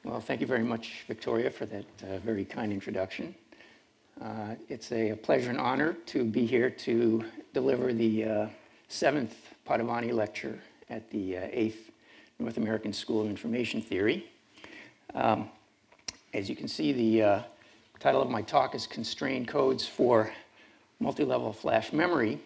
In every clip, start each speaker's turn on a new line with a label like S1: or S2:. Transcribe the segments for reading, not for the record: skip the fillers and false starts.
S1: Well, thank you very much, Victoria, for that very kind introduction. It's a pleasure and honor to be here to deliver the 7th Padavani Lecture at the 8th North American School of Information Theory. As you can see, the title of my talk is Constrained Codes for Multi-Level Flash Memory.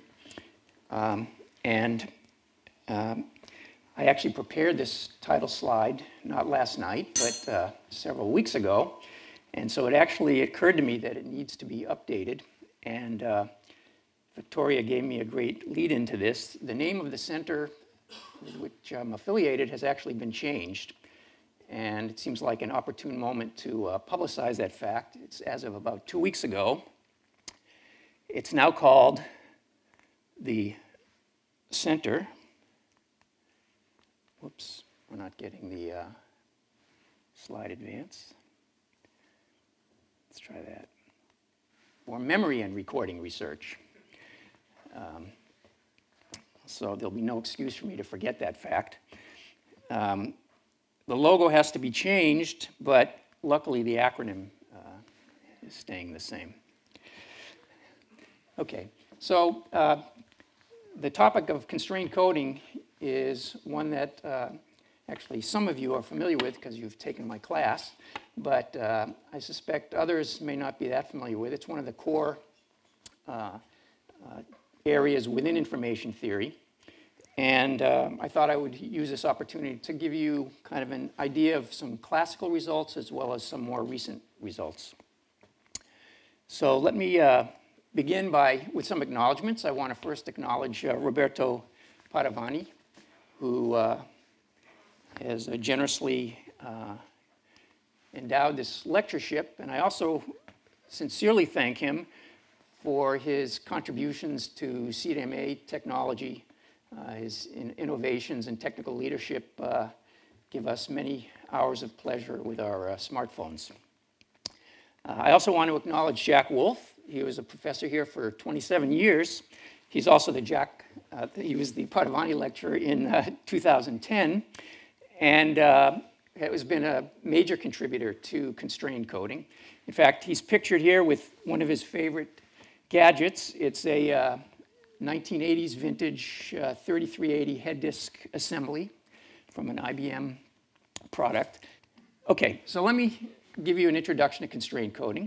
S1: I actually prepared this title slide, not last night, but several weeks ago. And so it actually occurred to me that it needs to be updated. And Victoria gave me a great lead into this. The name of the center with which I'm affiliated has actually been changed. And it seems like an opportune moment to publicize that fact. It's as of about 2 weeks ago. It's now called the Center. Whoops, we're not getting the slide advance. Let's try that. For Memory and Recording Research. So there'll be no excuse for me to forget that fact. The logo has to be changed, but luckily the acronym is staying the same. Okay, so the topic of constrained coding is one that actually some of you are familiar with because you've taken my class, but I suspect others may not be that familiar with. It's one of the core areas within information theory. And I thought I would use this opportunity to give you kind of an idea of some classical results as well as some more recent results. So let me begin with some acknowledgments. I want to first acknowledge Roberto Padavani, who has generously endowed this lectureship. And I also sincerely thank him for his contributions to CDMA technology. His innovations and technical leadership give us many hours of pleasure with our smartphones. I also want to acknowledge Jack Wolf. He was a professor here for 27 years. He's also he was the Padavani lecturer in 2010, and has been a major contributor to constrained coding. In fact, he's pictured here with one of his favorite gadgets. It's a 1980s vintage 3380 head disk assembly from an IBM product. Okay, so let me give you an introduction to constrained coding.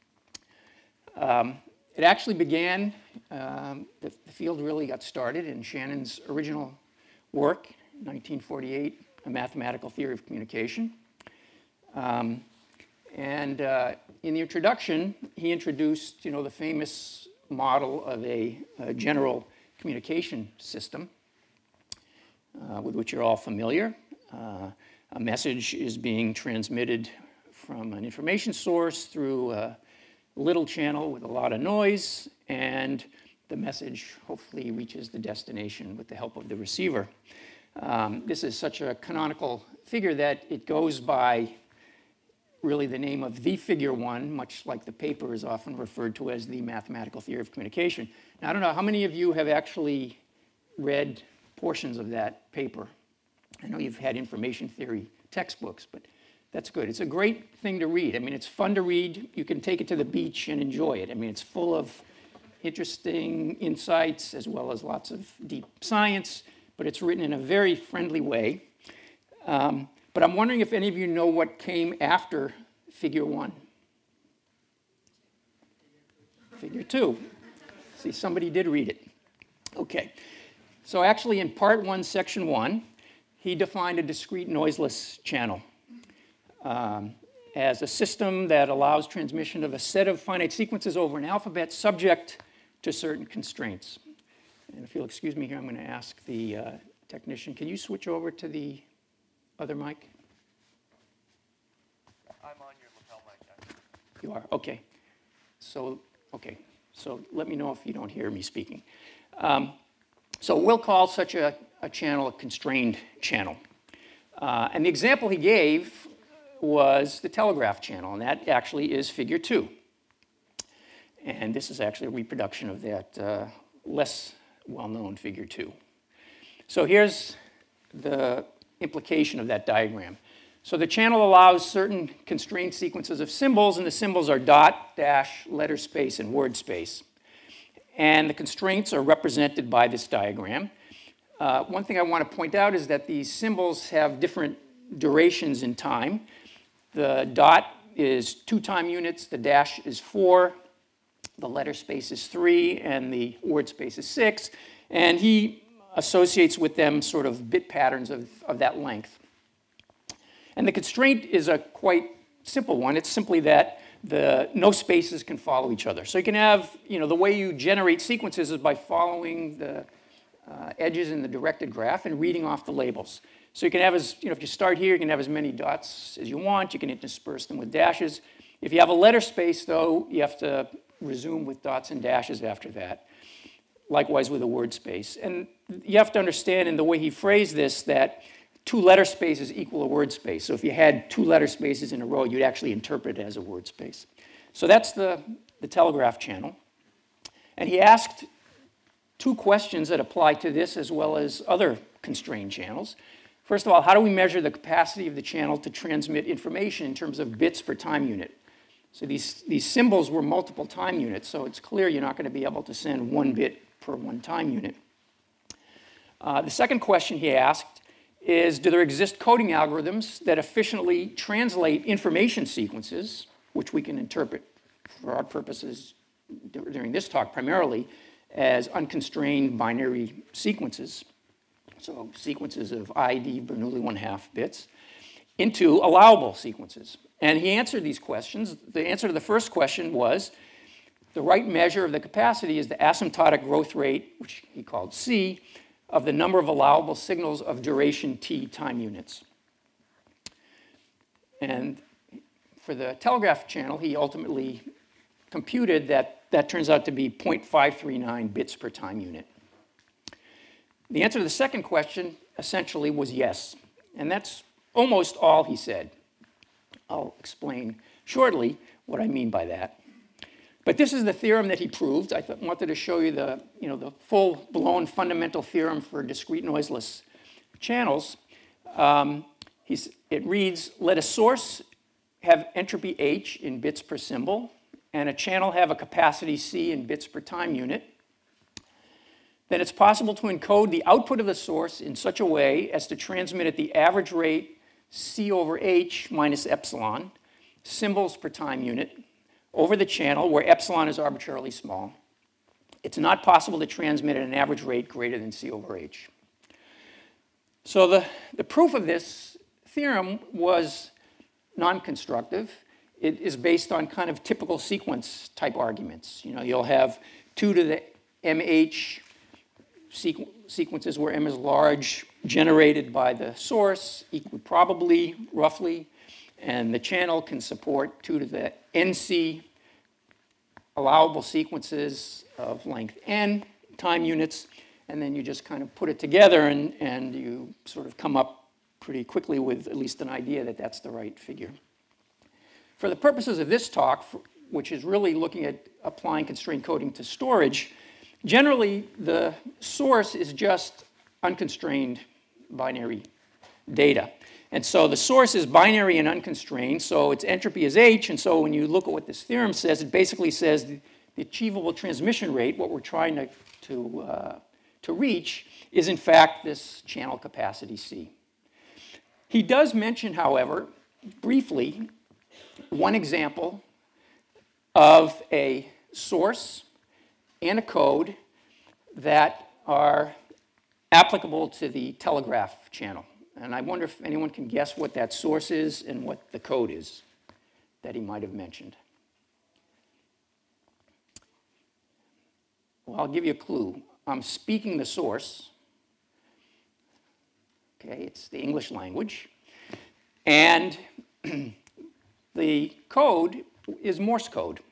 S1: It actually began, the field really got started in Shannon's original work, 1948, A Mathematical Theory of Communication. In the introduction, he introduced, the famous model of a general communication system with which you're all familiar. A message is being transmitted from an information source through a little channel with a lot of noise, and the message hopefully reaches the destination with the help of the receiver. This is such a canonical figure that it goes by really the name of the figure 1, much like the paper is often referred to as the Mathematical Theory of Communication. Now, I don't know how many of you have actually read portions of that paper. I know you've had information theory textbooks, but that's good. It's a great thing to read. I mean, it's fun to read. You can take it to the beach and enjoy it. I mean, it's full of interesting insights as well as lots of deep science, but it's written in a very friendly way. But I'm wondering if any of you know what came after figure 1. Figure 2. See, somebody did read it. Okay. So actually in part 1, section 1, he defined a discrete noiseless channel as a system that allows transmission of a set of finite sequences over an alphabet subject to certain constraints. And if you'll excuse me here, I'm going to ask the technician, can you switch over to the other mic?
S2: I'm on your lapel mic, actually.
S1: You are? Okay. So let me know if you don't hear me speaking. So we'll call such a channel a constrained channel. And the example he gave was the telegraph channel, and that actually is figure 2. And this is actually a reproduction of that less well-known figure 2. So here's the implication of that diagram. So the channel allows certain constrained sequences of symbols, and the symbols are dot, dash, letter space, and word space. And the constraints are represented by this diagram. One thing I want to point out is that these symbols have different durations in time. The dot is 2 time units, the dash is 4, the letter space is 3, and the word space is 6. And he associates with them sort of bit patterns of that length. And the constraint is a quite simple one. It's simply that no spaces can follow each other. So you can have, the way you generate sequences is by following the edges in the directed graph and reading off the labels. So you can have if you start here, you can have as many dots as you want. You can intersperse them with dashes. If you have a letter space, though, you have to resume with dots and dashes after that. Likewise with a word space. And you have to understand in the way he phrased this that 2 letter spaces equal a word space. So if you had 2 letter spaces in a row, you'd actually interpret it as a word space. So that's the telegraph channel. And he asked 2 questions that apply to this as well as other constrained channels. First of all, how do we measure the capacity of the channel to transmit information in terms of bits per time unit? So these symbols were multiple time units, so it's clear you're not going to be able to send 1 bit per 1 time unit. The second question he asked is, do there exist coding algorithms that efficiently translate information sequences, which we can interpret for our purposes during this talk primarily, as unconstrained binary sequences, so sequences of ID Bernoulli 1/2 bits, into allowable sequences? And he answered these questions. The answer to the first question was, the right measure of the capacity is the asymptotic growth rate, which he called C, of the number of allowable signals of duration T time units. And for the telegraph channel, he ultimately computed that turns out to be 0.539 bits per time unit. The answer to the second question essentially was yes. And that's almost all he said. I'll explain shortly what I mean by that. But this is the theorem that he proved. I wanted to show you the full-blown fundamental theorem for discrete noiseless channels. It reads, let a source have entropy H in bits per symbol, and a channel have a capacity C in bits per time unit. Then it's possible to encode the output of the source in such a way as to transmit at the average rate C over H minus epsilon, symbols per time unit, over the channel where epsilon is arbitrarily small. It's not possible to transmit at an average rate greater than C over H. So the proof of this theorem was non-constructive. It is based on kind of typical sequence type arguments. You'll have 2 to the MH sequences where M is large generated by the source, equiprobably, roughly, and the channel can support 2 to the NC allowable sequences of length n time units, and then you just kind of put it together and you sort of come up pretty quickly with at least an idea that that's the right figure. For the purposes of this talk, which is really looking at applying constrained coding to storage, generally the source is just unconstrained binary data. And so the source is binary and unconstrained, so its entropy is H, and so when you look at what this theorem says, it basically says the achievable transmission rate, what we're trying to reach, is in fact this channel capacity C. He does mention, however, briefly, one example of a source and a code that are applicable to the telegraph channel. And I wonder if anyone can guess what that source is and what the code is that he might have mentioned. Well, I'll give you a clue. I'm speaking the source. Okay, it's the English language. And the code is Morse code.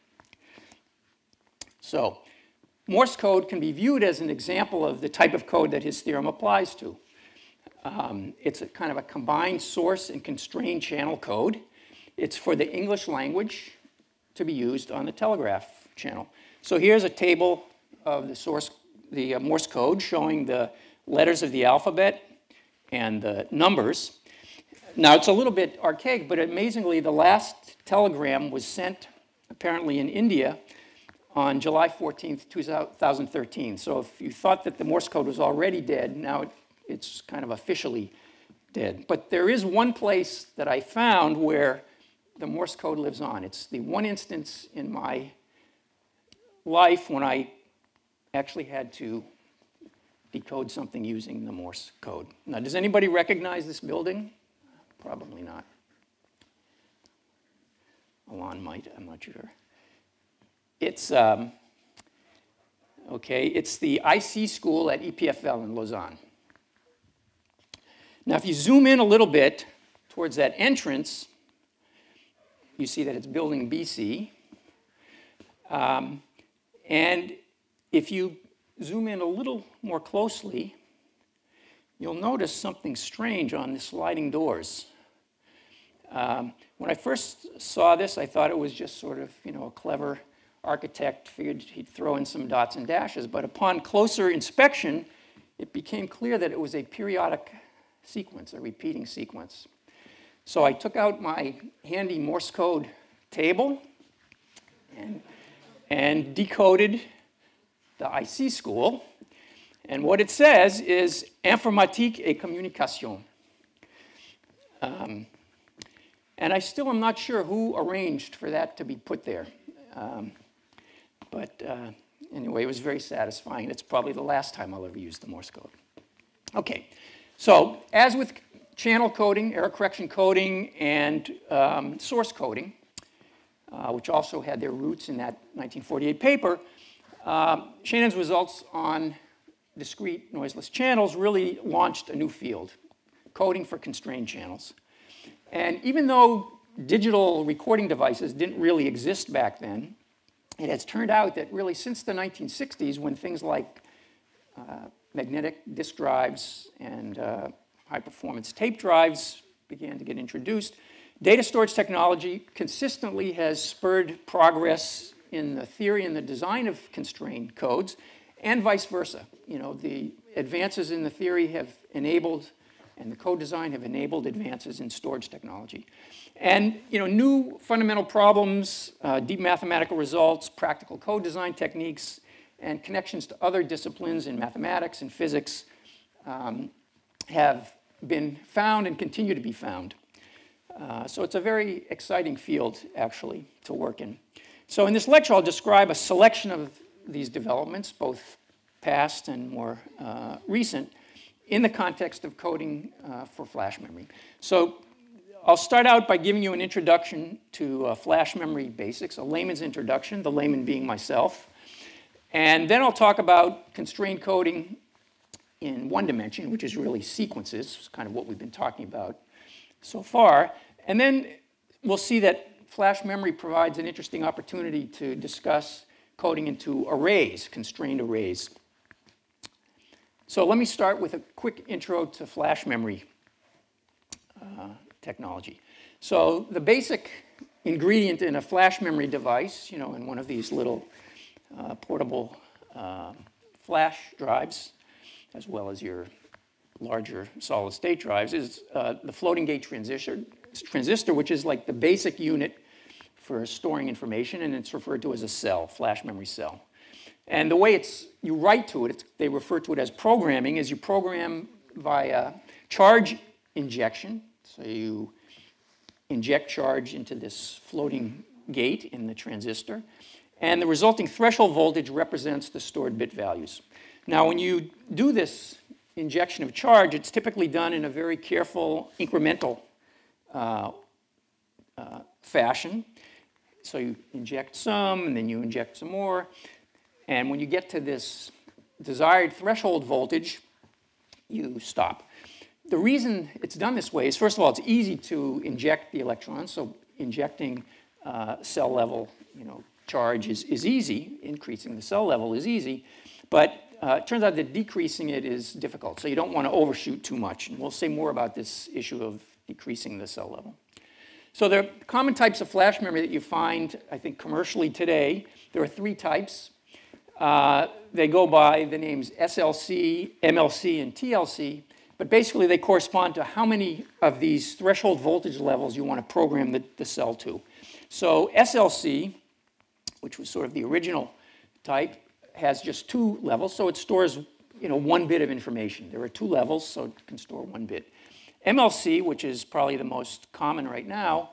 S1: So Morse code can be viewed as an example of the type of code that his theorem applies to. It's a kind of a combined source and constrained channel code. It's for the English language to be used on the telegraph channel. So here's a table of the source, the Morse code, showing the letters of the alphabet and the numbers. Now, it's a little bit archaic, but amazingly, the last telegram was sent apparently in India on July 14th, 2013. So if you thought that the Morse code was already dead, now it's kind of officially dead. But there is one place that I found where the Morse code lives on. It's the one instance in my life when I actually had to decode something using the Morse code. Now, does anybody recognize this building? Probably not. Alon might, I'm not sure. It's, okay, it's the IC school at EPFL in Lausanne. Now, if you zoom in a little bit towards that entrance, you see that it's building BC. And if you zoom in a little more closely, you'll notice something strange on the sliding doors. When I first saw this, I thought it was just sort of, you know, a clever architect figured he'd throw in some dots and dashes. But upon closer inspection, it became clear that it was a periodic sequence, a repeating sequence. So I took out my handy Morse code table and decoded the IC school. And what it says is informatique et communication. And I still am not sure who arranged for that to be put there. But anyway, it was very satisfying. It's probably the last time I'll ever use the Morse code. Okay, so as with channel coding, error correction coding, and source coding, which also had their roots in that 1948 paper, Shannon's results on discrete noiseless channels really launched a new field, coding for constrained channels. And even though digital recording devices didn't really exist back then, it has turned out that really since the 1960s, when things like magnetic disk drives and high-performance tape drives began to get introduced, data storage technology consistently has spurred progress in the theory and the design of constrained codes, and vice versa. You know, the advances in the theory have enabled, and the code design have enabled advances in storage technology. And, you know, new fundamental problems, deep mathematical results, practical code design techniques, and connections to other disciplines in mathematics and physics have been found and continue to be found. So it's a very exciting field, actually, to work in. So in this lecture, I'll describe a selection of these developments, both past and more recent, in the context of coding for flash memory. So I'll start out by giving you an introduction to flash memory basics, a layman's introduction, the layman being myself. And then I'll talk about constrained coding in one dimension, which is really sequences, kind of what we've been talking about so far. And then we'll see that flash memory provides an interesting opportunity to discuss coding into arrays, constrained arrays. So let me start with a quick intro to flash memory technology. So the basic ingredient in a flash memory device, you know, in one of these little portable flash drives, as well as your larger solid-state drives, is the floating gate transistor, which is like the basic unit for storing information, and it's referred to as a cell, flash memory cell. And the way you write to it, they refer to it as programming, is you program via charge injection. So you inject charge into this floating gate in the transistor, and the resulting threshold voltage represents the stored bit values. Now, when you do this injection of charge, it's typically done in a very careful, incremental fashion. So you inject some, and then you inject some more. And when you get to this desired threshold voltage, you stop. The reason it's done this way is, first of all, it's easy to inject the electrons. So injecting cell level, you know, charge is easy. Increasing the cell level is easy. But it turns out that decreasing it is difficult. So you don't want to overshoot too much. And we'll say more about this issue of decreasing the cell level. So there are common types of flash memory that you find, I think, commercially today. There are three types. They go by the names SLC, MLC, and TLC. But basically, they correspond to how many of these threshold voltage levels you want to program the cell to. So SLC, which was sort of the original type, has just 2 levels, so it stores 1 bit of information. There are 2 levels, so it can store 1 bit. MLC, which is probably the most common right now,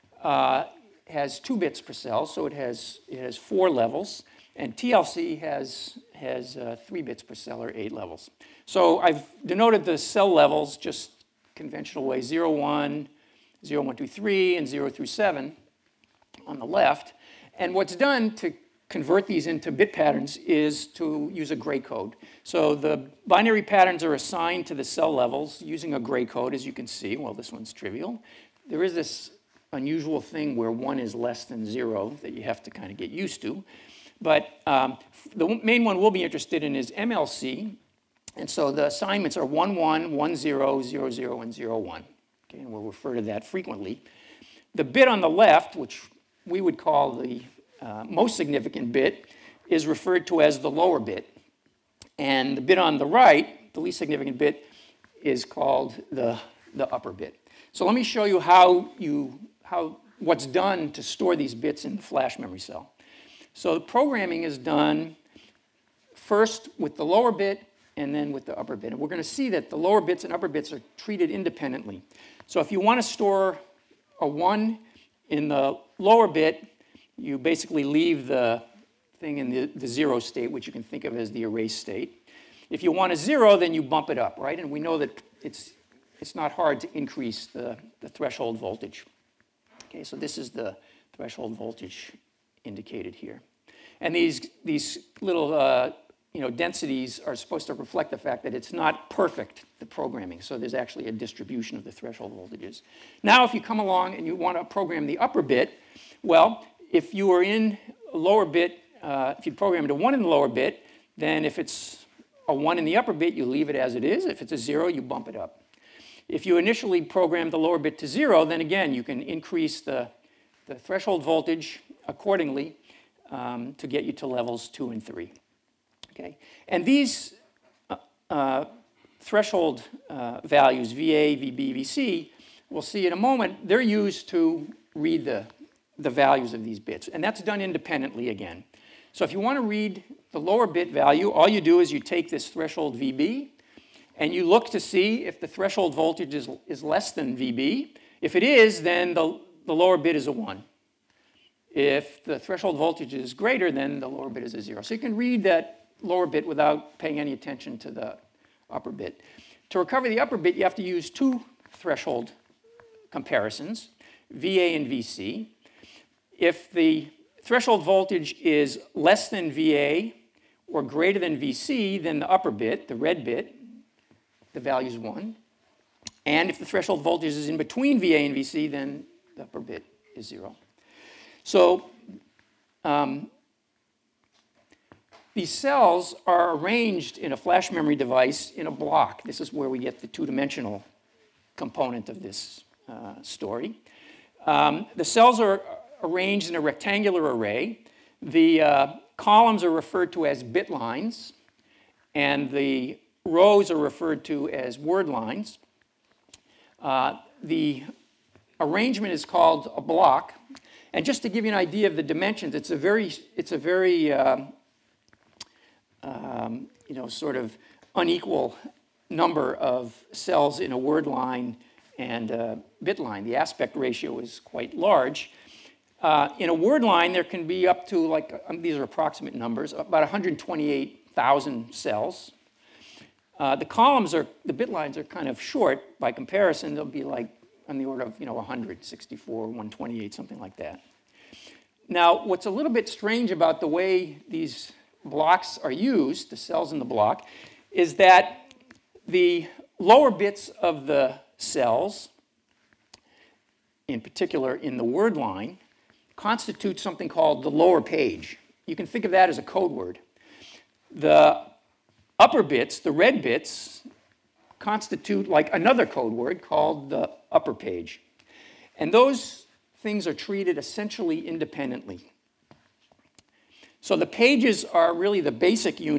S1: has 2 bits per cell, so it has 4 levels. And TLC has 3 bits per cell, or 8 levels. So I've denoted the cell levels just conventional way, 0, 1, 0, 1, 2, 3, and 0 through 7 on the left. And what's done to convert these into bit patterns is to use a gray code. So the binary patterns are assigned to the cell levels using a gray code, as you can see. Well, this one's trivial. There is this unusual thing where 1 is less than 0 that you have to kind of get used to. But the main one we'll be interested in is MLC. And so the assignments are 1, 1, 1, 0, 0, 0, and 0, 1. Okay, and we'll refer to that frequently. The bit on the left, which we would call the most significant bit, is referred to as the lower bit. And the bit on the right, the least significant bit, is called the upper bit. So let me show you what's done to store these bits in the flash memory cell. So the programming is done first with the lower bit and then with the upper bit. And we're going to see that the lower bits and upper bits are treated independently. So if you want to store a 1 in the lower bit, you basically leave the thing in the 0 state, which you can think of as the erase state. If you want a 0, then you bump it up, right? And we know that it's not hard to increase the threshold voltage. Okay, so this is the threshold voltage indicated here. And these little densities are supposed to reflect the fact that it's not perfect, the programming. So there's actually a distribution of the threshold voltages. Now, if you come along and you want to program the upper bit, well, if you are in a lower bit, if you program a 1 in the lower bit, then if it's a 1 in the upper bit, you leave it as it is. If it's a 0, you bump it up. If you initially program the lower bit to 0, then again, you can increase the threshold voltage accordingly to get you to levels 2 and 3. Okay? And these threshold values, VA, VB, VC, we'll see in a moment, they're used to read the values of these bits. And that's done independently again. So if you want to read the lower bit value, all you do is you take this threshold VB, and you look to see if the threshold voltage is less than VB. If it is, then the lower bit is a 1. If the threshold voltage is greater, then the lower bit is a 0. So you can read that lower bit without paying any attention to the upper bit. To recover the upper bit, you have to use 2 threshold comparisons, VA and VC. If the threshold voltage is less than VA or greater than VC, then the upper bit, the red bit, the value is 1. And if the threshold voltage is in between VA and VC, then the upper bit is 0. So these cells are arranged in a flash memory device in a block. This is where we get the 2-dimensional component of this story. The cells are arranged in a rectangular array. The columns are referred to as bit lines, and the rows are referred to as word lines. The arrangement is called a block. And just to give you an idea of the dimensions, it's a very sort of unequal number of cells in a word line and a bit line. The aspect ratio is quite large. In a word line, there can be up to, these are approximate numbers, about 128,000 cells. The bit lines are kind of short. By comparison, they'll be like on the order of 164, 128, something like that. Now, what's a little bit strange about the way these blocks are used, the cells in the block, is that the lower bits of the cells, in particular in the word line, constitute something called the lower page. You can think of that as a code word. The upper bits, the red bits, constitute like another code word called the upper page. And those things are treated essentially independently. So the pages are really the basic unit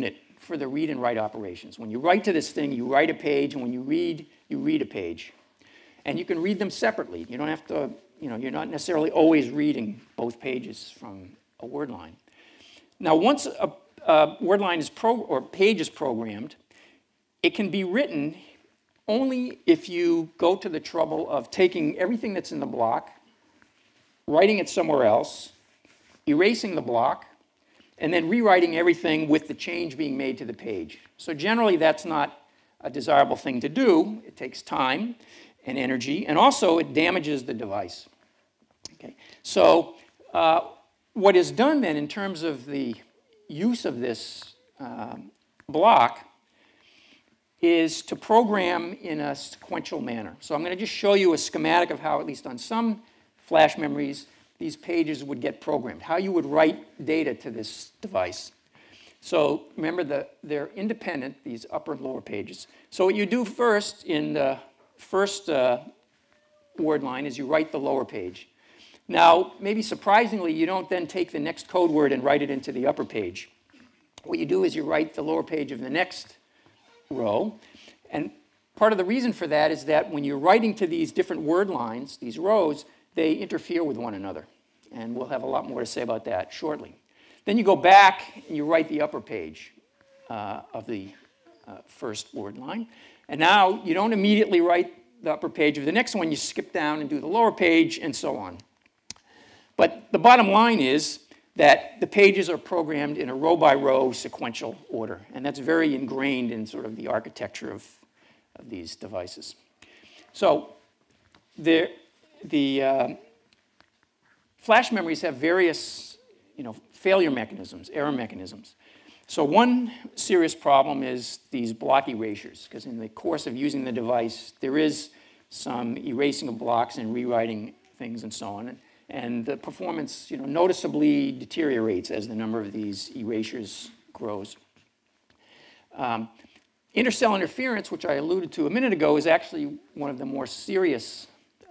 S1: for the read and write operations. When you write to this thing, you write a page, and when you read a page. And you can read them separately. You don't have to, you're not necessarily always reading both pages from a word line. Now, once a word line is or page is programmed, it can be written only if you go to the trouble of taking everything that's in the block, writing it somewhere else, erasing the block, and then rewriting everything with the change being made to the page. So generally, that's not a desirable thing to do. It takes time and energy, and also it damages the device. Okay. So what is done then in terms of the use of this block is to program in a sequential manner. So I'm going to just show you a schematic of how, at least on some flash memories, these pages would get programmed, how you would write data to this device. So remember, they're independent, these upper and lower pages. So what you do first in the first word line is you write the lower page. Now, maybe surprisingly, you don't then take the next code word and write it into the upper page. What you do is you write the lower page of the next row. And part of the reason for that is that when you're writing to these different word lines, these rows, they interfere with one another. And we'll have a lot more to say about that shortly. Then you go back and you write the upper page of the first word line. And now you don't immediately write the upper page of the next one. You skip down and do the lower page and so on. But the bottom line is that the pages are programmed in a row-by-row sequential order. And that's very ingrained in sort of the architecture of these devices. So the flash memories have various failure mechanisms, error mechanisms. So one serious problem is these block erasures, because in the course of using the device, there is some erasing of blocks and rewriting things and so on. And the performance noticeably deteriorates as the number of these erasures grows. Intercell interference, which I alluded to a minute ago, is actually one of the more serious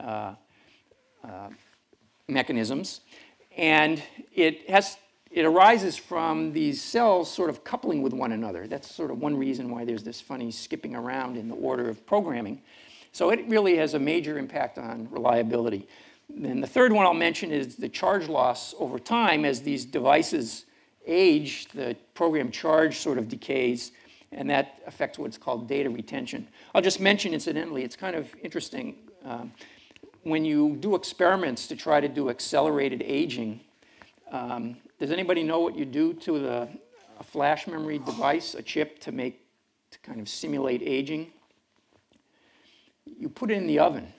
S1: mechanisms. And it arises from these cells sort of coupling with one another. That's sort of one reason why there's this funny skipping around in the order of programming. So it really has a major impact on reliability. Then the third one I'll mention is the charge loss over time. As these devices age, the program charge sort of decays, and that affects what's called data retention. I'll just mention, incidentally, it's kind of interesting. When you do experiments to try to do accelerated aging, does anybody know what you do to a flash memory device, a chip, to kind of simulate aging? You put it in the oven.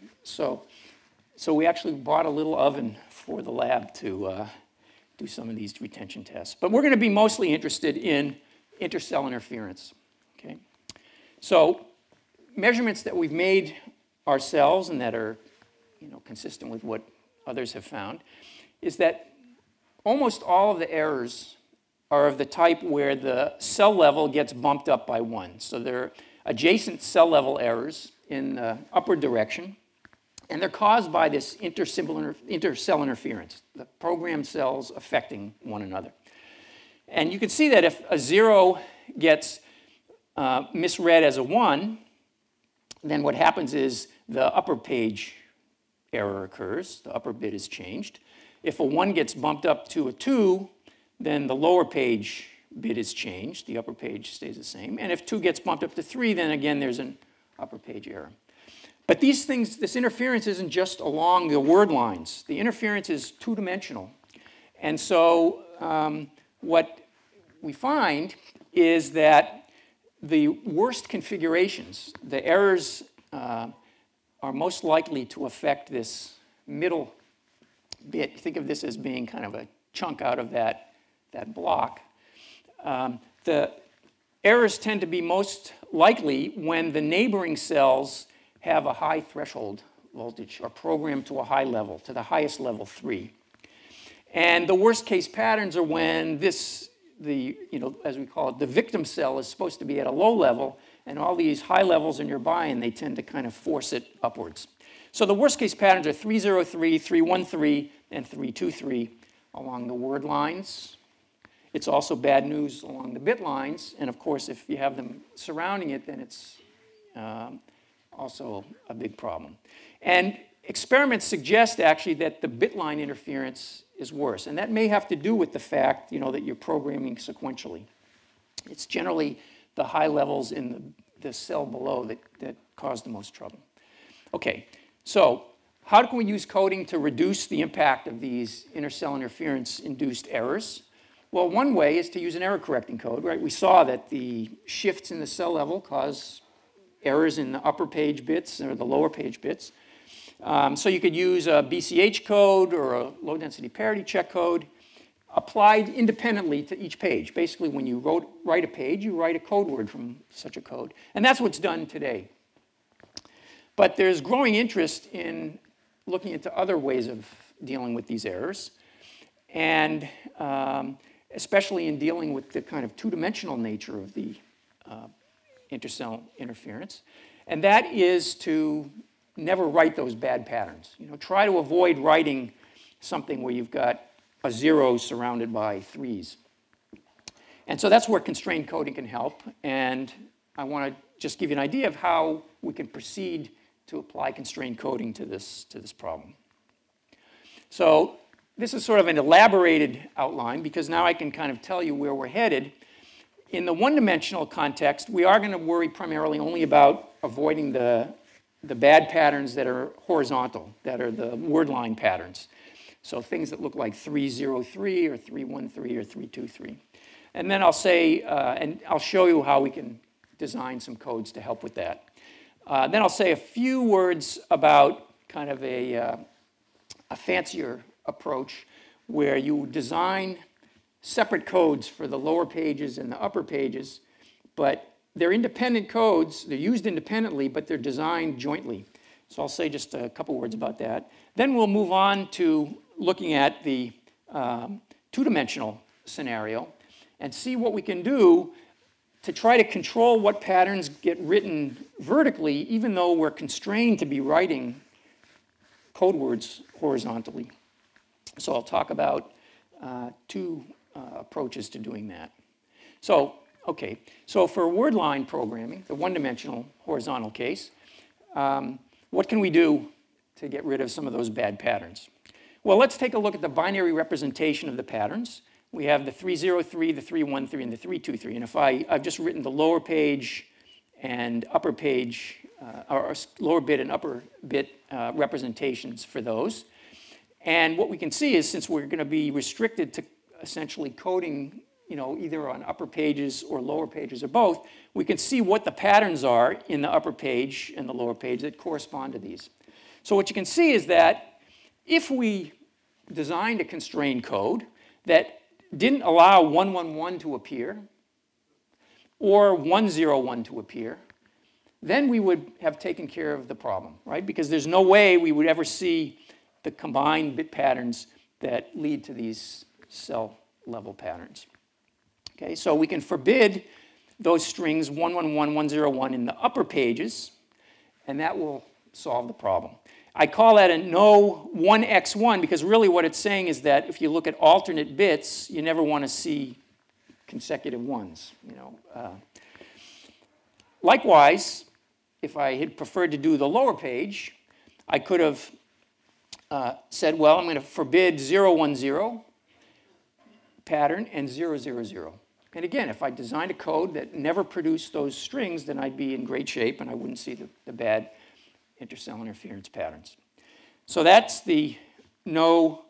S1: So we actually bought a little oven for the lab to do some of these retention tests. But we're going to be mostly interested in intercell interference. Okay? So measurements that we've made ourselves and that are consistent with what others have found is that almost all of the errors are of the type where the cell level gets bumped up by 1. So they're adjacent cell level errors in the upward direction. And they're caused by this intercell interference, the programmed cells affecting one another. And you can see that if a 0 gets misread as a 1, then what happens is the upper page error occurs. The upper bit is changed. If a 1 gets bumped up to a 2, then the lower page bit is changed. The upper page stays the same. And if 2 gets bumped up to 3, then again there's an upper page error. But these things, this interference isn't just along the word lines. The interference is two-dimensional. And so what we find is that the worst configurations, the errors are most likely to affect this middle bit. Think of this as being kind of a chunk out of that block. The errors tend to be most likely when the neighboring cells have a high threshold voltage, are programmed to a high level, to the highest level 3. And the worst case patterns are when as we call it, the victim cell is supposed to be at a low level, and all these high levels are nearby, and they tend to kind of force it upwards. So the worst case patterns are 303, 313, and 323 along the word lines. It's also bad news along the bit lines. And of course, if you have them surrounding it, then it's also a big problem. And experiments suggest actually that the bit line interference is worse. And that may have to do with the fact, that you're programming sequentially. It's generally the high levels in the cell below that cause the most trouble. Okay, so how can we use coding to reduce the impact of these intercell interference-induced errors? Well, one way is to use an error-correcting code, right? We saw that the shifts in the cell level cause errors in the upper page bits or the lower page bits. So you could use a BCH code or a low-density parity check code applied independently to each page. Basically, when you write a page, you write a code word from such a code. And that's what's done today. But there's growing interest in looking into other ways of dealing with these errors, and especially in dealing with the kind of two-dimensional nature of the intercell interference. And that is to never write those bad patterns. Try to avoid writing something where you've got a 0 surrounded by 3s. And so that's where constrained coding can help. And I want to just give you an idea of how we can proceed to apply constrained coding to this problem. So this is sort of an elaborated outline because now I can kind of tell you where we're headed. In the one-dimensional context, we are going to worry primarily only about avoiding the bad patterns that are horizontal, that are the word line patterns. So things that look like 303 or 313 or 323. And then I'll say, and I'll show you how we can design some codes to help with that. Then I'll say a few words about kind of a fancier approach where you design separate codes for the lower pages and the upper pages, but they're independent codes. They're used independently, but they're designed jointly. So I'll say just a couple words about that. Then we'll move on to looking at the two-dimensional scenario and see what we can do to try to control what patterns get written vertically, even though we're constrained to be writing code words horizontally. So I'll talk about two approaches to doing that. So, okay, so for word line programming, the one-dimensional horizontal case, what can we do to get rid of some of those bad patterns? Well, let's take a look at the binary representation of the patterns. We have the 303, the 313, and the 323. And if I've just written the lower page and upper page, or lower bit and upper bit representations for those. And what we can see is since we're going to be restricted to essentially coding, either on upper pages or lower pages or both, we can see what the patterns are in the upper page and the lower page that correspond to these. So what you can see is that if we designed a constrained code that didn't allow 111 to appear or 101 to appear, then we would have taken care of the problem, right? Because there's no way we would ever see the combined bit patterns that lead to these cell level patterns. Okay, so we can forbid those strings 111, 101 in the upper pages, and that will solve the problem. I call that a no 1x1 because really what it's saying is that if you look at alternate bits, you never want to see consecutive ones. Likewise, if I had preferred to do the lower page, I could have said, well, I'm going to forbid 010 pattern and 000. And again, if I designed a code that never produced those strings, then I'd be in great shape and I wouldn't see the bad intercell interference patterns. So that's the no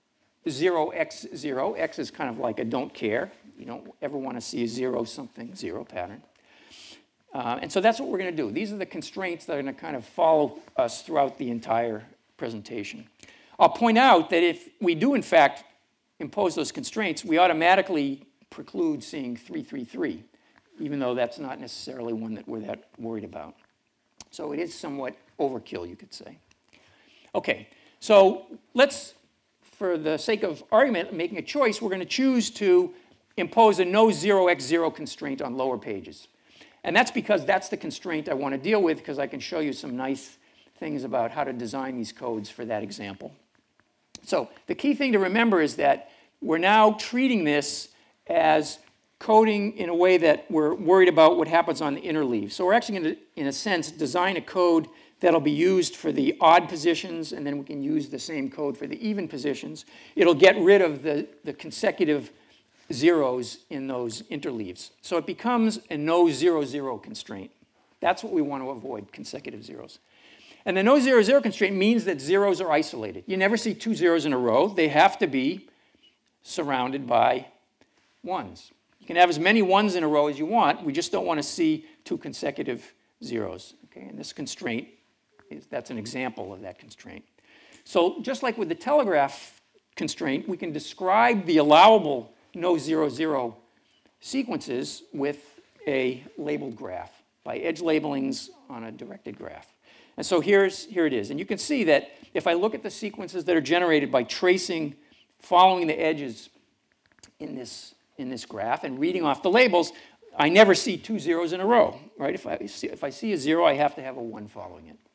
S1: 0x0. X is kind of like a don't care. You don't ever want to see a 0-something-0 pattern. And so that's what we're going to do. These are the constraints that are going to kind of follow us throughout the entire presentation. I'll point out that if we do, in fact, impose those constraints, we automatically preclude seeing 333, even though that's not necessarily one that we're that worried about. So it is somewhat overkill, you could say. Okay, so let's, for the sake of argument, making a choice, we're going to choose to impose a no 0x0 constraint on lower pages. And that's because that's the constraint I want to deal with, because I can show you some nice things about how to design these codes for that example. So the key thing to remember is that we're now treating this as coding in a way that we're worried about what happens on the inner leaf. So we're actually going to, in a sense, design a code that'll be used for the odd positions, and then we can use the same code for the even positions. It'll get rid of the consecutive zeros in those interleaves. So it becomes a no 0, 0 constraint. That's what we want to avoid, consecutive zeros. And the no 0, 0 constraint means that zeros are isolated. You never see two zeros in a row. They have to be surrounded by ones. You can have as many ones in a row as you want. We just don't want to see two consecutive zeros. Okay? And this constraint, that's an example of that constraint. So just like with the telegraph constraint, we can describe the allowable no 0, 0 sequences with a labeled graph by edge labelings on a directed graph. And so here it is. And you can see that if I look at the sequences that are generated by tracing, following the edges in this graph and reading off the labels, I never see two zeros in a row, right? If I see a 0, I have to have a 1 following it.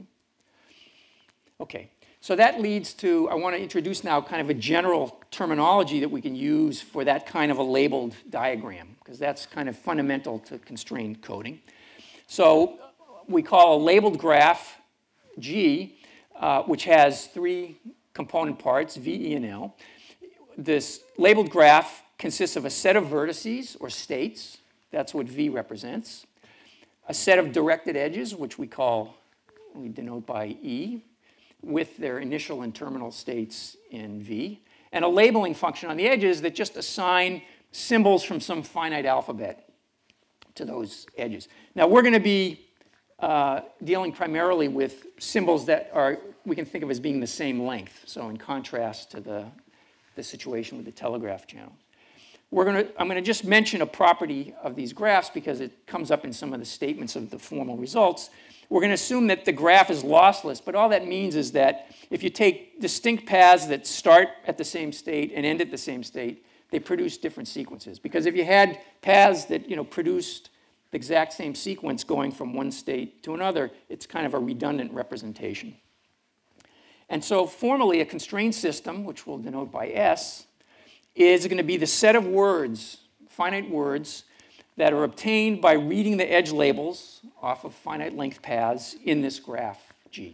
S1: Okay, so that leads to, I want to introduce now kind of a general terminology that we can use for that kind of a labeled diagram, because that's kind of fundamental to constrained coding. So we call a labeled graph G, which has three component parts, V, E, and L. This labeled graph consists of a set of vertices or states, that's what V represents, a set of directed edges, which we denote by E, with their initial and terminal states in V, and a labeling function on the edges that just assign symbols from some finite alphabet to those edges. Now we're going to be dealing primarily with symbols that we can think of as being the same length, so in contrast to the situation with the telegraph channel. I'm going to just mention a property of these graphs because it comes up in some of the statements of the formal results. We're going to assume that the graph is lossless, but all that means is that if you take distinct paths that start at the same state and end at the same state, they produce different sequences. Because if you had paths that produced the exact same sequence going from one state to another, it's kind of a redundant representation. And so formally, a constrained system, which we'll denote by S, is going to be the set of words, finite words, that are obtained by reading the edge labels off of finite length paths in this graph G.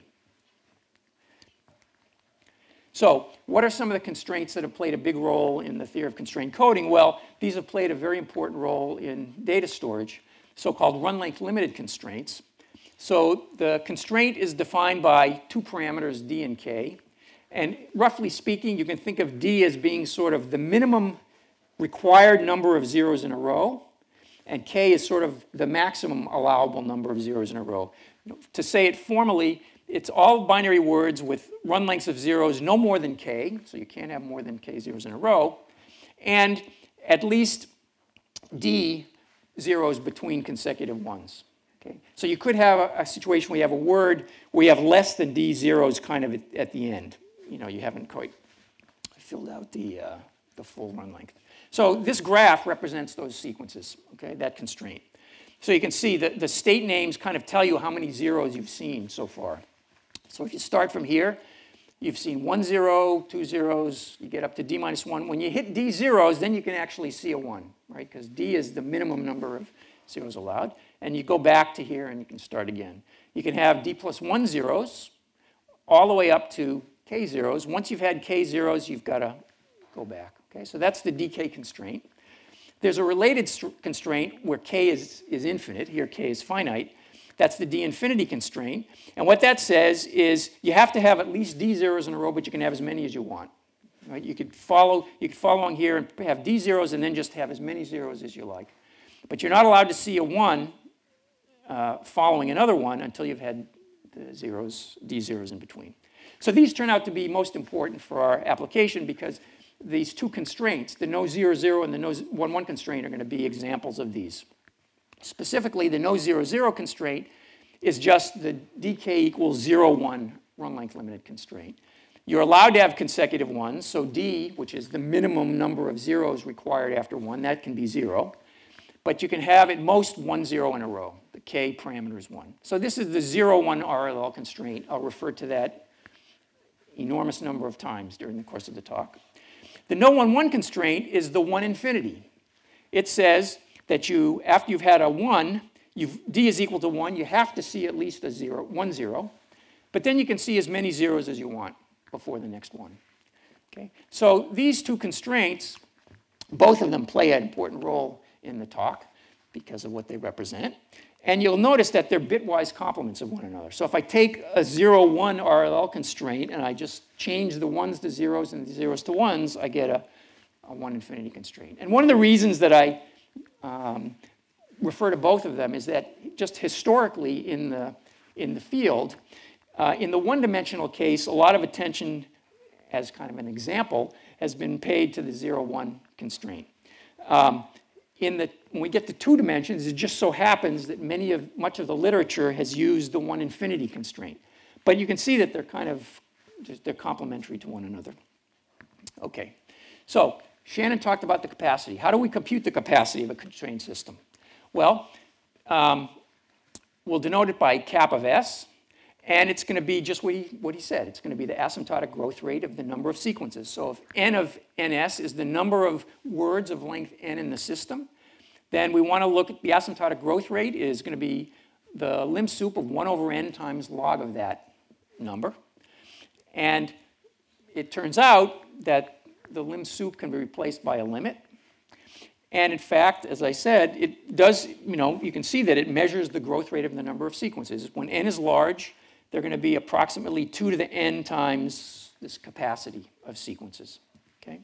S1: So what are some of the constraints that have played a big role in the theory of constrained coding? Well, these have played a very important role in data storage, so-called run-length limited constraints. So the constraint is defined by two parameters, D and K. And roughly speaking, you can think of D as being sort of the minimum required number of zeros in a row, and K is sort of the maximum allowable number of zeros in a row. To say it formally, it's all binary words with run lengths of zeros no more than K, so you can't have more than K zeros in a row, and at least D zeros between consecutive ones. Okay? So you could have a situation where you have a word where you have less than D zeros kind of at the end. You haven't quite filled out the full run length. So this graph represents those sequences, okay, that constraint. So you can see that the state names kind of tell you how many zeros you've seen so far. So if you start from here, you've seen 1 0, 2 zeros, you get up to D minus 1. When you hit D zeros, then you can actually see a 1, right? Because D is the minimum number of zeros allowed. And you go back to here and you can start again. You can have D plus 1 zeros all the way up to K zeros. Once you've had K zeros, you've got to go back. Okay, so that's the DK constraint. There's a related constraint where K is infinite. Here, K is finite. That's the D infinity constraint. And what that says is you have to have at least D zeros in a row, but you can have as many as you want. Right? You could follow along here and have D zeros and then just have as many zeros as you like. But you're not allowed to see a 1 following another 1 until you've had the zeros, D zeros in between. So these turn out to be most important for our application because these two constraints, the no 0, 0 and the no 1, 1 constraint, are going to be examples of these. Specifically, the no 0, 0 constraint is just the dk equals 0, 1 run length limited constraint. You're allowed to have consecutive ones, so D, which is the minimum number of zeros required after 1, that can be 0. But you can have at most 1 0 in a row. The K parameter is 1. So this is the 0, 1 RLL constraint. I'll refer to that enormous number of times during the course of the talk. The no 1, 1 constraint is the 1 infinity. It says that after you've had a 1, d is equal to 1, you have to see at least a 0, 1 0. But then you can see as many zeros as you want before the next one. Okay? So these two constraints, both of them play an important role in the talk because of what they represent. And you'll notice that they're bitwise complements of one another. So if I take a 0, 1 RLL constraint and I just change the 1s to zeros and the zeros to 1s, I get a 1 infinity constraint. And one of the reasons that I refer to both of them is that just historically in the field, in the one-dimensional case, a lot of attention, as kind of an example, has been paid to the 0, 1 constraint. When we get to 2 dimensions, it just so happens that much of the literature has used the 1 infinity constraint. But you can see that they're complementary to one another. Okay, so Shannon talked about the capacity. How do we compute the capacity of a constrained system? Well, we'll denote it by cap of S, and it's going to be just what he said. It's going to be the asymptotic growth rate of the number of sequences. So if n of ns is the number of words of length n in the system, then we want to look at the asymptotic growth rate is going to be the lim sup of 1 over n times log of that number. And it turns out that the lim sup can be replaced by a limit. And in fact, as I said, it does, you can see that it measures the growth rate of the number of sequences. When n is large, they're going to be approximately 2 to the n times this capacity of sequences. Okay?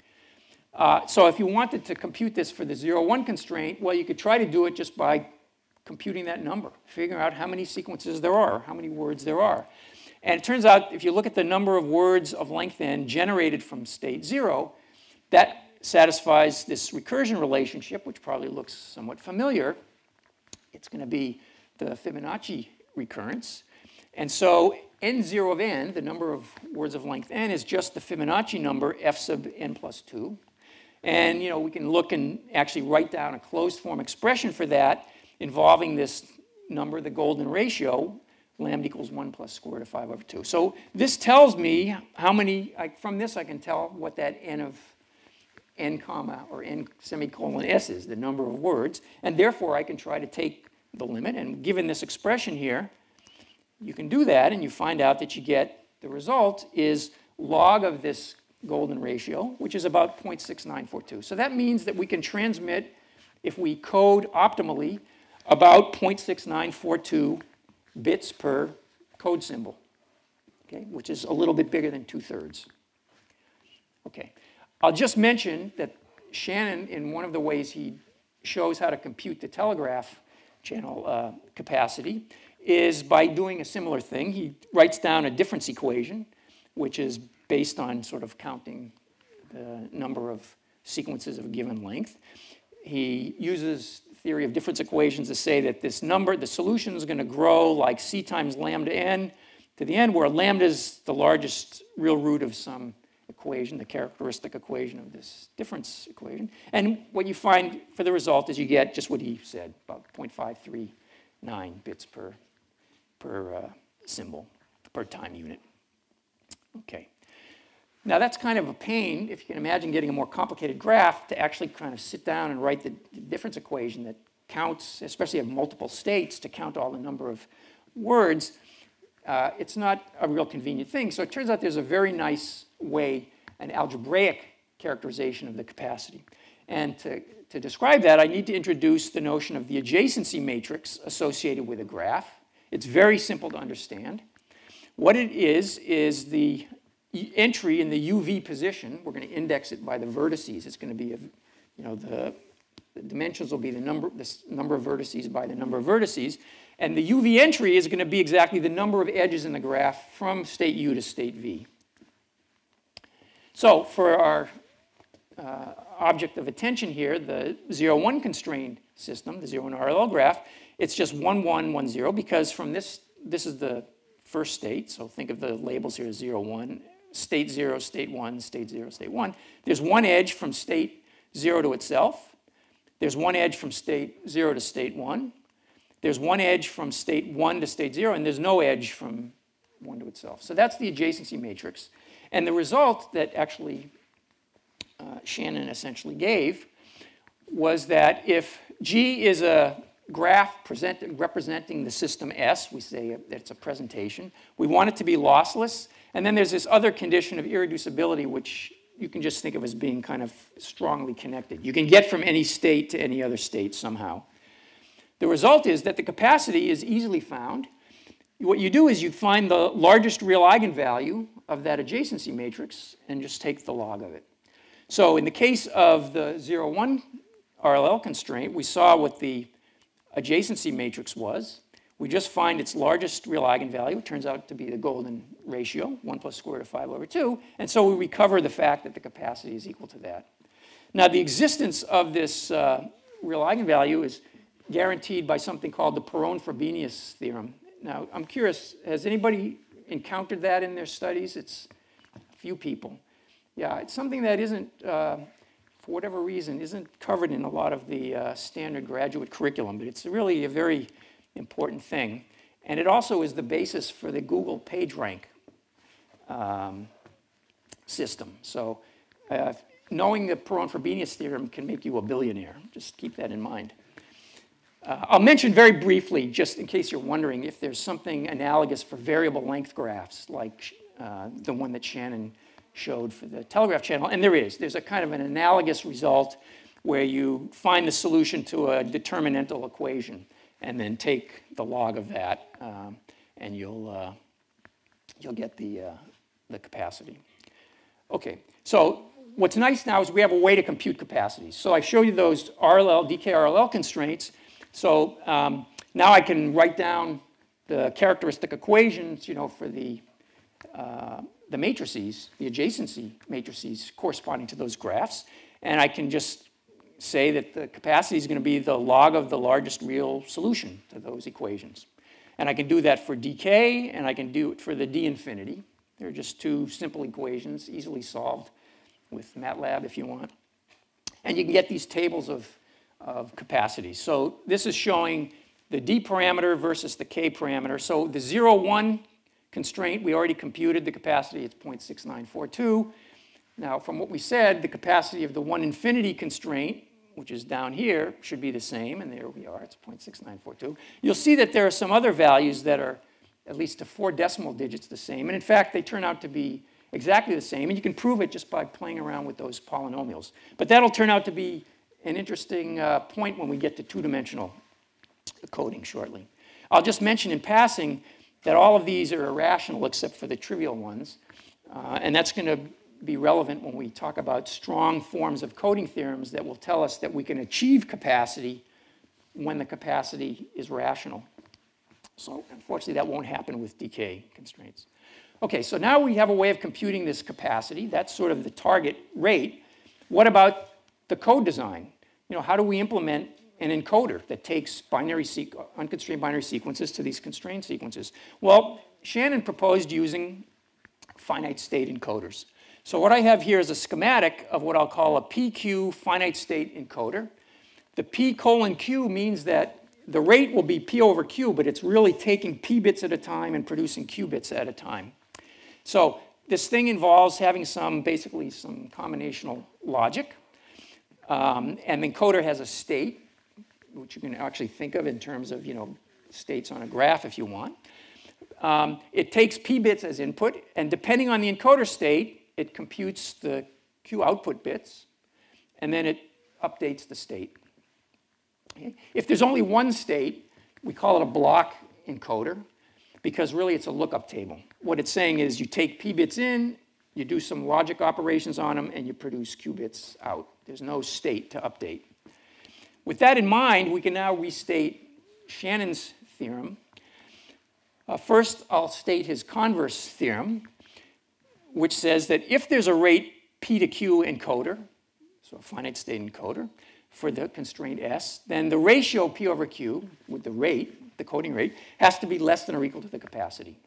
S1: So if you wanted to compute this for the 0, 1 constraint, well, you could try to do it just by computing that number, figuring out how many sequences there are, how many words there are. And it turns out, if you look at the number of words of length n generated from state 0, that satisfies this recursion relationship, which probably looks somewhat familiar. It's going to be the Fibonacci recurrence. And so n0 of n, the number of words of length n, is just the Fibonacci number f sub n plus 2. And we can look and actually write down a closed form expression for that involving this number, the golden ratio, lambda equals 1 plus square root of 5 over 2. So this tells me how many, from this I can tell what that n of n comma or n semicolon s is, the number of words. And therefore I can try to take the limit. And given this expression here, you can do that and you find out that you get the result is log of this golden ratio, which is about 0.6942. So that means that we can transmit, if we code optimally, about 0.6942 bits per code symbol, okay, which is a little bit bigger than 2/3. Okay, I'll just mention that Shannon, in one of the ways he shows how to compute the telegraph channel capacity, is by doing a similar thing. He writes down a difference equation, which is based on sort of counting the number of sequences of a given length. He uses theory of difference equations to say that this number, the solution is going to grow like c times lambda n to the n, where lambda is the largest real root of some equation, the characteristic equation of this difference equation. And what you find for the result is you get just what he said, about 0.539 bits per symbol, per time unit. Okay. Now that's kind of a pain, if you can imagine getting a more complicated graph, to actually kind of sit down and write the difference equation that counts, especially of multiple states, to count all the number of words. It's not a real convenient thing. So it turns out there's a very nice way, an algebraic characterization of the capacity. And to describe that, I need to introduce the notion of the adjacency matrix associated with a graph. It's very simple to understand. What it is the entry in the UV position. We're going to index it by the vertices. It's going to be, the dimensions will be the number of vertices by the number of vertices. And the UV entry is going to be exactly the number of edges in the graph from state U to state V. So for our object of attention here, the 0, 1 constrained system, the 0, 1 RLL graph, it's just 1, 1, 1, 0, because from this is the first state. So think of the labels here as 0, 1, state 0, state 1, state 0, state 1. There's one edge from state 0 to itself. There's one edge from state 0 to state 1. There's one edge from state 1 to state 0, and there's no edge from 1 to itself. So that's the adjacency matrix. And the result that actually Shannon essentially gave was that if G is a graph representing the system S, we say that it's a presentation, we want it to be lossless, and then there's this other condition of irreducibility, which you can just think of as being kind of strongly connected. You can get from any state to any other state somehow. The result is that the capacity is easily found. What you do is you find the largest real eigenvalue of that adjacency matrix and just take the log of it. So in the case of the 0, 1 RLL constraint, we saw what the adjacency matrix was. We just find its largest real eigenvalue. It turns out to be the golden ratio, 1 plus square root of 5 over 2. And so we recover the fact that the capacity is equal to that. Now, the existence of this real eigenvalue is guaranteed by something called the Perron-Frobenius theorem. Now, I'm curious, has anybody encountered that in their studies? It's a few people. Yeah, it's something that isn't, for whatever reason, isn't covered in a lot of the standard graduate curriculum, but it's really a very important thing. And it also is the basis for the Google PageRank system. So knowing the Perron-Frobenius theorem can make you a billionaire. Just keep that in mind. I'll mention very briefly, just in case you're wondering, if there's something analogous for variable length graphs, like the one that Shannon showed for the telegraph channel. And there is. There's a kind of an analogous result where you find the solution to a determinantal equation and then take the log of that, and you'll get the capacity. Okay, so what's nice now is we have a way to compute capacities. So I show you those RLL, DK-RLL constraints. So now I can write down the characteristic equations, you know, for the matrices, the adjacency matrices corresponding to those graphs. And I can just say that the capacity is going to be the log of the largest real solution to those equations. And I can do that for dk, and I can do it for the d infinity. They're just two simple equations, easily solved with MATLAB if you want. And you can get these tables of capacities. So this is showing the d parameter versus the k parameter. So the 0, 1 constraint, we already computed the capacity. It's 0.6942. Now, from what we said, the capacity of the 1 infinity constraint, which is down here, should be the same. And there we are. It's 0.6942. You'll see that there are some other values that are at least to 4 decimal digits the same. And in fact, they turn out to be exactly the same. And you can prove it just by playing around with those polynomials. But that'll turn out to be an interesting point when we get to two-dimensional coding shortly. I'll just mention in passing that all of these are irrational except for the trivial ones. And that's going to be relevant when we talk about strong forms of coding theorems that will tell us that we can achieve capacity when the capacity is rational. So unfortunately, that won't happen with decay constraints. Okay, so now we have a way of computing this capacity. That's sort of the target rate. What about the code design? You know, how do we implement an encoder that takes unconstrained binary sequences to these constrained sequences? Well, Shannon proposed using finite state encoders. So what I have here is a schematic of what I'll call a PQ finite state encoder. The P:(Q) means that the rate will be P over Q, but it's really taking P bits at a time and producing Q bits at a time. So this thing involves having basically some combinational logic. And the encoder has a state, which you can actually think of in terms of, you know, states on a graph if you want. It takes P bits as input, and depending on the encoder state, it computes the Q output bits, and then it updates the state. Okay? If there's only one state, we call it a block encoder, because really it's a lookup table. What it's saying is you take P bits in, you do some logic operations on them, and you produce Q bits out. There's no state to update. With that in mind, we can now restate Shannon's theorem. First, I'll state his converse theorem, which says that if there's a rate P to Q encoder, so a finite state encoder, for the constraint S, then the ratio P over Q with the rate, the coding rate, has to be less than or equal to the capacity.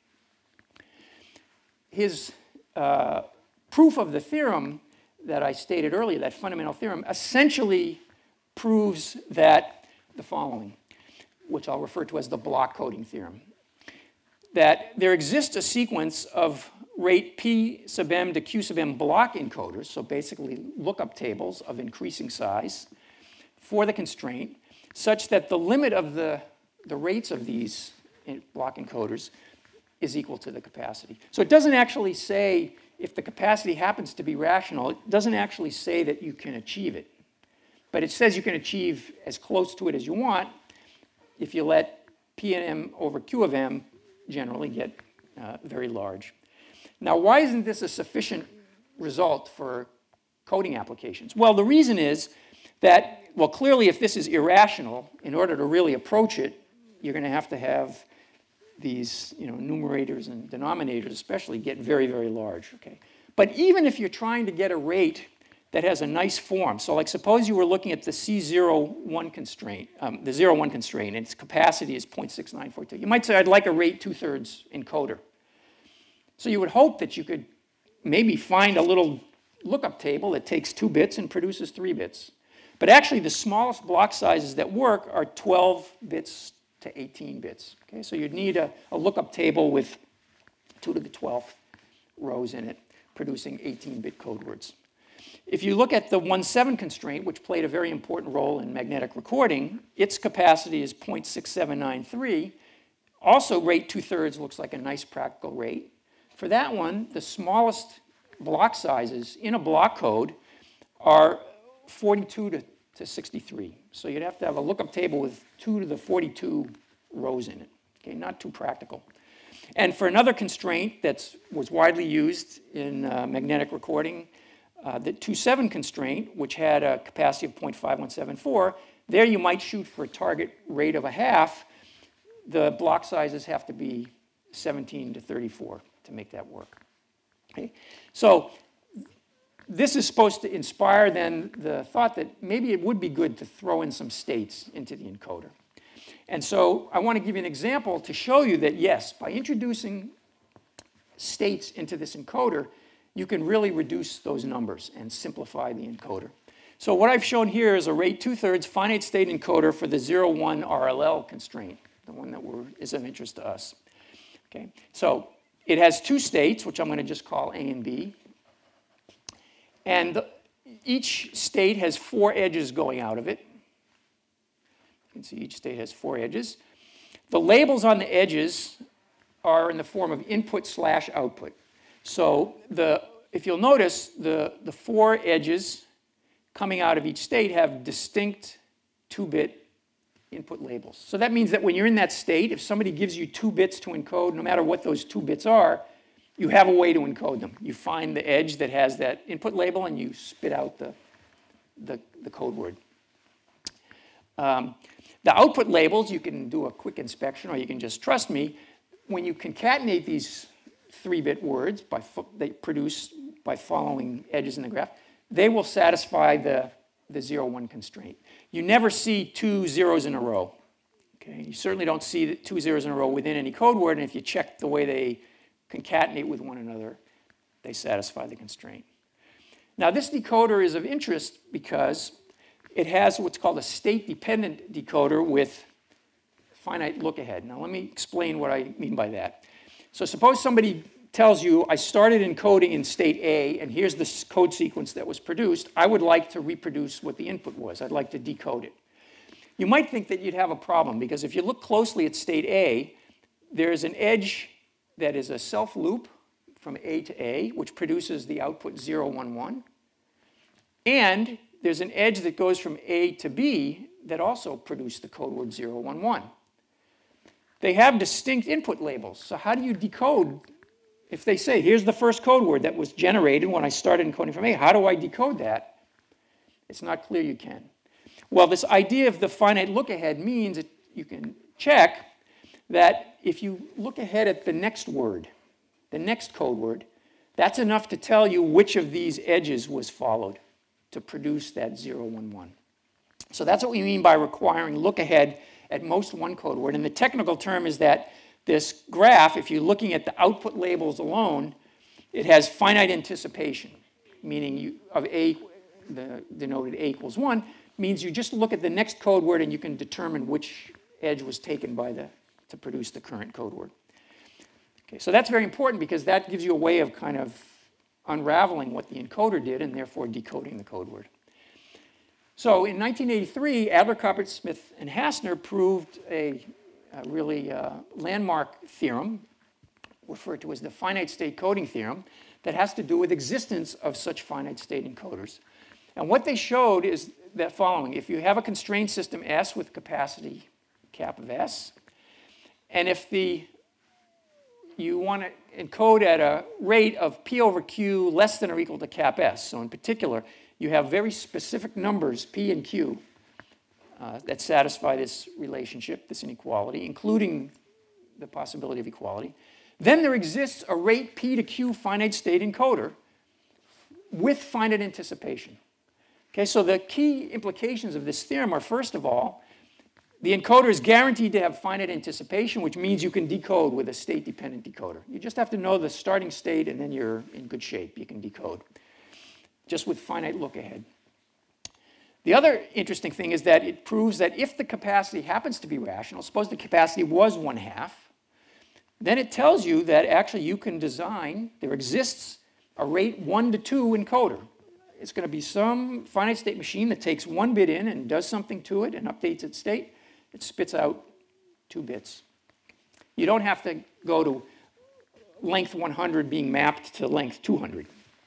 S1: His proof of the theorem that I stated earlier, that fundamental theorem, essentially proves that the following, which I'll refer to as the block coding theorem, that there exists a sequence of rate P sub m to Q sub m block encoders, so basically lookup tables of increasing size for the constraint, such that the limit of the rates of these block encoders is equal to the capacity. So it doesn't actually say, if the capacity happens to be rational, it doesn't actually say that you can achieve it. But it says you can achieve as close to it as you want if you let P and M over Q of M generally get very large. Now, why isn't this a sufficient result for coding applications? Well, the reason is that, well, clearly if this is irrational, in order to really approach it, you're going to have these numerators and denominators especially get very, very large. Okay? But even if you're trying to get a rate that has a nice form, so like suppose you were looking at the C01 constraint, the 0,1 constraint, and its capacity is 0.6942. You might say, I'd like a rate 2/3 encoder. So you would hope that you could maybe find a little lookup table that takes 2 bits and produces 3 bits. But actually, the smallest block sizes that work are 12 bits to 18 bits. Okay? So you'd need a lookup table with 2 to the 12th rows in it, producing 18-bit code words. If you look at the 1.7 constraint, which played a very important role in magnetic recording, its capacity is 0.6793. Also, rate 2/3 looks like a nice practical rate. For that one, the smallest block sizes in a block code are 42 to 63. So you'd have to have a lookup table with 2 to the 42 rows in it. Okay, not too practical. And for another constraint that was widely used in magnetic recording, the 2.7 constraint, which had a capacity of 0.5174, there you might shoot for a target rate of 1/2. The block sizes have to be 17 to 34 to make that work. Okay? So this is supposed to inspire then the thought that maybe it would be good to throw in some states into the encoder. And so I want to give you an example to show you that yes, by introducing states into this encoder, you can really reduce those numbers and simplify the encoder. So what I've shown here is a rate 2/3 finite state encoder for the 0,1 RLL constraint, the one that is of interest to us. Okay? So it has 2 states, which I'm going to just call A and B. And each state has 4 edges going out of it. You can see each state has 4 edges. The labels on the edges are in the form of input/output. So if you'll notice, the 4 edges coming out of each state have distinct 2-bit input labels. So that means that when you're in that state, if somebody gives you 2 bits to encode, no matter what those 2 bits are, you have a way to encode them. You find the edge that has that input label and you spit out the code word. The output labels, you can do a quick inspection or you can just trust me. When you concatenate these 3-bit words they produce by following edges in the graph, they will satisfy the 0,1 constraint. You never see 2 zeros in a row. Okay? You certainly don't see 2 zeros in a row within any code word, and if you check the way they concatenate with one another, they satisfy the constraint. Now, this decoder is of interest because it has what's called a state-dependent decoder with finite look-ahead. Now, let me explain what I mean by that. So suppose somebody tells you, I started encoding in state A, and here's the code sequence that was produced. I would like to reproduce what the input was. I'd like to decode it. You might think that you'd have a problem, because if you look closely at state A, there's an edge that is a self-loop from A to A, which produces the output 011. And there's an edge that goes from A to B that also produced the code word 011. They have distinct input labels. So how do you decode? If they say, here's the first code word that was generated when I started encoding from A, how do I decode that? It's not clear you can. Well, this idea of the finite look-ahead means that you can check that if you look ahead at the next word, the next code word, that's enough to tell you which of these edges was followed to produce that 011. So that's what we mean by requiring look-ahead at most one code word. And the technical term is that this graph, if you're looking at the output labels alone, it has finite anticipation, meaning of A, denoted A equals 1, means you just look at the next code word and you can determine which edge was taken by to produce the current code word. Okay, so that's very important because that gives you a way of kind of unraveling what the encoder did and therefore decoding the code word. So in 1983, Adler, Coppersmith, and Hassner proved a really landmark theorem referred to as the finite state coding theorem that has to do with existence of such finite state encoders. And what they showed is that following. If you have a constrained system S with capacity cap of S, and if you want to encode at a rate of P over Q less than or equal to cap S, so in particular, you have very specific numbers, P and Q, that satisfy this relationship, this inequality, including the possibility of equality. Then there exists a rate P to Q finite state encoder with finite anticipation. Okay, so the key implications of this theorem are, first of all, the encoder is guaranteed to have finite anticipation, which means you can decode with a state-dependent decoder. You just have to know the starting state, and then you're in good shape. You can decode, just with finite look ahead. The other interesting thing is that it proves that if the capacity happens to be rational, suppose the capacity was 1/2, then it tells you that actually you can design, there exists a rate 1 to 2 encoder. It's going to be some finite state machine that takes 1 bit in and does something to it and updates its state. It spits out 2 bits. You don't have to go to length 100 being mapped to length 200.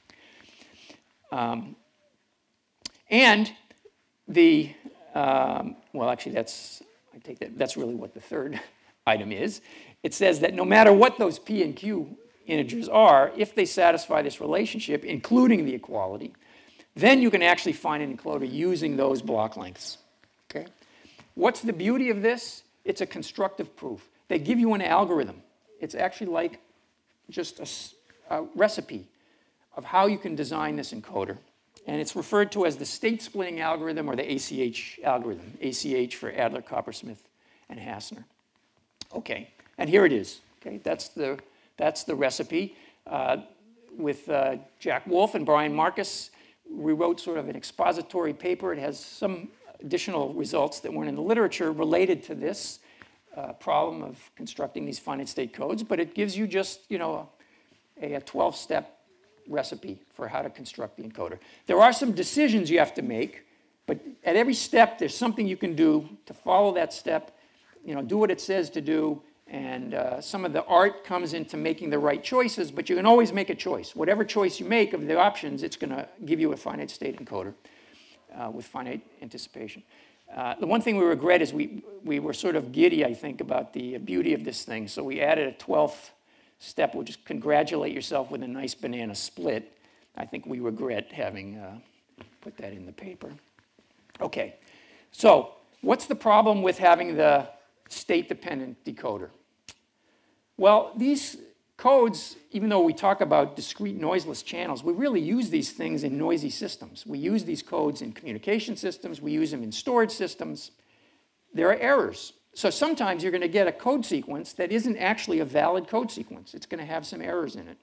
S1: And the, well, actually, I take that, that's really what the third item is. It says that no matter what those P and Q integers are, if they satisfy this relationship, including the equality, then you can actually find an encoder using those block lengths. Okay? What's the beauty of this? It's a constructive proof. They give you an algorithm. It's actually like just a recipe of how you can design this encoder. And it's referred to as the state splitting algorithm or the ACH algorithm. ACH for Adler, Coppersmith, and Hassner. Okay, and here it is. Okay, that's the recipe. With Jack Wolf and Brian Marcus, we wrote sort of an expository paper. It has some additional results that weren't in the literature related to this problem of constructing these finite state codes, but it gives you just, you know, a 12-step recipe for how to construct the encoder. There are some decisions you have to make, but at every step there's something you can do to follow that step, you know, do what it says to do, and some of the art comes into making the right choices, but you can always make a choice. Whatever choice you make of the options, it's going to give you a finite state encoder with finite anticipation. The one thing we regret is we were sort of giddy, I think, about the beauty of this thing, so we added a 12th step, which is congratulate yourself with a nice banana split. I think we regret having put that in the paper. Okay, so what's the problem with having the state-dependent decoder? Well, these codes, even though we talk about discrete noiseless channels, we really use these things in noisy systems. We use these codes in communication systems. We use them in storage systems. There are errors. So sometimes you're going to get a code sequence that isn't actually a valid code sequence. It's going to have some errors in it.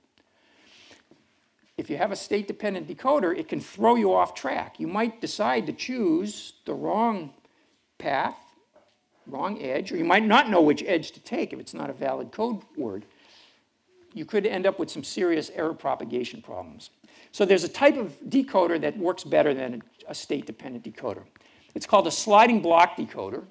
S1: If you have a state-dependent decoder, it can throw you off track. You might decide to choose the wrong path, wrong edge, or you might not know which edge to take if it's not a valid code word. You could end up with some serious error propagation problems. So there's a type of decoder that works better than a state-dependent decoder. It's called a sliding block decoder.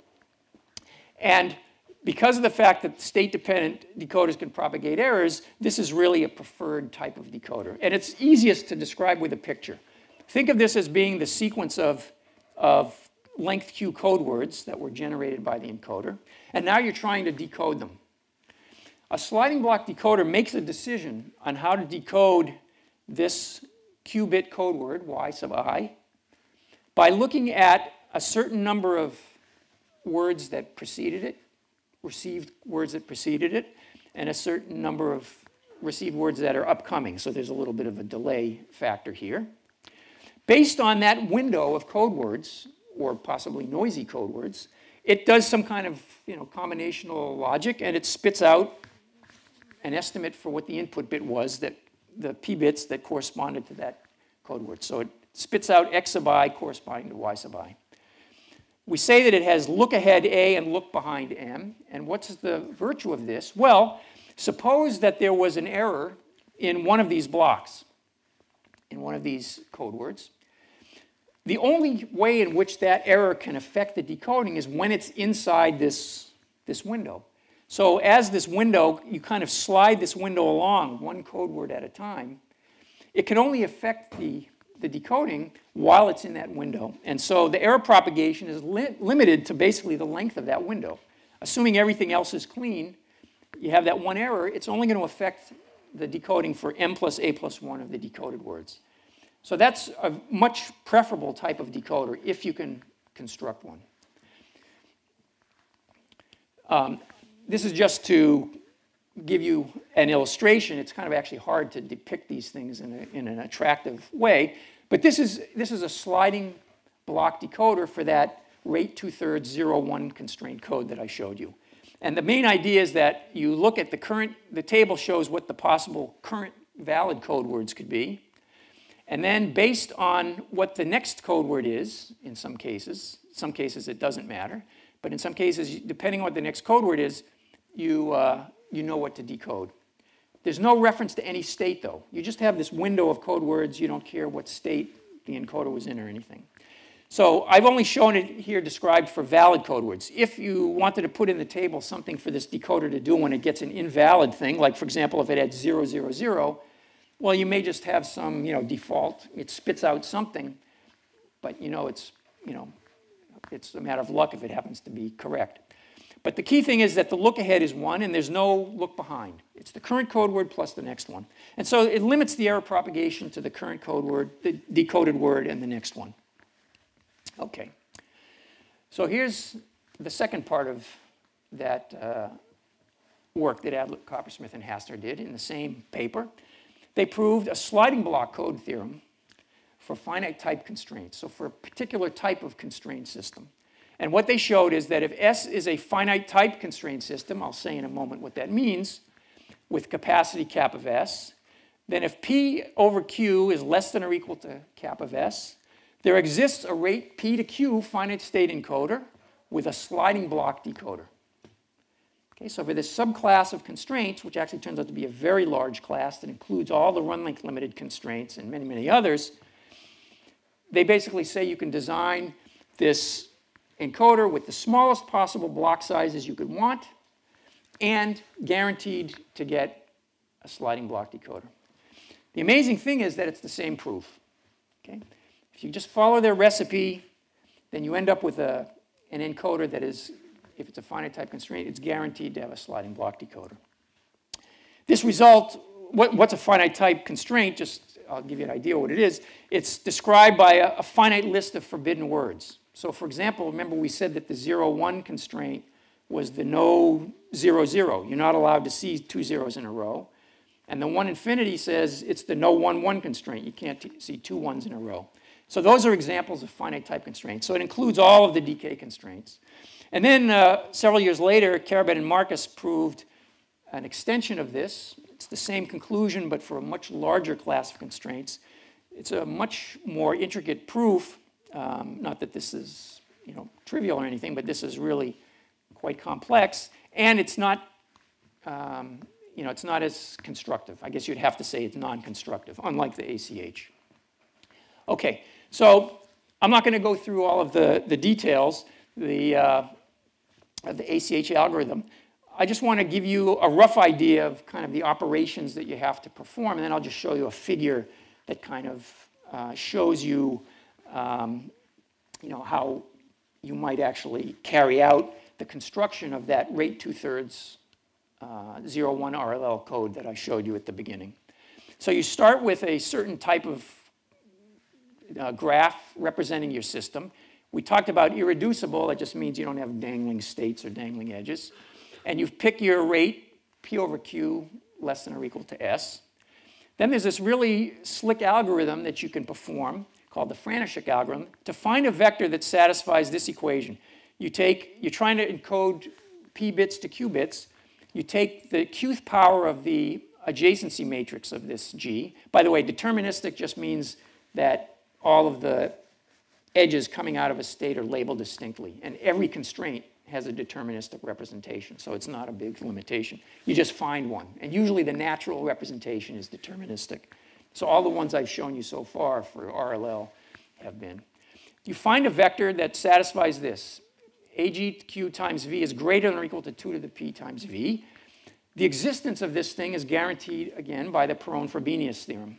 S1: And because of the fact that state-dependent decoders can propagate errors, this is really a preferred type of decoder. And it's easiest to describe with a picture. Think of this as being the sequence of length Q code words that were generated by the encoder. And now you're trying to decode them. A sliding block decoder makes a decision on how to decode this Q-bit code word, y sub I, by looking at a certain number of words that preceded it, received words that preceded it, and a certain number of received words that are upcoming. So there's a little bit of a delay factor here. Based on that window of code words, or possibly noisy code words, it does some kind of, you know, combinational logic, and it spits out an estimate for what the input bit was, that the p bits that corresponded to that code word. So it spits out x sub I corresponding to y sub I. We say that it has look ahead A and look behind M. And what's the virtue of this? Well, Suppose that there was an error in one of these blocks, in one of these code words. The only way in which that error can affect the decoding is when it's inside this window. So as this window, you kind of slide this window along one code word at a time, it can only affect the decoding while it's in that window. And so the error propagation is limited to basically the length of that window. Assuming everything else is clean, you have that one error, it's only going to affect the decoding for m plus a plus 1 of the decoded words. So that's a much preferable type of decoder if you can construct one. This is just to give you an illustration. It's kind of actually hard to depict these things in an attractive way. But this is a sliding block decoder for that rate 2/3 0-1 constraint code that I showed you. And the main idea is that you look at the table shows what the possible current valid code words could be. And then based on what the next code word is, in some cases it doesn't matter, but in some cases, depending on what the next code word is, you know what to decode. There's no reference to any state, though. You just have this window of code words. You don't care what state the encoder was in or anything. So I've only shown it here described for valid code words. If you wanted to put in the table something for this decoder to do when it gets an invalid thing, like, for example, if it had 0, 0, 0, well, you may just have some, default. It spits out something, but it's a matter of luck if it happens to be correct. But the key thing is that the look ahead is 1, and there's no look behind. It's the current code word plus the next one. And so it limits the error propagation to the current code word, the decoded word, and the next one. Okay. So here's the second part of that work that Adler, Coppersmith, and Hassler did in the same paper. They proved a sliding block code theorem for finite type constraints, so for a particular type of constraint system. And what they showed is that if S is a finite type constraint system, I'll say in a moment what that means, with capacity cap of S, then if P over Q is less than or equal to cap of S, there exists a rate P to Q finite state encoder with a sliding block decoder. Okay, so for this subclass of constraints, which actually turns out to be a very large class that includes all the run length limited constraints and many, many others, they basically say you can design this encoder with the smallest possible block sizes you could want and guaranteed to get a sliding block decoder. The amazing thing is that it's the same proof. Okay? If you just follow their recipe, then you end up with an encoder that is, if it's a finite type constraint, it's guaranteed to have a sliding block decoder. This result, what's a finite type constraint? Just, I'll give you an idea what it is. It's described by a finite list of forbidden words. So for example, remember we said that the 0-1 constraint was the no 0-0. You're not allowed to see 2 zeros in a row. And the 1 infinity says it's the no 1-1 constraint. You can't see 2 1s in a row. So those are examples of finite type constraints. So it includes all of the decay constraints. And then several years later, Karabet and Marcus proved an extension of this. It's the same conclusion, but for a much larger class of constraints. It's a much more intricate proof. Not that this is trivial or anything, but this is really quite complex. And it's not, it's not as constructive. I guess you'd have to say it's non-constructive, unlike the ACH. Okay, so I'm not going to go through all of the details of the ACH algorithm. I just want to give you a rough idea of kind of the operations that you have to perform, and then I'll just show you a figure that kind of shows you, how you might actually carry out the construction of that rate 2/3 0-1 RLL code that I showed you at the beginning. So you start with a certain type of graph representing your system. We talked about irreducible. That just means you don't have dangling states or dangling edges. And you pick your rate, P over Q, less than or equal to S. Then there's this really slick algorithm that you can perform called the Franishek algorithm to find a vector that satisfies this equation. You're trying to encode P bits to Q bits. You take the Qth power of the adjacency matrix of this G. By the way, deterministic just means that all of the edges coming out of a state are labeled distinctly, and every constraint has a deterministic representation, so it's not a big limitation. You just find one, and usually the natural representation is deterministic. So all the ones I've shown you so far for RLL have been. You find a vector that satisfies this. AGQ times V is greater than or equal to 2 to the P times V. The existence of this thing is guaranteed, again, by the Perron-Frobenius theorem.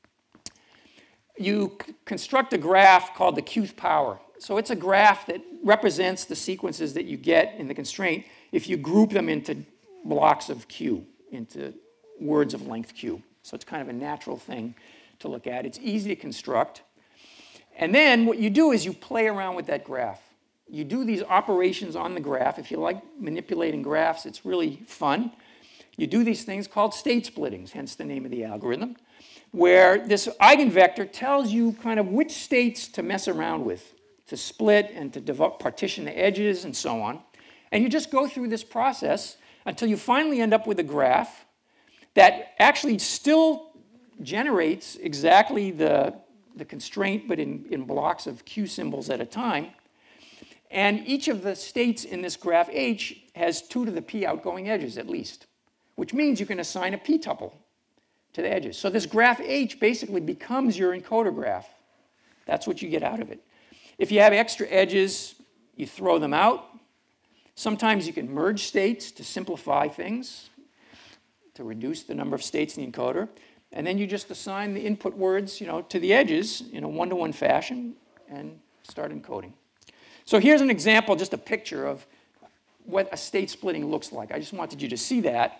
S1: You construct a graph called the Qth power. So it's a graph that represents the sequences that you get in the constraint if you group them into blocks of Q, into words of length Q. So it's kind of a natural thing to look at. It's easy to construct. And then what you do is you play around with that graph. You do these operations on the graph. If you like manipulating graphs, it's really fun. You do these things called state splittings, hence the name of the algorithm, where this eigenvector tells you kind of which states to mess around with, to split and to partition the edges and so on. And you just go through this process until you finally end up with a graph that actually still generates exactly the constraint, but in blocks of Q symbols at a time. And each of the states in this graph H has 2 to the P outgoing edges at least, which means you can assign a P tuple to the edges. So this graph H basically becomes your encoder graph. That's what you get out of it. If you have extra edges, you throw them out. Sometimes you can merge states to simplify things, to reduce the number of states in the encoder. And then you just assign the input words, to the edges in a one-to-one fashion and start encoding. So here's an example, just a picture of what a state splitting looks like. I just wanted you to see that.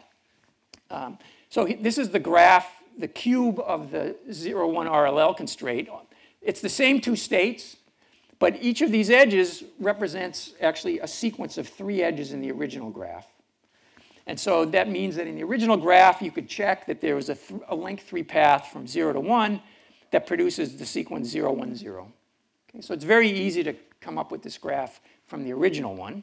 S1: So this is the graph, the cube of the 0, 1 RLL constraint. It's the same 2 states, but each of these edges represents actually a sequence of 3 edges in the original graph. And so that means that in the original graph, you could check that there was a length 3 path from 0 to 1 that produces the sequence 0, 1, 0. Okay, so it's very easy to come up with this graph from the original one.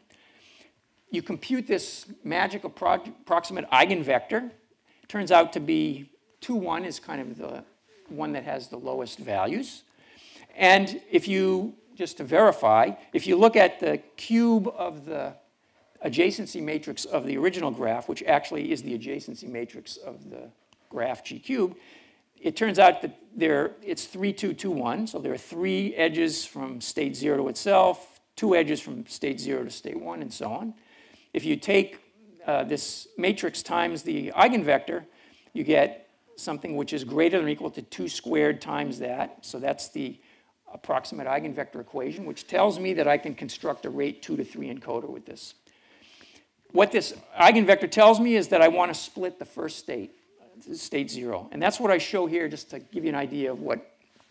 S1: You compute this magic approximate eigenvector. It turns out to be 2, 1 is kind of the one that has the lowest values. And if you, just to verify, if you look at the cube of the adjacency matrix of the original graph, which actually is the adjacency matrix of the graph G cubed, it turns out that it's 3, 2, 2, 1. So there are 3 edges from state 0 to itself, 2 edges from state 0 to state 1, and so on. If you take this matrix times the eigenvector, you get something which is greater than or equal to 2 squared times that. So that's the approximate eigenvector equation, which tells me that I can construct a rate 2 to 3 encoder with this. What this eigenvector tells me is that I want to split the first state, state 0. And that's what I show here just to give you an idea of what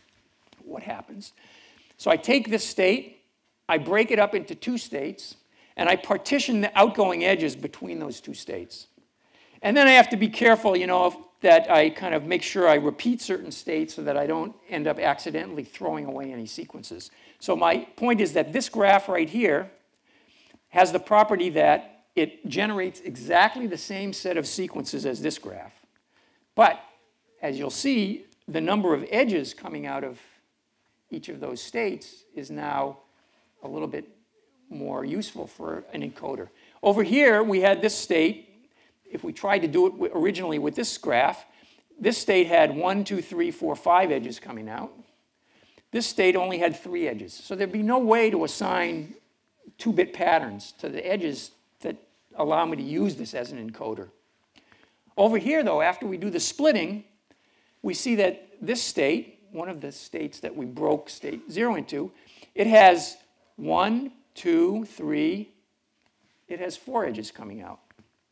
S1: happens. So I take this state, I break it up into 2 states, and I partition the outgoing edges between those 2 states. And then I have to be careful, that I kind of make sure I repeat certain states so that I don't end up accidentally throwing away any sequences. So my point is that this graph right here has the property that it generates exactly the same set of sequences as this graph. But as you'll see, the number of edges coming out of each of those states is now a little bit more useful for an encoder. Over here, we had this state. If we tried to do it originally with this graph, this state had 1, 2, 3, 4, 5 edges coming out. This state only had 3 edges. So there'd be no way to assign 2-bit patterns to the edges that allow me to use this as an encoder. Over here, though, after we do the splitting, we see that this state, one of the states that we broke state 0 into, it has 1, 2, 3, it has 4 edges coming out.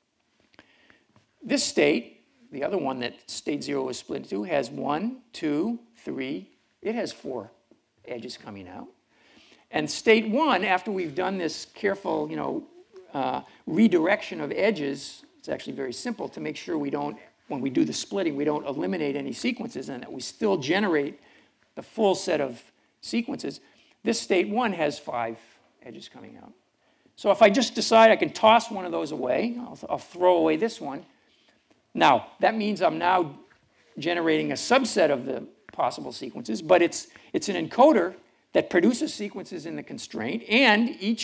S1: This state, the other one that state 0 was split into, has 1, 2, 3, it has 4 edges coming out. And state 1, after we've done this careful, redirection of edges, it's actually very simple to make sure we don't, when we do the splitting, we don't eliminate any sequences and that we still generate the full set of sequences. This state 1 has 5 edges coming out. So if I just decide I can toss one of those away, I'll throw away this one. Now, that means I'm now generating a subset of the possible sequences, but it's an encoder that produces sequences in the constraint, and each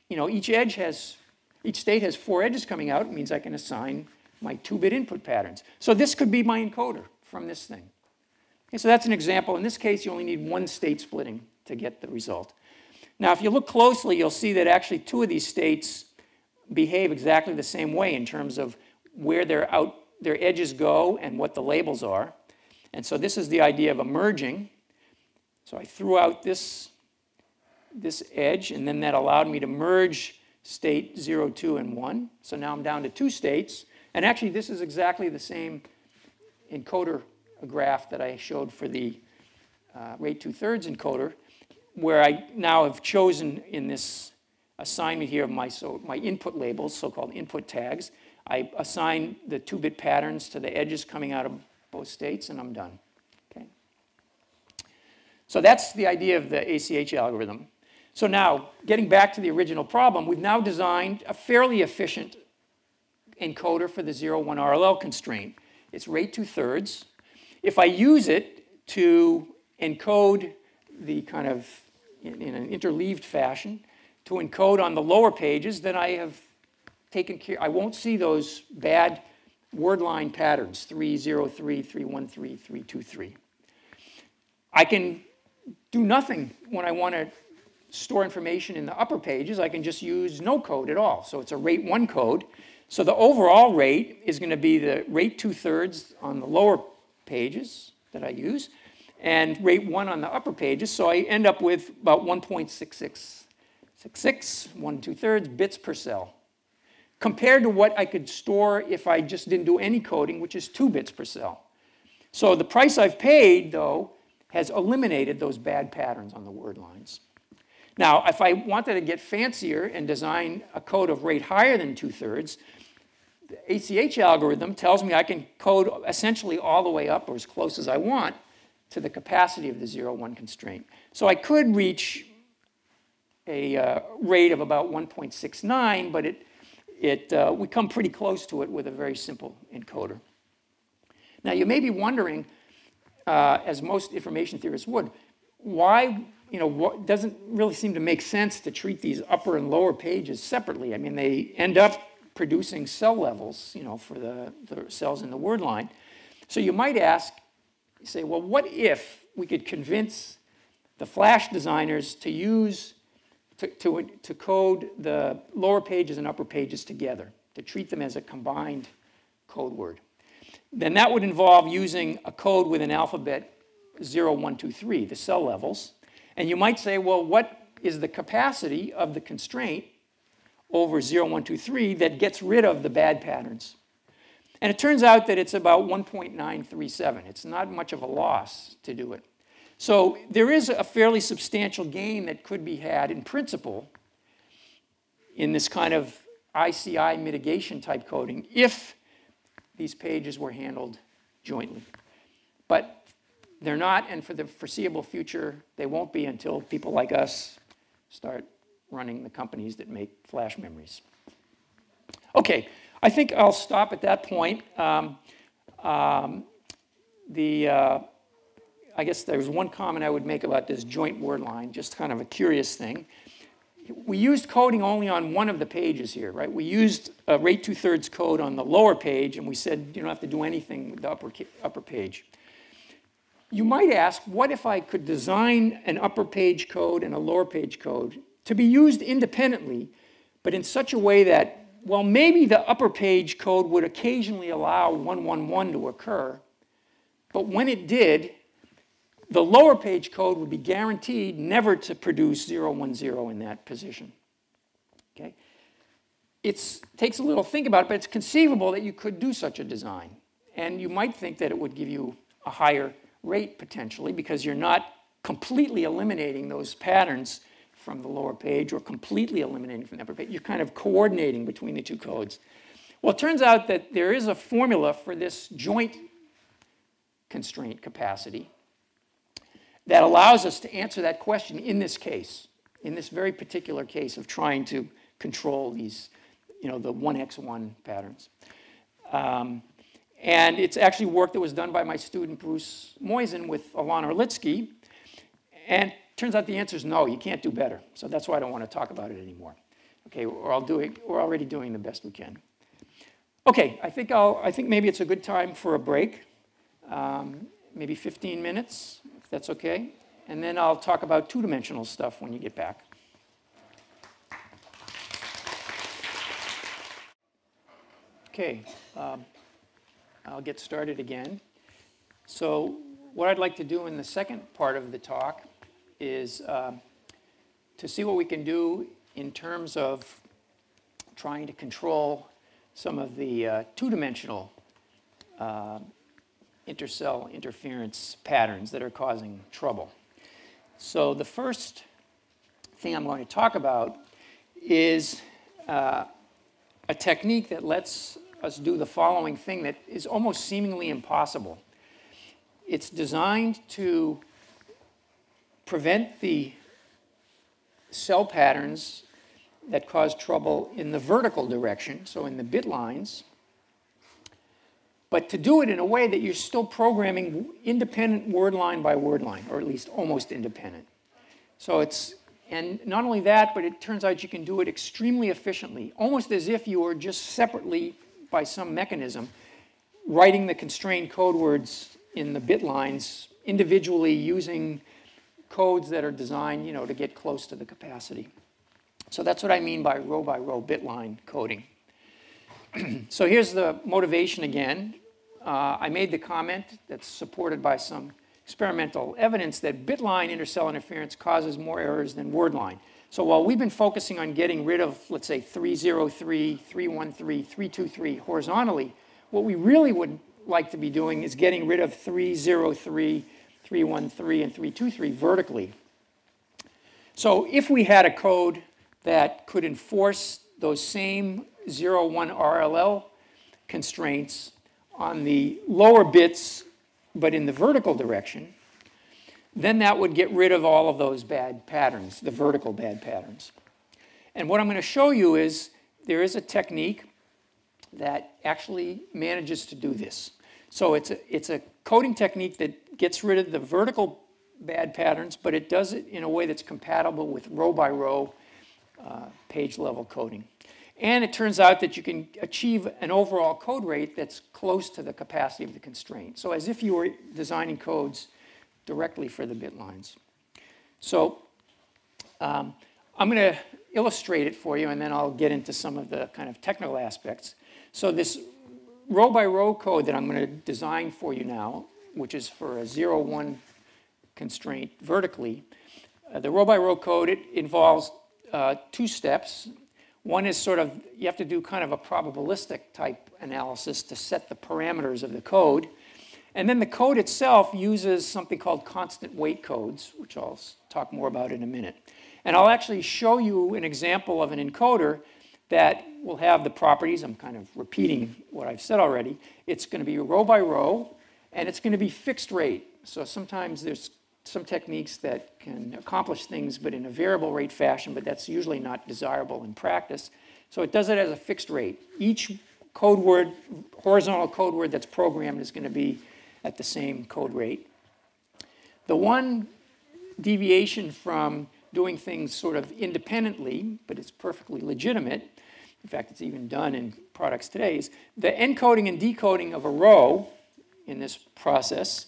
S1: each state has 4 edges coming out. It means I can assign my 2-bit input patterns. So this could be my encoder from this thing. Okay, so that's an example. In this case, you only need 1 state splitting to get the result. Now, if you look closely, you'll see that actually 2 of these states behave exactly the same way in terms of where their edges go and what the labels are. And so this is the idea of a merging. So I threw out this edge, and then that allowed me to merge state 0, 2, and 1. So now I'm down to 2 states. And actually, this is exactly the same encoder graph that I showed for the rate 2/3 encoder, where I now have chosen in this assignment here of my input labels, so-called input tags. I assign the 2-bit patterns to the edges coming out of both states, and I'm done. Okay. So that's the idea of the ACH algorithm. So now, getting back to the original problem, we've now designed a fairly efficient encoder for the 0-1 RLL constraint. It's rate 2/3. If I use it to encode the kind of, in an interleaved fashion, to encode on the lower pages, then I have taken care, I won't see those bad word line patterns, 303, 313, 323. I can do nothing when I want to store information in the upper pages. I can just use no code at all. So it's a rate 1 code. So the overall rate is going to be the rate 2/3 on the lower pages that I use, and rate 1 on the upper pages. So I end up with about 1.6666, 1 2/3 bits per cell, compared to what I could store if I just didn't do any coding, which is 2 bits per cell. So the price I've paid, though, has eliminated those bad patterns on the word lines. Now, if I wanted to get fancier and design a code of rate higher than 2/3, the ACH algorithm tells me I can code essentially all the way up, or as close as I want, to the capacity of the 0-1 constraint. So I could reach a rate of about 1.69, but we come pretty close to it with a very simple encoder. Now, you may be wondering, as most information theorists would, why, what doesn't really seem to make sense to treat these upper and lower pages separately. I mean, they end up producing cell levels, for the cells in the word line. So you might say, well, what if we could convince the Flash designers to code the lower pages and upper pages together, to treat them as a combined code word? Then that would involve using a code with an alphabet 0, 1, 2, 3, the cell levels. And you might say, well, what is the capacity of the constraint over 0, 1, 2, 3 that gets rid of the bad patterns? And it turns out that it's about 1.937. It's not much of a loss to do it. So there is a fairly substantial gain that could be had in principle in this kind of ICI mitigation type coding if these pages were handled jointly. But they're not, and for the foreseeable future, they won't be until people like us start running the companies that make flash memories. Okay, I think I'll stop at that point. I guess there's one comment I would make about this joint word line, just kind of a curious thing. We used coding only on one of the pages here, right? We used a rate 2/3 code on the lower page, and we said you don't have to do anything with the upper page. You might ask, what if I could design an upper page code and a lower page code to be used independently, but in such a way that, well, maybe the upper page code would occasionally allow 111 to occur, but when it did, the lower page code would be guaranteed never to produce 010 in that position. Okay? It takes a little think about it, but it's conceivable that you could do such a design. And you might think that it would give you a higher rate potentially because you're not completely eliminating those patterns from the lower page or completely eliminating from the upper page. You're kind of coordinating between the two codes. Well, it turns out that there is a formula for this joint constraint capacity that allows us to answer that question in this case, in this very particular case of trying to control these, the 1x1 patterns. And it's actually work that was done by my student Bruce Moisen with Alon Orlitsky. And it turns out the answer is no, you can't do better. So that's why I don't want to talk about it anymore. Okay, we're already doing the best we can. Okay, I think maybe it's a good time for a break, maybe 15 minutes, if that's okay. And then I'll talk about two-dimensional stuff when you get back. Okay, I'll get started again. So what I'd like to do in the second part of the talk is to see what we can do in terms of trying to control some of the two-dimensional intercell interference patterns that are causing trouble. So the first thing I'm going to talk about is a technique that lets us do the following thing that is almost seemingly impossible. It's designed to prevent the cell patterns that cause trouble in the vertical direction, so in the bit lines, but to do it in a way that you're still programming independent word line by word line, or at least almost independent. So and not only that, but it turns out you can do it extremely efficiently, almost as if you were just separately, by some mechanism, writing the constrained code words in the bit lines individually using codes that are designed, to get close to the capacity. So that's what I mean by row bit line coding. So here's the motivation again. I made the comment that's supported by some experimental evidence that bit line intercell interference causes more errors than word line. So while we've been focusing on getting rid of, let's say, 303, 313, 323 horizontally, what we really would like to be doing is getting rid of 303, 313, and 323 vertically. So if we had a code that could enforce those same 0, 1 RLL constraints on the lower bits, but in the vertical direction, then that would get rid of all of those bad patterns, the vertical bad patterns. And what I'm going to show you is there is a technique that actually manages to do this. So it's a coding technique that gets rid of the vertical bad patterns, but it does it in a way that's compatible with row-by-row page-level coding. And it turns out that you can achieve an overall code rate that's close to the capacity of the constraint. So as if you were designing codes directly for the bit lines. So I'm going to illustrate it for you, and then I'll get into some of the kind of technical aspects. So this row-by-row code that I'm going to design for you now, which is for a 0, 1 constraint vertically, the row-by-row code, it involves two steps. One is sort of, you have to do kind of a probabilistic type analysis to set the parameters of the code. And then the code itself uses something called constant weight codes, which I'll talk more about in a minute. And I'll actually show you an example of an encoder that will have the properties. I'm kind of repeating what I've said already. It's going to be row by row, and it's going to be fixed rate. So sometimes there's some techniques that can accomplish things, but in a variable rate fashion, but that's usually not desirable in practice. So it does it as a fixed rate. Each code word, horizontal code word that's programmed is going to be at the same code rate. The one deviation from doing things sort of independently, but it's perfectly legitimate, in fact, it's even done in products today, is the encoding and decoding of a row in this process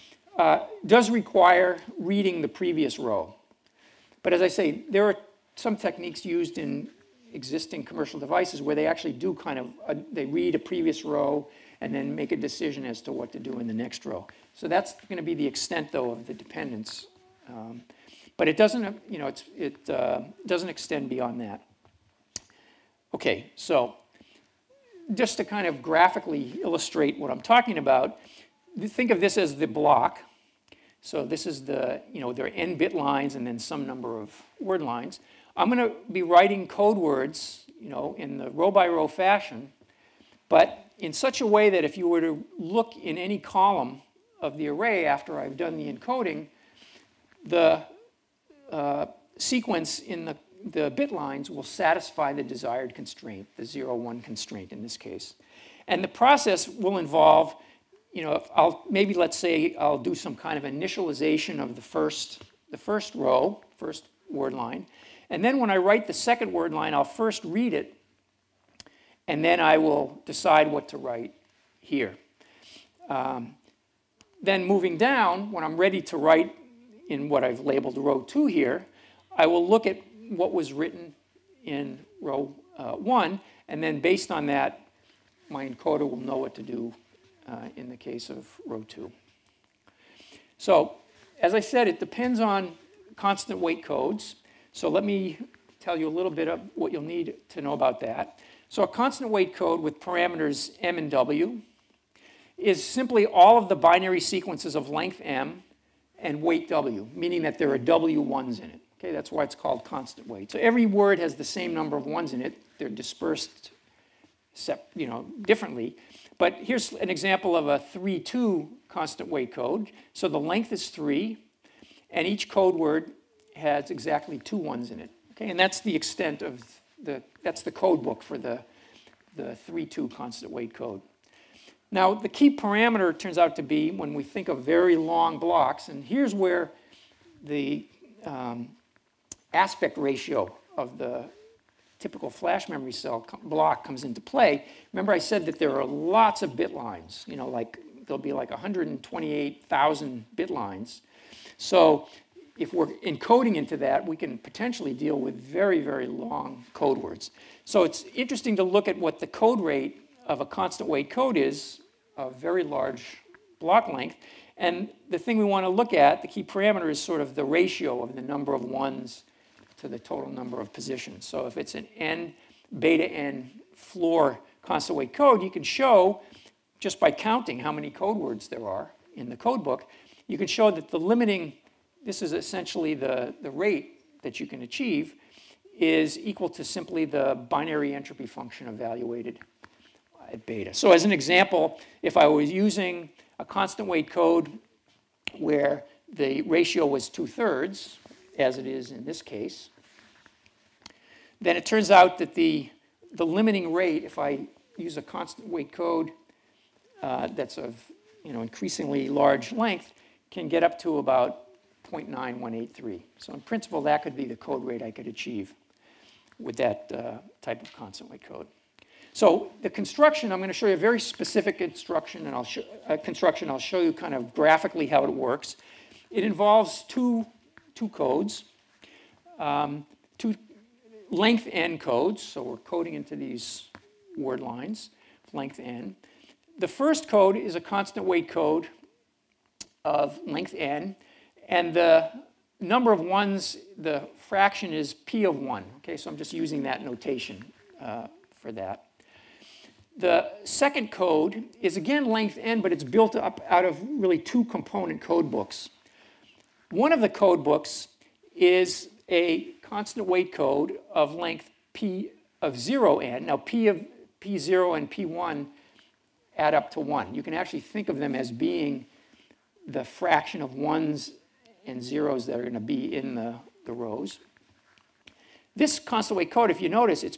S1: does require reading the previous row. But as I say, there are some techniques used in existing commercial devices where they actually do kind of, they read a previous row and then make a decision as to what to do in the next row. So that's going to be the extent, though, of the dependence. But it doesn't, it doesn't extend beyond that. Okay, so just to kind of graphically illustrate what I'm talking about, think of this as the block. So this is the, there are n bit lines and then some number of word lines. I'm going to be writing code words, in the row-by-row fashion, but in such a way that if you were to look in any column of the array after I've done the encoding, the sequence in the bit lines will satisfy the desired constraint, the 0, 1 constraint in this case. And the process will involve, let's say I'll do some kind of initialization of the first row, first word line, And then when I write the second word line, I'll first read it, and then I will decide what to write here. Then moving down, when I'm ready to write in what I've labeled row 2 here, I will look at what was written in row 1, and then based on that, my encoder will know what to do in the case of row 2. So, as I said, it depends on constant weight codes. So let me tell you a little bit of what you'll need to know about that. So a constant weight code with parameters m and w is simply all of the binary sequences of length m and weight w, meaning that there are w ones in it. Okay, that's why it's called constant weight. So every word has the same number of ones in it. They're dispersed, differently. But here's an example of a 3-2 constant weight code. So the length is 3, and each code word has exactly 2 ones in it. Okay, and that's the extent of that's the code book for the 3-2 constant weight code. Now, the key parameter turns out to be when we think of very long blocks, and here's where the aspect ratio of the typical flash memory cell block comes into play. Remember I said that there are lots of bit lines, like there'll be like 128,000 bit lines. So if we're encoding into that, we can potentially deal with very, very long code words. So it's interesting to look at what the code rate of a constant weight code is, a very large block length. And the thing we want to look at, the key parameter, is sort of the ratio of the number of ones to the total number of positions. So if it's an n beta n floor constant weight code, you can show, just by counting how many code words there are in the code book, you can show that the limiting, this is essentially the rate that you can achieve, is equal to simply the binary entropy function evaluated at beta. So as an example, if I was using a constant weight code where the ratio was 2/3, as it is in this case, then it turns out that the limiting rate, if I use a constant weight code that's of increasingly large length, can get up to about 0.9183. So in principle, that could be the code rate I could achieve with that type of constant weight code. So the construction, I'm going to show you a very specific construction, and I'll show you kind of graphically how it works. It involves two codes, two length n codes. So we're coding into these word lines, length n. The first code is a constant weight code of length n, and the number of ones, the fraction is p of 1. Okay, so I'm just using that notation for that. The second code is again length n, but it's built up out of really 2 component code books. One of the code books is a constant weight code of length p of 0n. Now p0 and p1 add up to 1. You can actually think of them as being the fraction of ones and zeros that are going to be in the rows. This constant weight code, if you notice, it's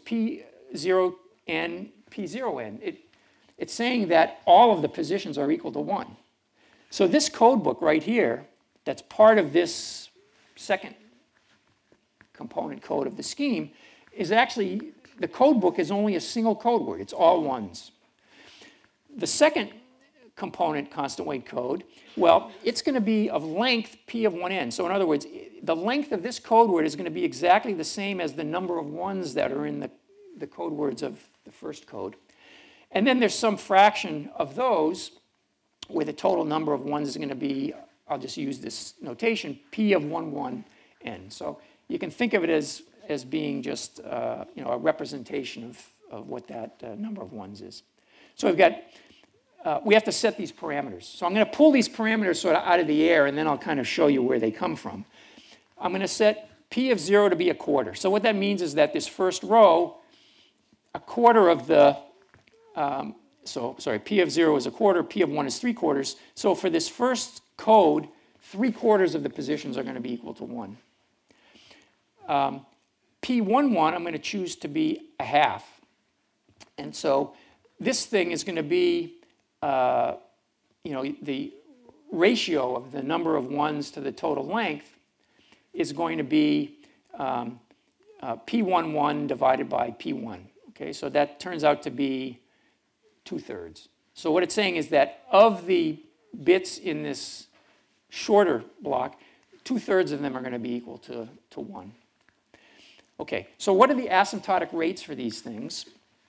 S1: p0n, p0n. It's saying that all of the positions are equal to 1. So this code book right here, that's part of this second component code of the scheme, is actually, the code book is only a single code word. It's all ones. The second component constant weight code, well, it's going to be of length p of 1n. So in other words, the length of this code word is going to be exactly the same as the number of ones that are in the code words of the first code. And then there's some fraction of those where the total number of ones is going to be, I'll just use this notation, p of 1, n. So you can think of it as being just a representation of what that number of ones is. So we have to set these parameters. So I'm going to pull these parameters sort of out of the air, and then I'll kind of show you where they come from. I'm going to set p of 0 to be a quarter. So what that means is that this first row, a quarter of the, p of 0 is a quarter, p of 1 is 3/4. So for this first code, 3/4 of the positions are going to be equal to 1. P11, I'm going to choose to be a half. And so this thing is going to be, the ratio of the number of ones to the total length is going to be P11 divided by P1. Okay, so that turns out to be 2/3. So what it's saying is that of the bits in this shorter block, 2/3 of them are going to be equal to 1. Okay, so what are the asymptotic rates for these things,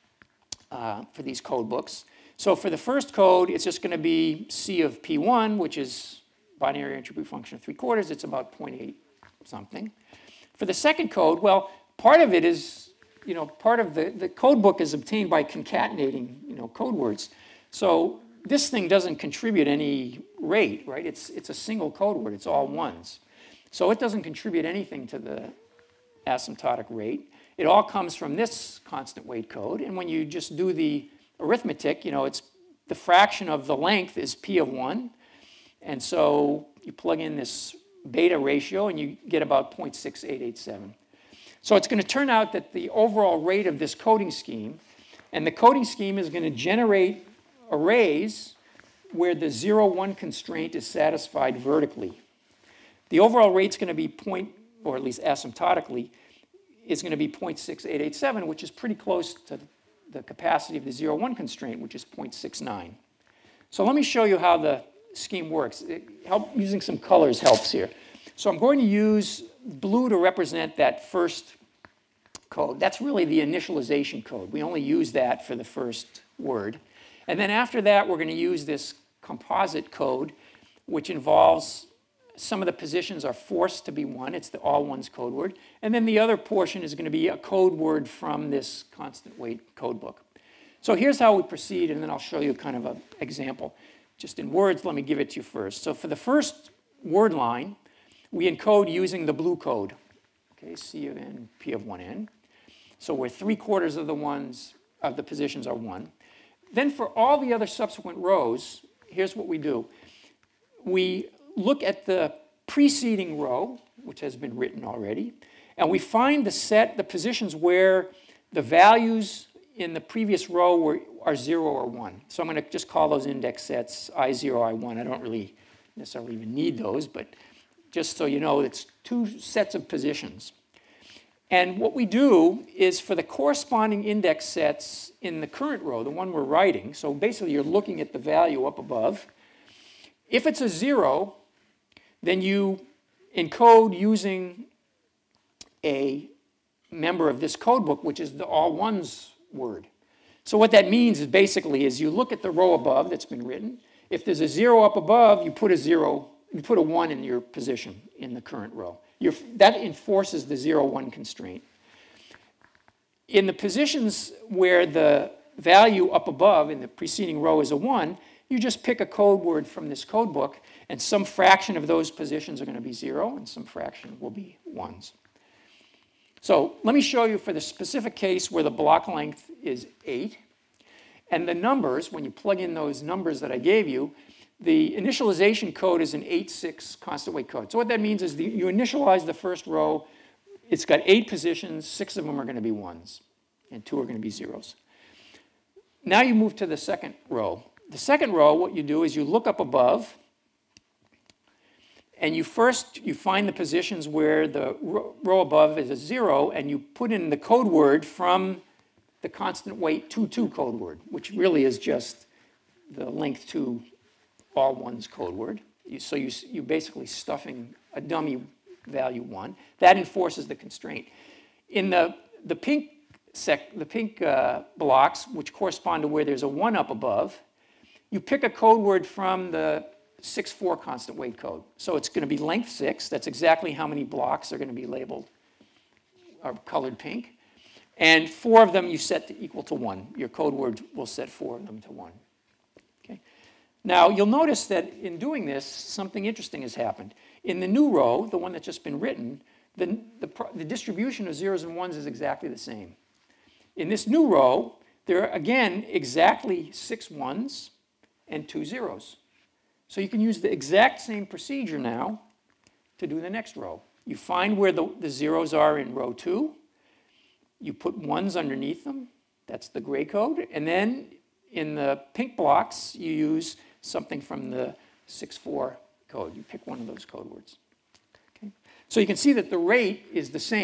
S1: for these code books? So for the first code, it's just going to be C of P1, which is binary entropy function of 3/4. It's about 0.8 something. For the second code, well, part of it is, part of the code book is obtained by concatenating, code words. So this thing doesn't contribute any rate, right? It's a single code word. It's all ones. So it doesn't contribute anything to the asymptotic rate. It all comes from this constant weight code. And when you just do the arithmetic, it's the fraction of the length is P of 1. And so you plug in this beta ratio and you get about 0.6887. So it's going to turn out that the overall rate of this coding scheme, and the coding scheme is going to generate arrays where the 0, 1 constraint is satisfied vertically. The overall rate's going to be or at least asymptotically, is going to be 0.6887, which is pretty close to the capacity of the 0, 1 constraint, which is 0.69. So let me show you how the scheme works. Using some colors helps here. So I'm going to use blue to represent that first code. That's really the initialization code. We only use that for the first word. And then after that, we're going to use this composite code, which involves some of the positions are forced to be 1. It's the all ones code word. And then the other portion is going to be a code word from this constant weight code book. So here's how we proceed, and then I'll show you kind of an example. Just in words, let me give it to you first. So for the first word line, we encode using the blue code. Okay, C of n, P of 1n. So where 3/4 of the ones of the positions are 1. Then for all the other subsequent rows, here's what we do. We look at the preceding row, which has been written already, and we find the positions where the values in the previous row are 0 or 1. So I'm going to just call those index sets I0, I1. I don't really necessarily even need those, but just so you know, it's 2 sets of positions. And what we do is for the corresponding index sets in the current row, the one we're writing, so basically you're looking at the value up above. If it's a 0, then you encode using a member of this code book, which is the all ones word. So what that means is basically is you look at the row above that's been written. If there's a 0 up above, you put a 1 in your position in the current row. That enforces the 0, 1 constraint. In the positions where the value up above in the preceding row is a 1, you just pick a code word from this code book, and some fraction of those positions are going to be 0, and some fraction will be 1s. So let me show you for the specific case where the block length is 8. And the numbers, when you plug in those numbers that I gave you, the initialization code is an 8-6 constant weight code. So what that means is you initialize the first row. It's got 8 positions. 6 of them are going to be 1s, and 2 are going to be 0s. Now you move to the second row. The second row, what you do is you look up above, and you find the positions where the row above is a 0, and you put in the code word from the constant weight 2 code word, which really is just the length 2 all ones code word. So you're basically stuffing a dummy value 1. That enforces the constraint. In the pink blocks, which correspond to where there's a 1 up above, you pick a code word from the 6-4 constant weight code. So it's going to be length 6. That's exactly how many blocks are going to be labeled or colored pink. And 4 of them you set to equal to 1. Your code word will set 4 of them to 1. Okay. Now you'll notice that in doing this, something interesting has happened. In the new row, the one that's just been written, the distribution of 0s and 1s is exactly the same. In this new row, there are again exactly 6 1s and 2 0s. So you can use the exact same procedure now to do the next row. You find where the 0s are in row 2. You put 1s underneath them. That's the gray code. And then in the pink blocks, you use something from the 6-4 code. You pick one of those code words. Okay? So you can see that the rate is the same.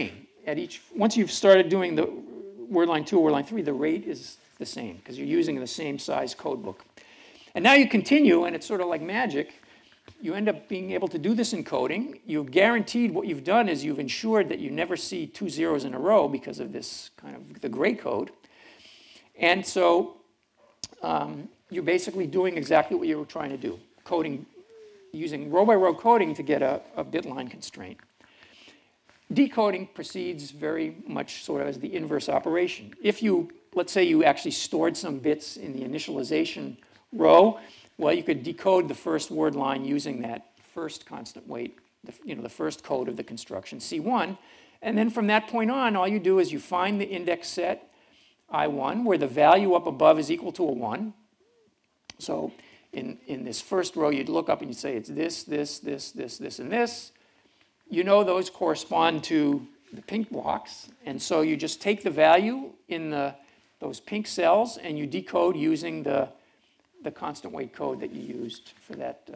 S1: at each, once you've started doing the word line 2 or word line 3, the rate is the same because you're using the same size code book. And now you continue, and it's sort of like magic. You end up being able to do this encoding. You've guaranteed what you've done is you've ensured that you never see 2 zeros in a row because of this kind of the gray code. And so you're basically doing exactly what you were trying to do, coding, using row by row coding to get a bit line constraint. Decoding proceeds very much sort of as the inverse operation. If you, let's say you actually stored some bits in the initialization row, well, you could decode the first word line using that first constant weight, the first code of the construction, C1. And then from that point on, all you do is you find the index set I1 where the value up above is equal to a 1. So in this first row, you'd look up and you'd say it's this, this, this, this, this, and this. You know those correspond to the pink blocks. And so you just take the value in those pink cells and you decode using the constant weight code that you used for that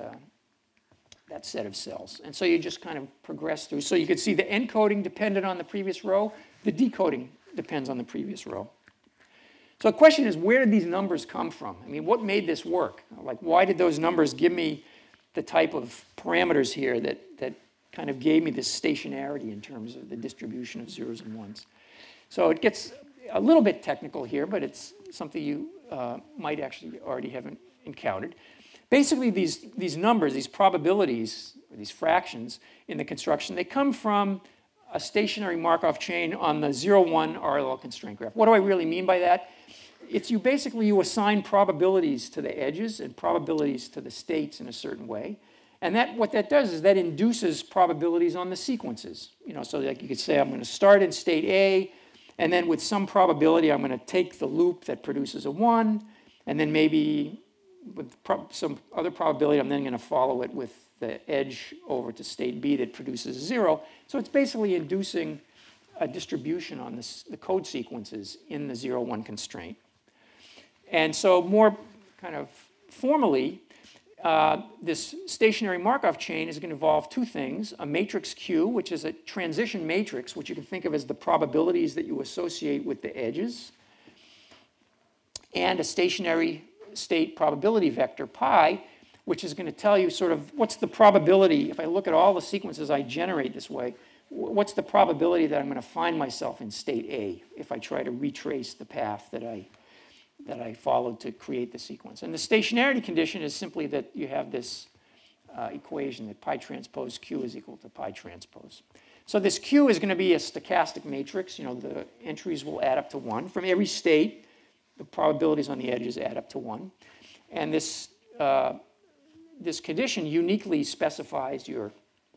S1: set of cells. And so you just kind of progress through. So you could see the encoding depended on the previous row. The decoding depends on the previous row. So the question is, where did these numbers come from? I mean, what made this work? Like, why did those numbers give me the type of parameters here that kind of gave me this stationarity in terms of the distribution of zeros and ones? So it gets a little bit technical here, but it's something you might actually already have encountered. Basically, these numbers, these probabilities, or these fractions in the construction, they come from a stationary Markov chain on the 0-1 RLL constraint graph. What do I really mean by that? It's you assign probabilities to the edges and probabilities to the states in a certain way. And what that does is that induces probabilities on the sequences. So like you could say, I'm going to start in state A, and then with some probability, I'm going to take the loop that produces a 1, and then maybe with some other probability, I'm then going to follow it with the edge over to state B that produces a 0. So it's basically inducing a distribution on the code sequences in the 0-1 constraint. And so more kind of formally, this stationary Markov chain is going to involve two things: a matrix Q, which is a transition matrix, which you can think of as the probabilities that you associate with the edges, and a stationary state probability vector, pi, which is going to tell you sort of what's the probability, if I look at all the sequences I generate this way, what's the probability that I'm going to find myself in state A if I try to retrace the path that I followed to create the sequence. And the stationarity condition is simply that you have this equation that pi transpose Q is equal to pi transpose. So this Q is going to be a stochastic matrix. The entries will add up to 1. From every state, the probabilities on the edges add up to 1. And this condition uniquely specifies your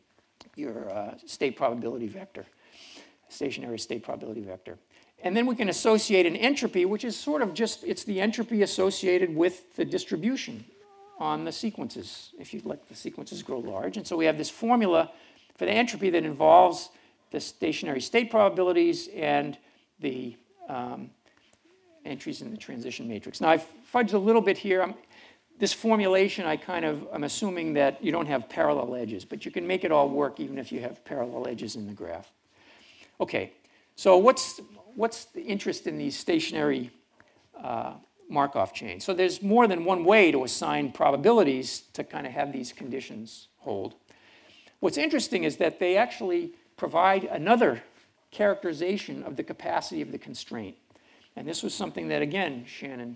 S1: state probability vector, stationary state probability vector. And then we can associate an entropy, which is sort of just, it's the entropy associated with the distribution on the sequences, if you let the sequences grow large. And so we have this formula for the entropy that involves the stationary state probabilities and the entries in the transition matrix. Now, I've fudged a little bit here. This formulation, I'm assuming that you don't have parallel edges, but you can make it all work even if you have parallel edges in the graph. Okay, so what's the interest in these stationary Markov chains? So there's more than one way to assign probabilities to kind of have these conditions hold. What's interesting is that they actually provide another characterization of the capacity of the constraint. And this was something that, again, Shannon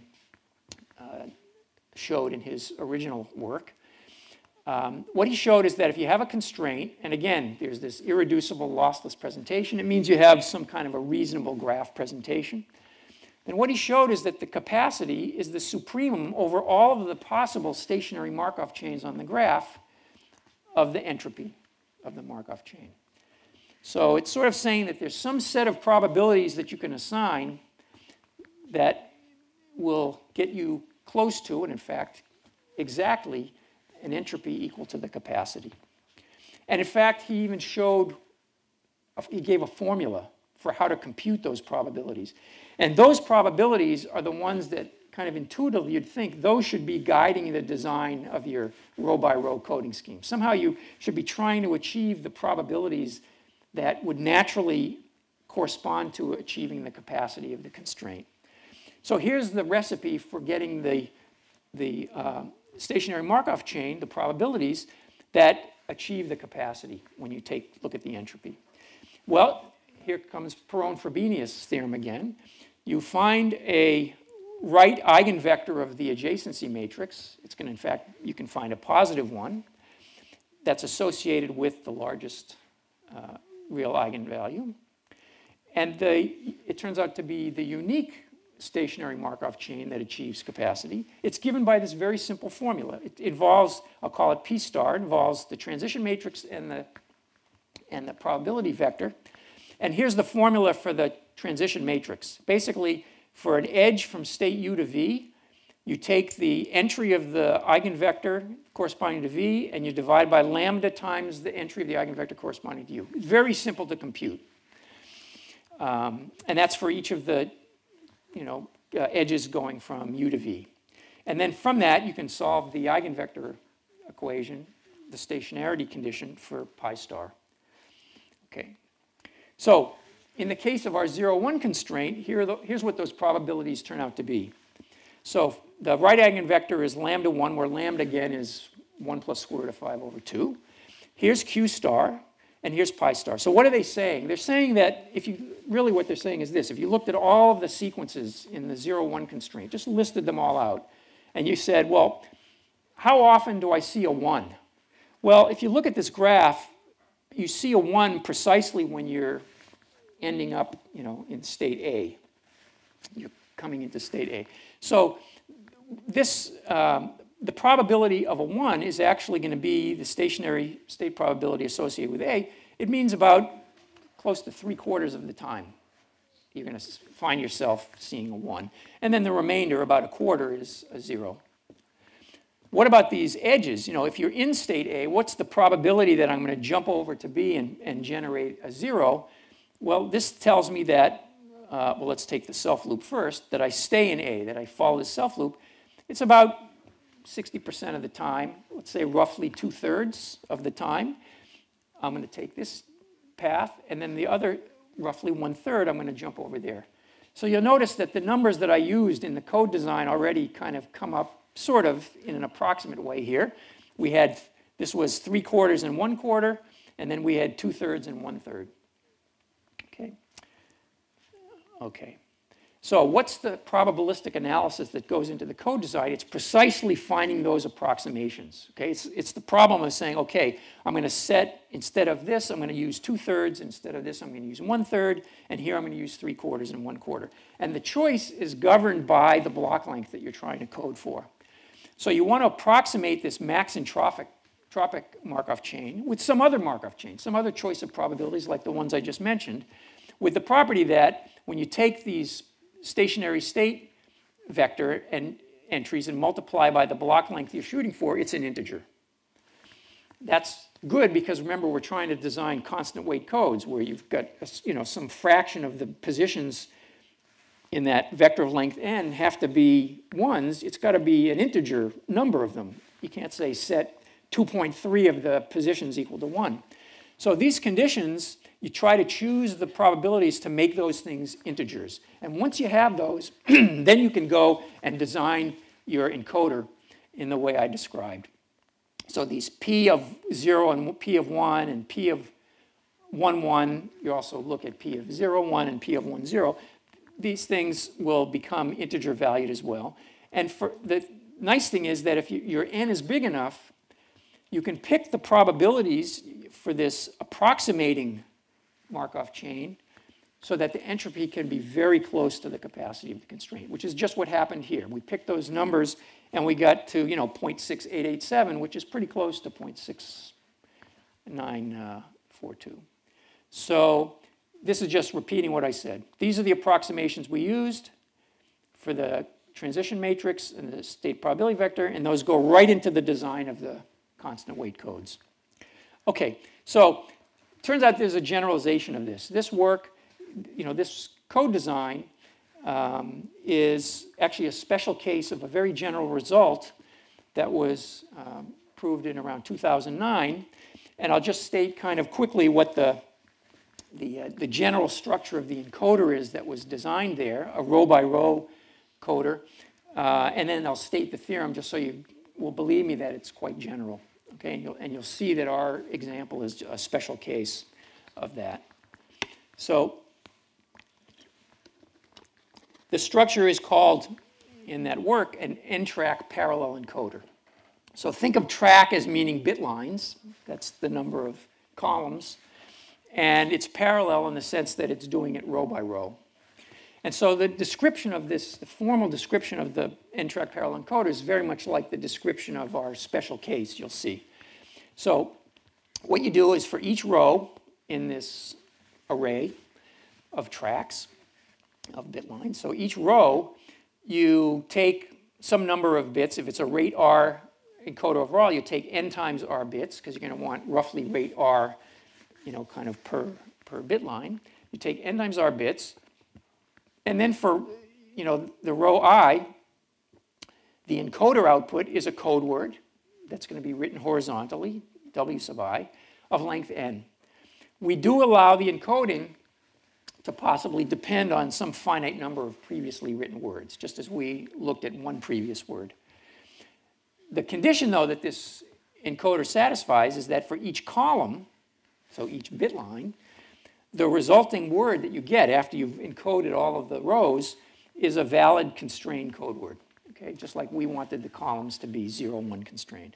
S1: showed in his original work. What he showed is that if you have a constraint, and again, there's this irreducible lossless presentation, it means you have some kind of a reasonable graph presentation. Then what he showed is that the capacity is the supremum over all of the possible stationary Markov chains on the graph of the entropy of the Markov chain. So it's sort of saying that there's some set of probabilities that you can assign that will get you close to, and in fact, exactly an entropy equal to the capacity. And in fact, he even he gave a formula for how to compute those probabilities. And those probabilities are the ones that kind of intuitively you'd think those should be guiding the design of your row-by-row coding scheme. Somehow you should be trying to achieve the probabilities that would naturally correspond to achieving the capacity of the constraint. So here's the recipe for getting the stationary Markov chain, the probabilities that achieve the capacity when you look at the entropy. Well, here comes Perron-Frobenius theorem again. You find a right eigenvector of the adjacency matrix. It's going to, in fact, you can find a positive one that's associated with the largest real eigenvalue. And it turns out to be the unique stationary Markov chain that achieves capacity. It's given by this very simple formula. It involves, I'll call it P star, involves the transition matrix and the probability vector. And here's the formula for the transition matrix. Basically, for an edge from state U to V, you take the entry of the eigenvector corresponding to V, and you divide by lambda times the entry of the eigenvector corresponding to U. It's very simple to compute. And that's for each of the edges going from U to V. And then from that, you can solve the eigenvector equation, the stationarity condition for pi star. Okay. So in the case of our 0, 1 constraint, here's what those probabilities turn out to be. So the right eigenvector is lambda 1, where lambda, again, is 1 plus square root of 5 over 2. Here's q star, and here's pi star. So what are they saying? They're saying that really what they're saying is this. If you looked at all of the sequences in the 0, 1 constraint, just listed them all out, and you said, well, how often do I see a 1? Well, if you look at this graph, you see a 1 precisely when you're ending up in state A. You're coming into state A. So this, the probability of a 1 is actually going to be the stationary state probability associated with A. It means about close to 3/4 of the time you're going to find yourself seeing a 1. And then the remainder, about a quarter, is a 0. What about these edges? If you're in state A, what's the probability that I'm going to jump over to B and generate a 0? Well, this tells me that, well, let's take the self loop first, that I stay in A, that I follow the self loop. It's about 60% of the time, let's say roughly 2/3 of the time. I'm going to take this path, and then the other, roughly 1/3, I'm going to jump over there. So you'll notice that the numbers that I used in the code design already kind of come up sort of in an approximate way here. This was 3/4 and 1/4, and then we had 2/3 and 1/3. Okay. So what's the probabilistic analysis that goes into the code design? It's precisely finding those approximations. Okay. It's the problem of saying, okay, I'm going to set, instead of this, I'm going to use 2/3. Instead of this, I'm going to use 1/3. And here I'm going to use 3/4 and 1/4. And the choice is governed by the block length that you're trying to code for. So you want to approximate this max-entropic Markov chain with some other Markov chain, some other choice of probabilities like the ones I just mentioned, with the property that when you take these stationary state vector and entries and multiply by the block length you're shooting for, it's an integer. That's good because remember, we're trying to design constant weight codes where you've got some fraction of the positions in that vector of length n have to be 1s. It's got to be an integer number of them. You can't say set 2.3 of the positions equal to 1. So these conditions, you try to choose the probabilities to make those things integers. And once you have those, then you can go and design your encoder in the way I described. So these P of 0 and P of 1 and P of 1, 1, you also look at P of 0, 1 and P of 1, 0. These things will become integer valued as well. And the nice thing is that if your n is big enough, you can pick the probabilities for this approximating Markov chain so that the entropy can be very close to the capacity of the constraint, which is just what happened here. We picked those numbers and we got to 0.6887, which is pretty close to 0.6942. So this is just repeating what I said. These are the approximations we used for the transition matrix and the state probability vector, and those go right into the design of the constant weight codes. Okay, so it turns out there's a generalization of this. This work, this code design is actually a special case of a very general result that was proved in around 2009. And I'll just state kind of quickly what the the general structure of the encoder is that was designed there, a row-by-row coder, and then I'll state the theorem just so you will believe me that it's quite general. Okay, and you'll see that our example is a special case of that. So the structure is called, in that work, an n-track parallel encoder. So think of track as meaning bit lines. That's the number of columns. And it's parallel in the sense that it's doing it row by row. And so the description of this, the formal description of the n-track parallel encoder is very much like the description of our special case, you'll see. So what you do is for each row in this array of tracks, of bit lines, so each row you take some number of bits. If it's a rate R encoder overall, you take n times R bits, because you're going to want roughly rate R, kind of per bit line. You take n times R bits, and then for, the row I, the encoder output is a code word that's going to be written horizontally, W sub I, of length n. We do allow the encoding to possibly depend on some finite number of previously written words, just as we looked at one previous word. The condition, though, that this encoder satisfies is that for each column, so each bit line, the resulting word that you get after you've encoded all of the rows is a valid constrained code word, okay? Just like we wanted the columns to be 0, 1 constrained.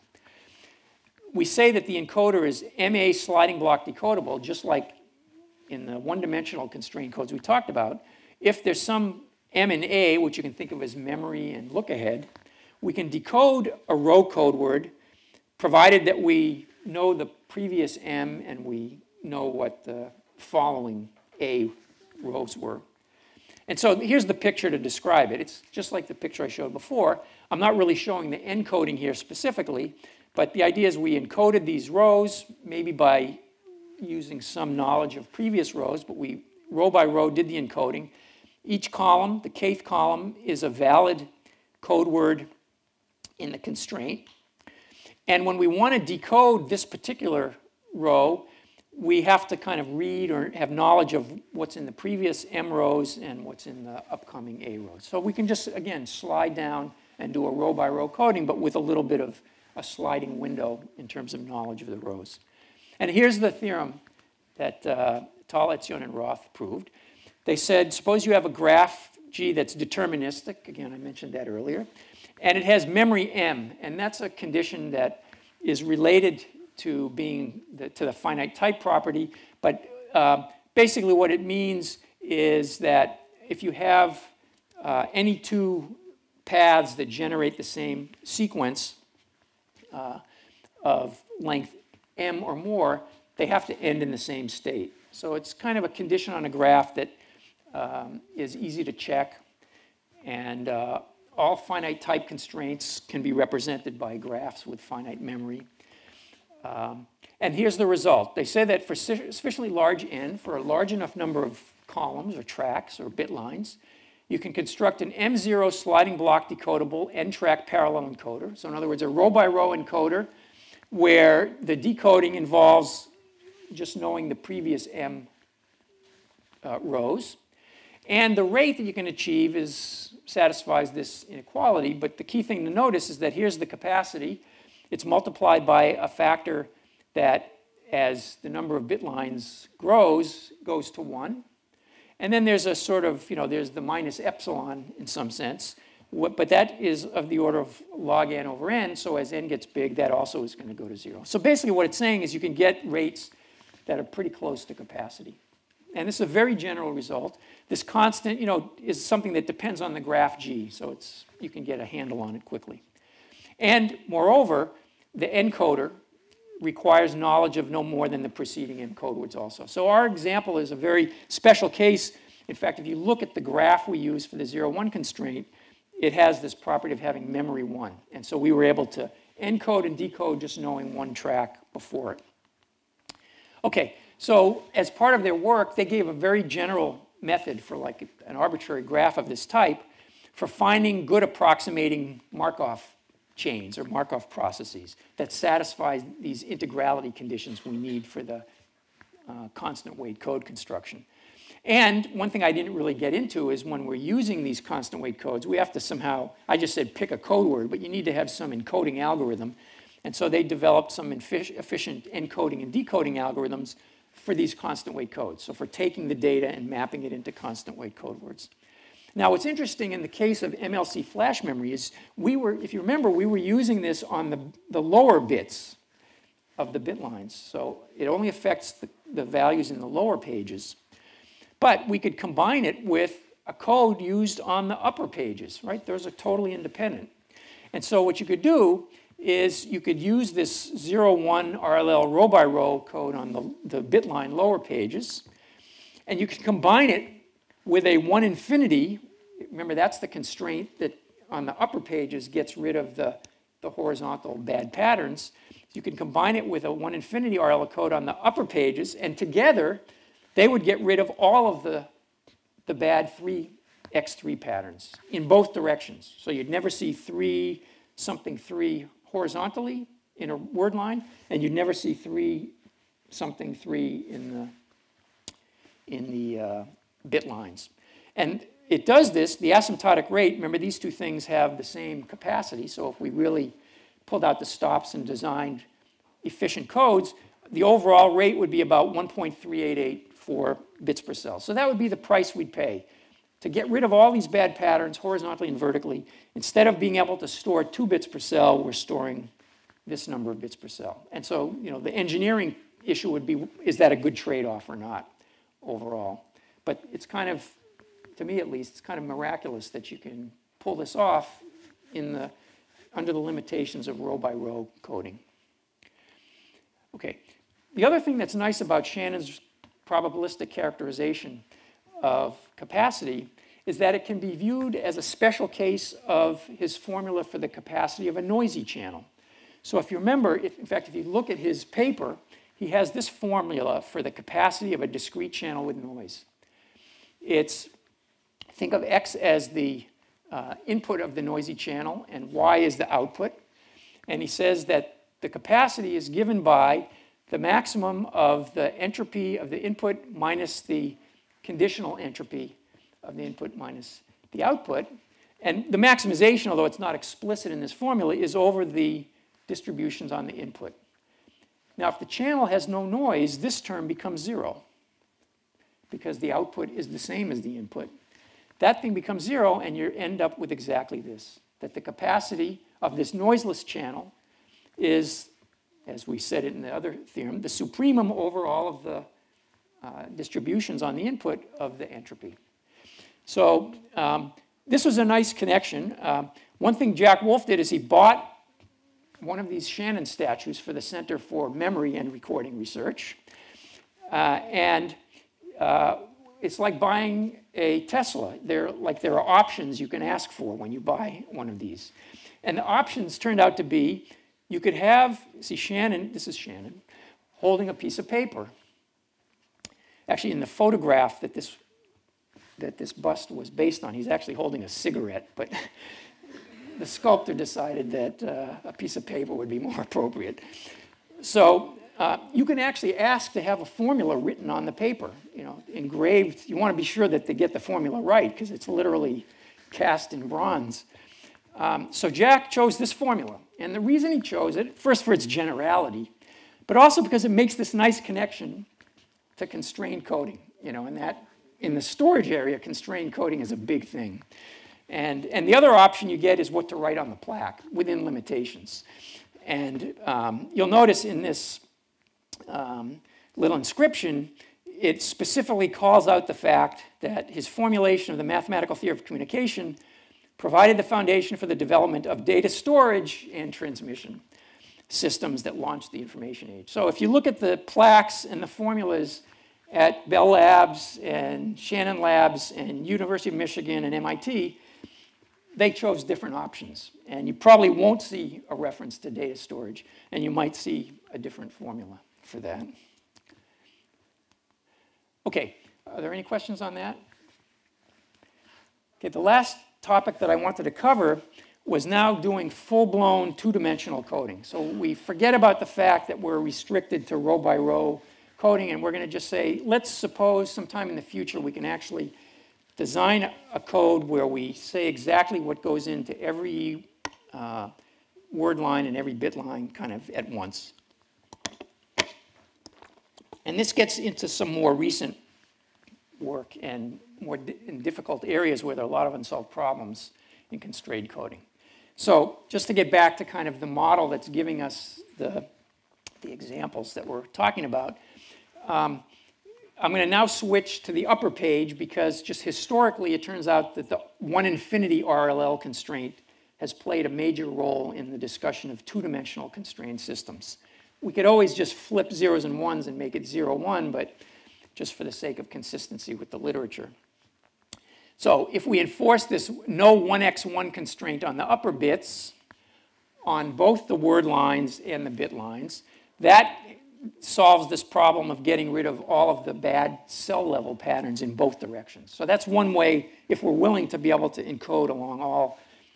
S1: We say that the encoder is MA sliding block decodable, just like in the one-dimensional constraint codes we talked about. If there's some M and A, which you can think of as memory and look ahead, we can decode a row code word, provided that we know the previous M and we know what the following A rows were. And so here's the picture to describe it. It's just like the picture I showed before. I'm not really showing the encoding here specifically, but the idea is we encoded these rows, maybe by using some knowledge of previous rows, but we row by row did the encoding. Each column, the kth column, is a valid code word in the constraint. And when we want to decode this particular row, we have to kind of read or have knowledge of what's in the previous M rows and what's in the upcoming A rows. So we can just, again, slide down and do a row by row coding, but with a little bit of a sliding window in terms of knowledge of the rows. And here's the theorem that Tal, Etzion, and Roth proved. They said, suppose you have a graph G that's deterministic. Again, I mentioned that earlier. And it has memory M. And that's a condition that is related to being to the finite type property. But basically what it means is that if you have any two paths that generate the same sequence of length M or more, they have to end in the same state. So it's kind of a condition on a graph that is easy to check. And all finite type constraints can be represented by graphs with finite memory. And here's the result. They say that for sufficiently large n, for a large enough number of columns or tracks or bit lines, you can construct an M0 sliding block decodable n-track parallel encoder. So in other words, a row by row encoder where the decoding involves just knowing the previous M rows. And the rate that you can achieve satisfies this inequality. But the key thing to notice is that here's the capacity. It's multiplied by a factor that, as the number of bit lines grows, goes to 1. And then there's a sort of, there's the minus epsilon in some sense. But that is of the order of log n over n. So as n gets big, that also is going to go to 0. So basically what it's saying is you can get rates that are pretty close to capacity. And this is a very general result. This constant, is something that depends on the graph G. So you can get a handle on it quickly. And moreover, the encoder requires knowledge of no more than the preceding M code words also. So our example is a very special case. In fact, if you look at the graph we use for the 0-1 constraint, it has this property of having memory 1. And so we were able to encode and decode just knowing one track before it. Okay, so as part of their work, they gave a very general method for like an arbitrary graph of this type for finding good approximating Markov chains or Markov processes that satisfy these integrality conditions we need for the constant weight code construction. And one thing I didn't really get into is when we're using these constant weight codes, we have to somehow, I just said pick a code word, but you need to have some encoding algorithm. And so they developed some efficient encoding and decoding algorithms for these constant weight codes. So for taking the data and mapping it into constant weight code words. Now what's interesting in the case of MLC flash memory is if you remember, we were using this on the lower bits of the bit lines. So it only affects the values in the lower pages. But we could combine it with a code used on the upper pages, right? Those are totally independent. And so what you could do is you could use this 0-1 RLL row by row code on the bit line lower pages, and you could combine it with a 1 infinity. Remember, that's the constraint that on the upper pages gets rid of the horizontal bad patterns. You can combine it with a 1 infinity RLL code on the upper pages, and together they would get rid of all of the bad 3x3 patterns in both directions. So you'd never see 3 something 3 horizontally in a word line, and you'd never see 3 something 3 in the bit lines. And it does this, the asymptotic rate, remember these two things have the same capacity, so if we really pulled out the stops and designed efficient codes, the overall rate would be about 1.388 bits per cell. So that would be the price we'd pay to get rid of all these bad patterns horizontally and vertically. Instead of being able to store 2 bits per cell, we're storing this number of bits per cell. And so, the engineering issue would be, is that a good trade-off or not overall? But it's kind of, to me at least, it's kind of miraculous that you can pull this off under the limitations of row-by-row coding. Okay, the other thing that's nice about Shannon's probabilistic characterization of capacity is that it can be viewed as a special case of his formula for the capacity of a noisy channel. So if you remember, in fact, if you look at his paper, he has this formula for the capacity of a discrete channel with noise. Think of X as the input of the noisy channel and Y is the output. And he says that the capacity is given by the maximum of the entropy of the input minus the conditional entropy of the input minus the output. And the maximization, although it's not explicit in this formula, is over the distributions on the input. Now, if the channel has no noise, this term becomes 0 because the output is the same as the input. That thing becomes 0, and you end up with exactly this, that the capacity of this noiseless channel is, as we said it in the other theorem, the supremum over all of the distributions on the input of the entropy. So this was a nice connection. One thing Jack Wolf did is he bought one of these Shannon statues for the Center for Memory and Recording Research. It's like buying a Tesla. There are options you can ask for when you buy one of these. And the options turned out to be, you could have, see Shannon, this is Shannon, holding a piece of paper. Actually, in the photograph that this bust was based on, he's actually holding a cigarette, but the sculptor decided that a piece of paper would be more appropriate. So you can actually ask to have a formula written on the paper, engraved. You want to be sure that they get the formula right because it's literally cast in bronze. So Jack chose this formula. And the reason he chose it, first for its generality, but also because it makes this nice connection to constrained coding. And that in the storage area, constrained coding is a big thing. And the other option you get is what to write on the plaque within limitations. And you'll notice in this little inscription, it specifically calls out the fact that his formulation of the mathematical theory of communication provided the foundation for the development of data storage and transmission systems that launched the information age. So if you look at the plaques and the formulas at Bell Labs and Shannon Labs and University of Michigan and MIT, they chose different options. And you probably won't see a reference to data storage, and you might see a different formula for that. Okay, are there any questions on that? Okay, the last topic that I wanted to cover was now doing full-blown two-dimensional coding. So we forget about the fact that we're restricted to row-by-row coding, and we're going to just say, let's suppose sometime in the future we can actually design a code where we say exactly what goes into every word line and every bit line kind of at once. And this gets into some more recent work and more in difficult areas where there are a lot of unsolved problems in constrained coding. So just to get back to kind of the model that's giving us the examples that we're talking about, I'm going to now switch to the upper page because just historically it turns out that the 1-infinity RLL constraint has played a major role in the discussion of two-dimensional constrained systems. We could always just flip zeros and ones and make it 0, 1, but just for the sake of consistency with the literature. So if we enforce this no 1x1 constraint on the upper bits, on both the word lines and the bit lines, that solves this problem of getting rid of all of the bad cell level patterns in both directions. So that's one way, if we're willing to be able to encode along all,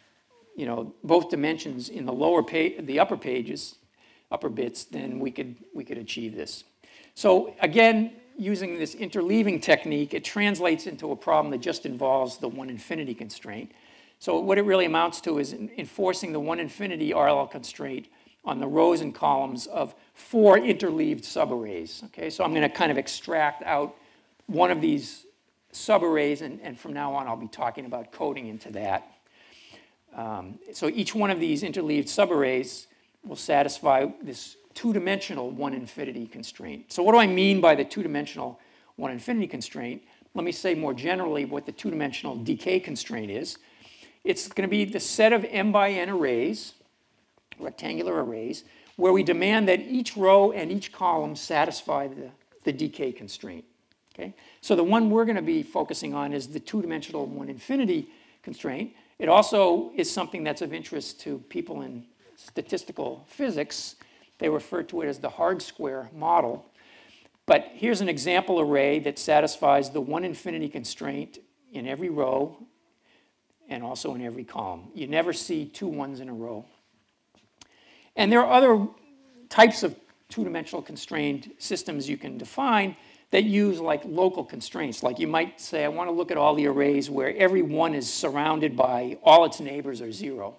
S1: both dimensions in the upper pages, upper bits, then we could achieve this. So again, using this interleaving technique, it translates into a problem that just involves the 1-infinity constraint. So what it really amounts to is enforcing the 1-infinity RLL constraint on the rows and columns of 4 interleaved subarrays. Okay, so I'm going to kind of extract out one of these subarrays, and from now on I'll be talking about coding into that. So each one of these interleaved subarrays will satisfy this two-dimensional 1-infinity constraint. So what do I mean by the two-dimensional 1-infinity constraint? Let me say more generally what the two-dimensional decay constraint is. It's going to be the set of m by n arrays, rectangular arrays, where we demand that each row and each column satisfy the decay constraint. Okay? So the one we're going to be focusing on is the two-dimensional 1-infinity constraint. It also is something that's of interest to people in statistical physics. They refer to it as the hard square model. But here's an example array that satisfies the 1-infinity constraint in every row and also in every column. You never see 2 ones in a row. And there are other types of two-dimensional constrained systems you can define that use like local constraints. Like you might say, I want to look at all the arrays where every one is surrounded by all its neighbors are 0.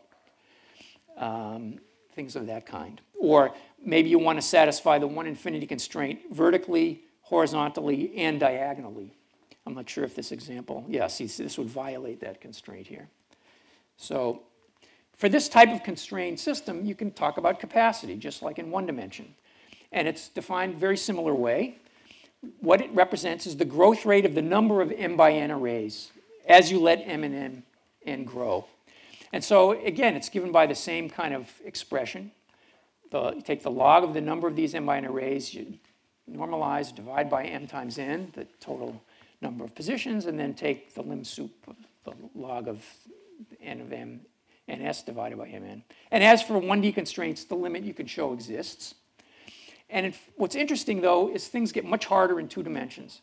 S1: Things of that kind. Or maybe you want to satisfy the 1-infinity constraint vertically, horizontally, and diagonally. I'm not sure if this example, see, this would violate that constraint here. So for this type of constrained system, you can talk about capacity, just like in one dimension. And it's defined very similar way. What it represents is the growth rate of the number of m by n arrays as you let m and n grow. And so, again, it's given by the same kind of expression. You take the log of the number of these m by n arrays, you normalize, divide by m times n, the total number of positions, and then take the lim sup of the log of n of m and s divided by mn. And as for 1D constraints, the limit you can show exists. And what's interesting, though, is things get much harder in 2 dimensions.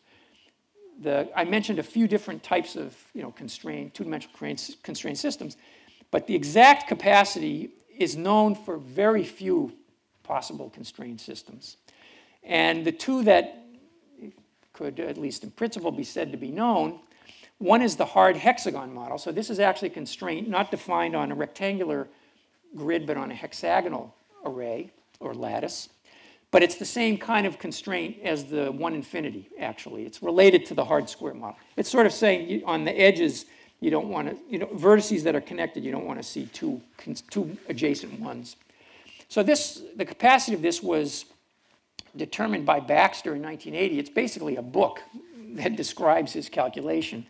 S1: I mentioned a few different types of two-dimensional constrained systems, but the exact capacity is known for very few possible constrained systems. And the two that could, at least in principle, be said to be known, one is the hard hexagon model. So this is actually a constraint not defined on a rectangular grid, but on a hexagonal array or lattice. But it's the same kind of constraint as the 1-infinity, actually. It's related to the hard square model. It's sort of saying on the edges, you don't want to, vertices that are connected, you don't want to see two adjacent ones. So the capacity of this was determined by Baxter in 1980. It's basically a book that describes his calculation.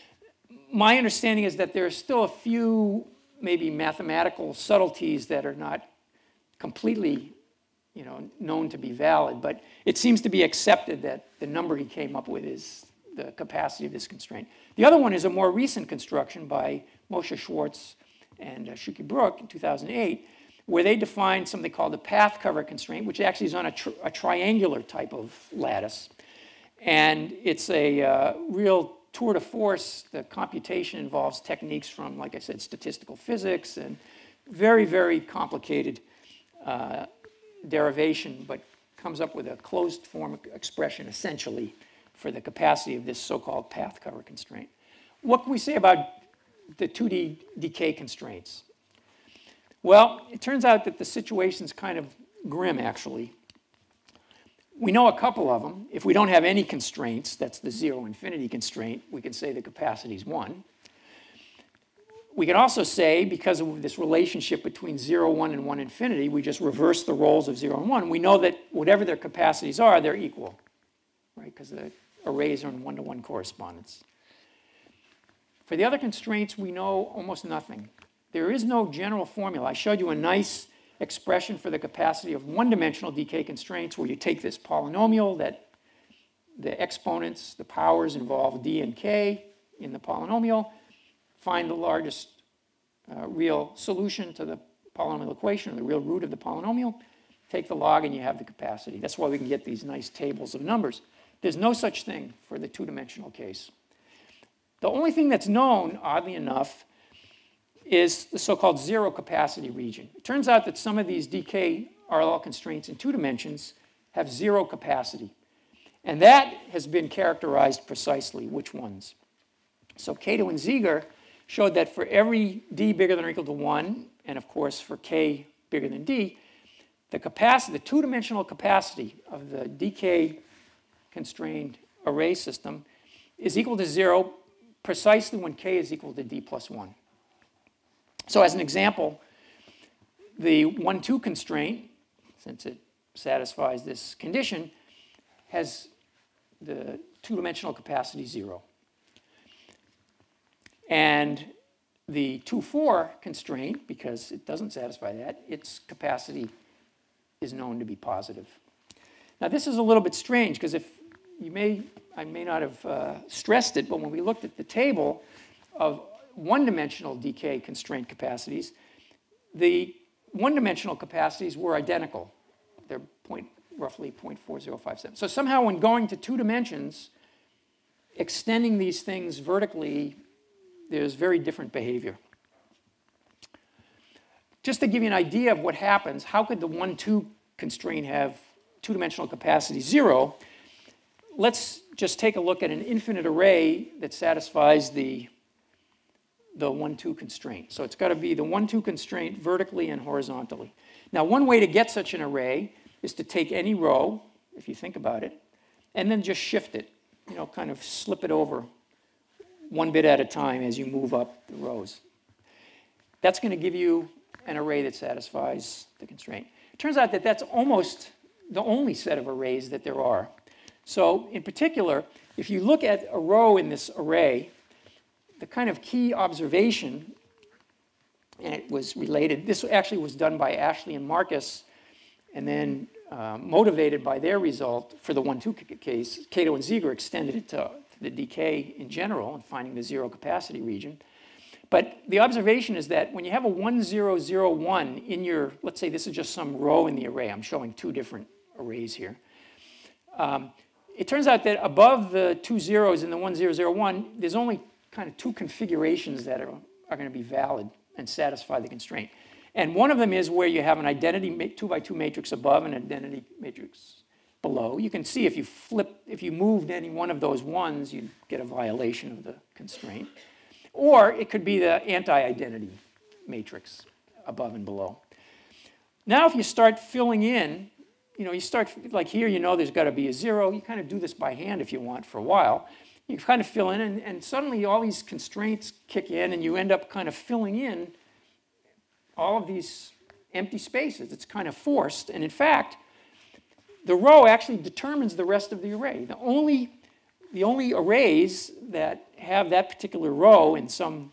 S1: My understanding is that there are still a few maybe mathematical subtleties that are not completely known to be valid, but it seems to be accepted that the number he came up with is the capacity of this constraint. The other one is a more recent construction by Moshe Schwartz and Shuki Brook in 2008, where they defined something called the path cover constraint, which actually is on a triangular type of lattice. And it's a real tour de force. The computation involves techniques from, like I said, statistical physics and very, very complicated derivation, but comes up with a closed form expression, essentially, for the capacity of this so-called path cover constraint. What can we say about the 2D decay constraints? Well, it turns out that the situation's kind of grim, actually. We know a couple of them. If we don't have any constraints, that's the zero infinity constraint, we can say the capacity is 1. We can also say, because of this relationship between 0, 1, and 1 infinity, we just reverse the roles of 0 and 1. We know that whatever their capacities are, they're equal, right? Because the arrays are in one-to-one correspondence. For the other constraints, we know almost nothing. There is no general formula. I showed you a nice expression for the capacity of one-dimensional decay constraints where you take this polynomial that the exponents, the powers involve d and k in the polynomial, find the largest real solution to the polynomial equation, or the real root of the polynomial, take the log, and you have the capacity. That's why we can get these nice tables of numbers. There's no such thing for the two-dimensional case. The only thing that's known, oddly enough, is the so-called zero capacity region. It turns out that some of these decay RLL constraints in 2 dimensions have zero capacity. And that has been characterized precisely, which ones. So Kato and Ziegler showed that for every d bigger than or equal to 1, and of course for k bigger than d, the capacity, the two-dimensional capacity of the decay constrained array system is equal to 0 precisely when k is equal to d plus 1. So as an example, the 1-2 constraint, since it satisfies this condition, has the two-dimensional capacity 0. And the 2-4 constraint, because it doesn't satisfy that, its capacity is known to be positive. Now this is a little bit strange, because if you I may not have stressed it, but when we looked at the table of one-dimensional decay constraint capacities, the one-dimensional capacities were identical. They're roughly 0.4057. So somehow when going to 2 dimensions, extending these things vertically, there's very different behavior. Just to give you an idea of what happens, how could the 1-2 constraint have two-dimensional capacity 0? Let's just take a look at an infinite array that satisfies the 1-2 constraint. So it's got to be the 1-2 constraint vertically and horizontally. Now, one way to get such an array is to take any row, if you think about it, and then just shift it, kind of slip it over one bit at a time as you move up the rows. That's going to give you an array that satisfies the constraint. It turns out that that's almost the only set of arrays that there are. So in particular, if you look at a row in this array, the kind of key observation, and it was related, this actually was done by Ashley and Marcus, and then motivated by their result for the 1-2 case, Kato and Ziegler extended it to the decay in general and finding the zero capacity region. But the observation is that when you have a 1, 0, 0, 1 in your, let's say this is just some row in the array. I'm showing 2 different arrays here. It turns out that above the 2 zeros in the 1, 0, 0, 1, there's only kind of 2 configurations that are going to be valid and satisfy the constraint. And one of them is where you have an identity 2x2 matrix above and an identity matrix below. You can see if you moved any one of those ones, you'd get a violation of the constraint. Or it could be the anti-identity matrix above and below. Now if you start filling in, you start, like here, there's got to be a 0. You kind of do this by hand if you want for a while. You kind of fill in, and suddenly all these constraints kick in, and you end up kind of filling in all of these empty spaces. It's kind of forced, and in fact, the row actually determines the rest of the array. The only arrays that have that particular row in some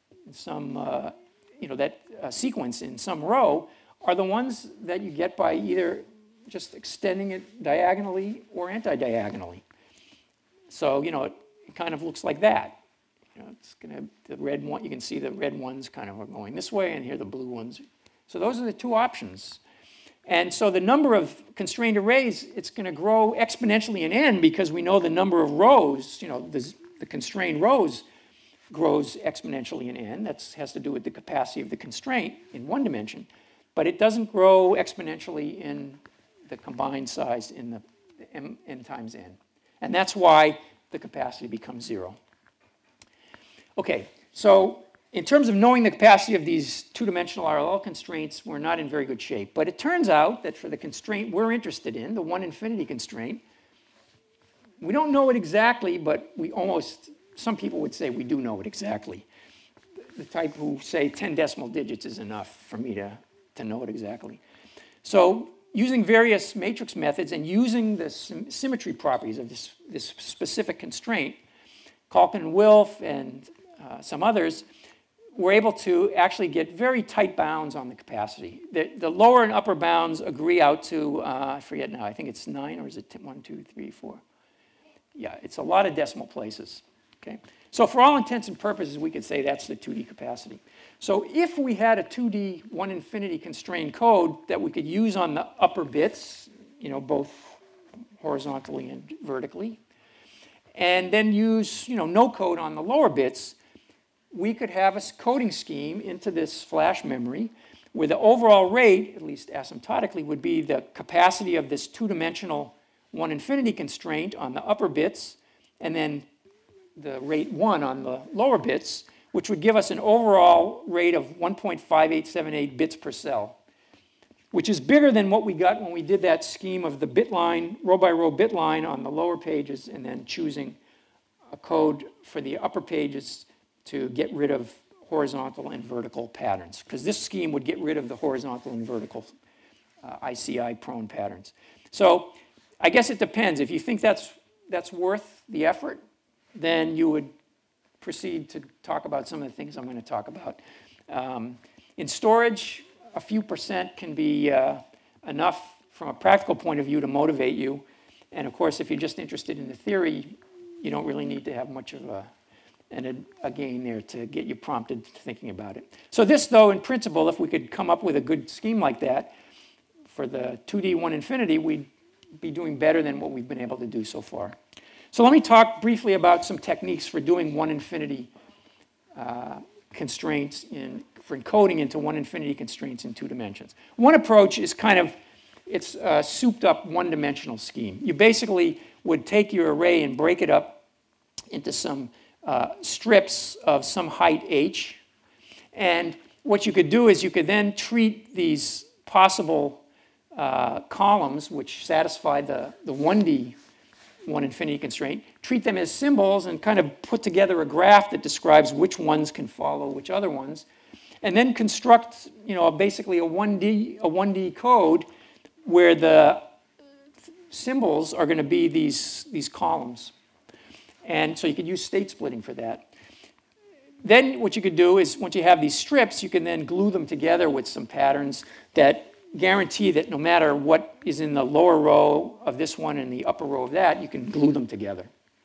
S1: sequence in some row are the ones that you get by either just extending it diagonally or anti-diagonally. So, it kind of looks like that. It's the red one, you can see the red ones kind of are going this way, and here the blue ones. So those are the 2 options. And so the number of constrained arrays, it's going to grow exponentially in n because we know the number of rows, the constrained rows grows exponentially in n. That has to do with the capacity of the constraint in 1 dimension. But it doesn't grow exponentially in the combined size in the n times n. And that's why the capacity becomes 0. Okay, so in terms of knowing the capacity of these two-dimensional RLL constraints, we're not in very good shape. But it turns out that for the constraint we're interested in, the 1 infinity constraint, we don't know it exactly, but we almost, some people would say we do know it exactly. The type who say 10 decimal digits is enough for me to know it exactly. So using various matrix methods and using the symmetry properties of this specific constraint, Kalkin and Wilf and some others, we're able to actually get very tight bounds on the capacity. The lower and upper bounds agree out to, I forget now, I think it's 9, or is it 1, 2, 3, 4? Yeah, it's a lot of decimal places. Okay? So for all intents and purposes, we could say that's the 2D capacity. So if we had a 2D 1 infinity constrained code that we could use on the upper bits, both horizontally and vertically, and then use no code on the lower bits, we could have a coding scheme into this flash memory where the overall rate, at least asymptotically, would be the capacity of this two-dimensional 1 infinity constraint on the upper bits, and then the rate 1 on the lower bits, which would give us an overall rate of 1.5878 bits per cell, which is bigger than what we got when we did that scheme of the bit line, row by row bit line on the lower pages, and then choosing a code for the upper pages to get rid of horizontal and vertical patterns, because this scheme would get rid of the horizontal and vertical ICI prone patterns. So I guess it depends. If you think that's worth the effort, then you would proceed to talk about some of the things I'm going to talk about. In storage, a few percent can be enough from a practical point of view to motivate you. And of course, if you're just interested in the theory, you don't really need to have much of a gain there to get you prompted to thinking about it. So this, though, in principle, if we could come up with a good scheme like that for the 2D 1 infinity, we'd be doing better than what we've been able to do so far. So let me talk briefly about some techniques for doing 1 infinity constraints for encoding into 1 infinity constraints in 2 dimensions. One approach is it's a souped up one-dimensional scheme. You basically would take your array and break it up into some strips of some height h. And what you could do is you could then treat these possible columns which satisfy the 1D 1 infinity constraint, treat them as symbols and kind of put together a graph that describes which ones can follow which other ones, and then construct basically a 1D code where the symbols are going to be these columns. And so you could use state splitting for that. Then what you could do is, once you have these strips, you can then glue them together with some patterns that guarantee that no matter what is in the lower row of this one and the upper row of that, you can glue them together.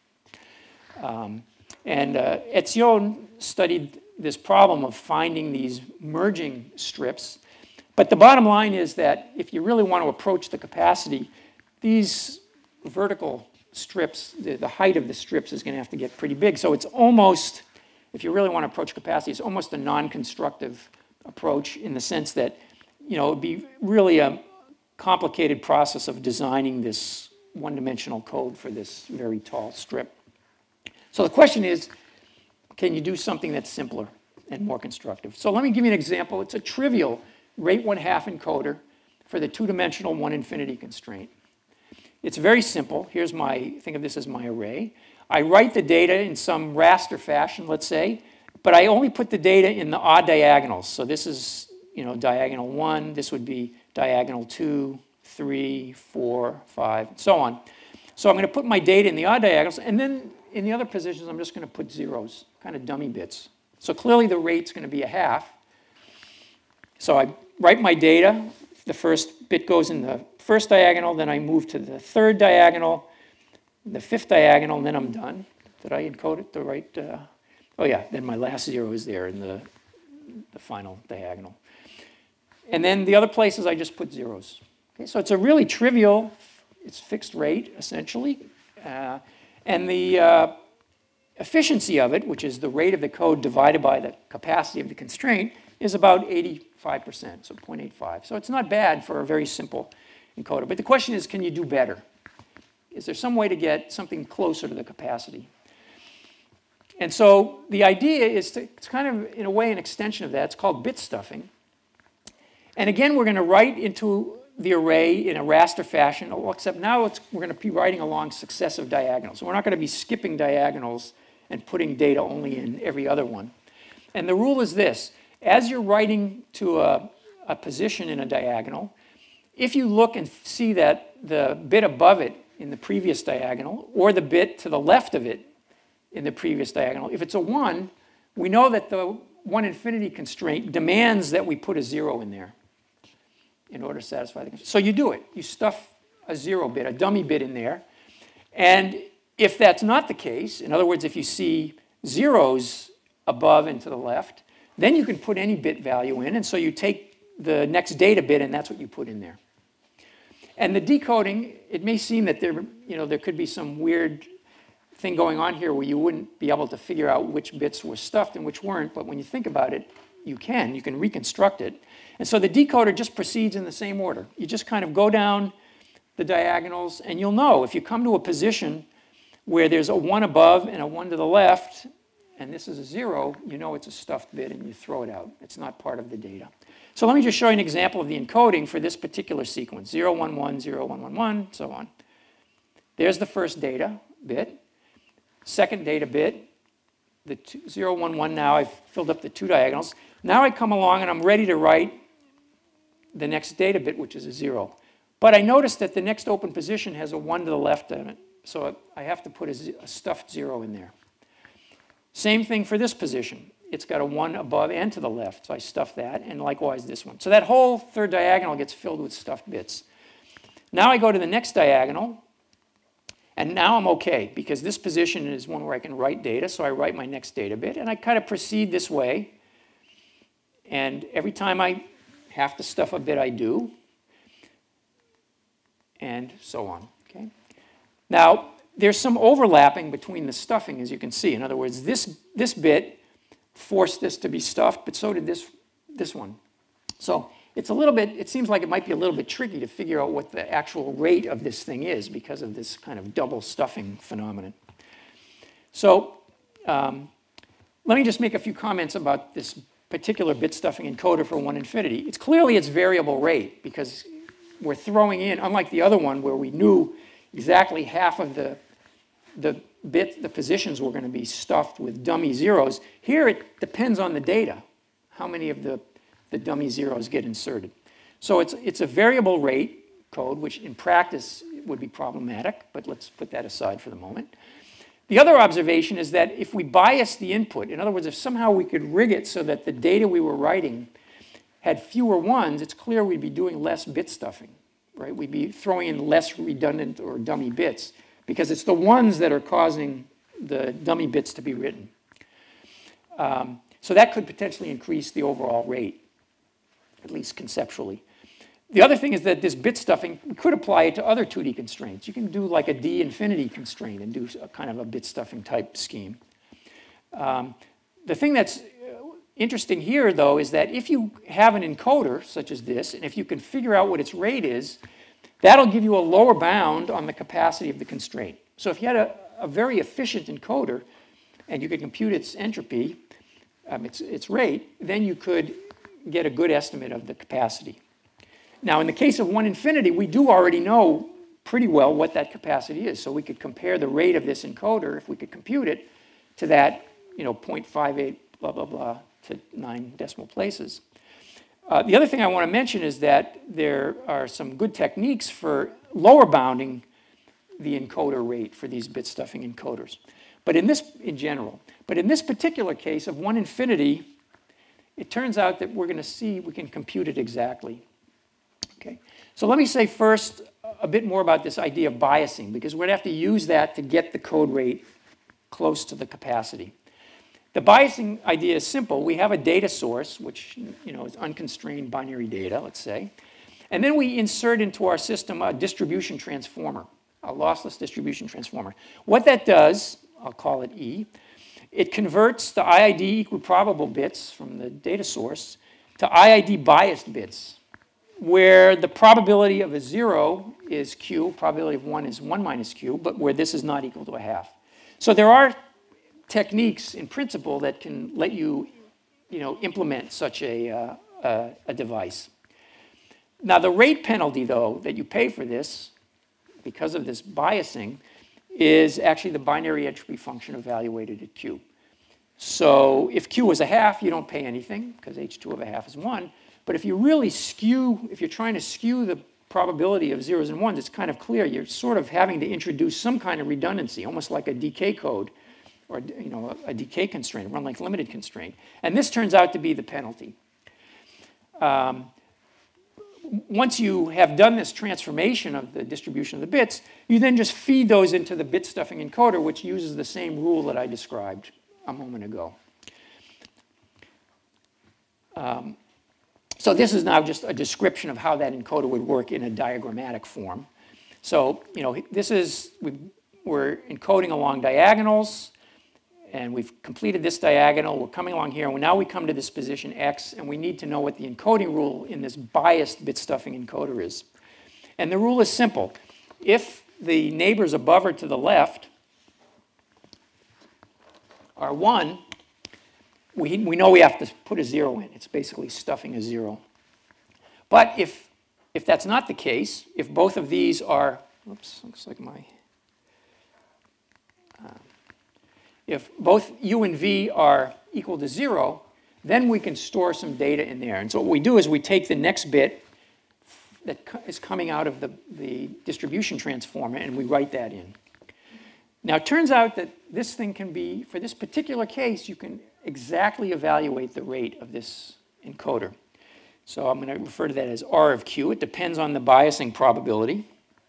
S1: Etzion studied this problem of finding these merging strips. But the bottom line is that if you really want to approach the capacity, these vertical strips, the height of the strips is going to have to get pretty big. So it's almost, if you really want to approach capacity, it's almost a non-constructive approach in the sense that it would be really a complicated process of designing this one-dimensional code for this very tall strip. So the question is, can you do something that's simpler and more constructive? So let me give you an example. It's a trivial rate 1/2 encoder for the two-dimensional 1 infinity constraint. It's very simple. Think of this as my array. I write the data in some raster fashion, let's say, but I only put the data in the odd diagonals. So this is diagonal 1, this would be diagonal 2, 3, 4, 5, and so on. So I'm going to put my data in the odd diagonals, and then in the other positions, I'm just going to put zeros, kind of dummy bits. So clearly the rate's going to be 1/2. So I write my data. The first bit goes in the first diagonal, then I move to the third diagonal, the fifth diagonal, and then I'm done. Did I encode it the right? Oh yeah, then my last 0 is there in the final diagonal. And then the other places I just put zeros. Okay, so it's a really trivial, it's fixed rate essentially. And the efficiency of it, which is the rate of the code divided by the capacity of the constraint, is about 85%, so 0.85. So it's not bad for a very simple encoder. But the question is, can you do better? Is there some way to get something closer to the capacity? And so the idea is to, it's kind of, in a way, an extension of that. It's called bit stuffing. And again, we're going to write into the array in a raster fashion, except now we're going to be writing along successive diagonals. So we're not going to be skipping diagonals and putting data only in every other one. And the rule is this. As you're writing to a position in a diagonal, if you look and see that the bit above it in the previous diagonal, or the bit to the left of it in the previous diagonal, if it's a 1, we know that the 1 infinity constraint demands that we put a 0 in there in order to satisfy the constraint. So you do it. You stuff a 0 bit, a dummy bit in there. And if that's not the case, in other words, if you see zeros above and to the left, then you can put any bit value in. And so you take the next data bit, and that's what you put in there. And the decoding, it may seem that there could be some weird thing going on here where you wouldn't be able to figure out which bits were stuffed and which weren't. But when you think about it, you can reconstruct it. And so the decoder just proceeds in the same order. You just kind of go down the diagonals, and you'll know if you come to a position where there's a 1 above and a 1 to the left, and this is a 0, you know it's a stuffed bit, and you throw it out. It's not part of the data. So let me just show you an example of the encoding for this particular sequence, 0, 1, 1, 0, 1, 1, 1, so on. There's the first data bit. Second data bit, the 0, 1, 1 now, I've filled up the 2 diagonals. Now I come along and I'm ready to write the next data bit, which is a 0. But I notice that the next open position has a 1 to the left of it, so I have to put a stuffed 0 in there. Same thing for this position. It's got a 1 above and to the left, so I stuff that, and likewise this one. So that whole third diagonal gets filled with stuffed bits. Now I go to the next diagonal, and now I'm okay, because this position is one where I can write data, so I write my next data bit, and I kind of proceed this way. And every time I have to stuff a bit, I do, and so on. Okay? Now, there's some overlapping between the stuffing, as you can see. In other words, this bit forced this to be stuffed, but so did this one. So it's a little bit, it seems like it might be a little bit tricky to figure out what the actual rate of this thing is because of this kind of double stuffing phenomenon. So let me just make a few comments about this particular bit stuffing encoder for 1 infinity. It's clearly its variable rate because we're throwing in, unlike the other one where we knew exactly half of the positions were going to be stuffed with dummy zeros. Here it depends on the data, how many of the dummy zeros get inserted. So it's a variable rate code, which in practice would be problematic, but let's put that aside for the moment. The other observation is that if we bias the input, in other words, if somehow we could rig it so that the data we were writing had fewer 1s, it's clear we'd be doing less bit stuffing, right? We'd be throwing in less redundant or dummy bits because it's the 1s that are causing the dummy bits to be written. So that could potentially increase the overall rate, at least conceptually. The other thing is that this bit stuffing, we could apply it to other 2D constraints. You can do like a D infinity constraint and do a kind of a bit stuffing type scheme. The thing that's interesting here, though, is that if you have an encoder such as this, and if you can figure out what its rate is, that'll give you a lower bound on the capacity of the constraint. So if you had a very efficient encoder and you could compute its entropy, its rate, then you could get a good estimate of the capacity. Now, in the case of 1 infinity, we do already know pretty well what that capacity is. So we could compare the rate of this encoder, if we could compute it, to that 0.58 blah, blah, blah, to 9 decimal places. The other thing I want to mention is that there are some good techniques for lower bounding the encoder rate for these bit stuffing encoders. But in this particular case of 1 infinity, it turns out that we're going to see we can compute it exactly. Okay. So let me say first a bit more about this idea of biasing, because we're going to have to use that to get the code rate close to the capacity. The biasing idea is simple. We have a data source, which is unconstrained binary data, let's say. And then we insert into our system a distribution transformer, a lossless distribution transformer. What that does, I'll call it E, it converts the IID equiprobable bits from the data source to IID biased bits where the probability of a 0 is q, probability of 1 is 1 minus q, but where this is not equal to a half. So there are techniques in principle that can let you, implement such a device. Now the rate penalty, though, that you pay for this, because of this biasing, is actually the binary entropy function evaluated at q. So if q is a half, you don't pay anything, because h2 of a half is 1. But if you really if you're trying to skew the probability of zeros and ones, it's kind of clear. You're sort of having to introduce some kind of redundancy, almost like a decay code, or a decay constraint, a run-length limited constraint. And this turns out to be the penalty. Once you have done this transformation of the distribution of the bits, you then just feed those into the bit stuffing encoder, which uses the same rule that I described a moment ago. So this is now just a description of how that encoder would work in a diagrammatic form. So, we're encoding along diagonals, and we've completed this diagonal. We're coming along here, and now we come to this position x, and we need to know what the encoding rule in this biased bit stuffing encoder is. And the rule is simple. If the neighbors above or to the left are 1, we know we have to put a 0 in. It's basically stuffing a 0. But if that's not the case, if both of these are, oops, looks like my, if both u and v are equal to 0, then we can store some data in there. And so what we do is we take the next bit that is coming out of the distribution transformer, and we write that in. Now, it turns out that this thing can be, for this particular case, you can exactly evaluate the rate of this encoder. So I'm going to refer to that as R of Q. It depends on the biasing probability.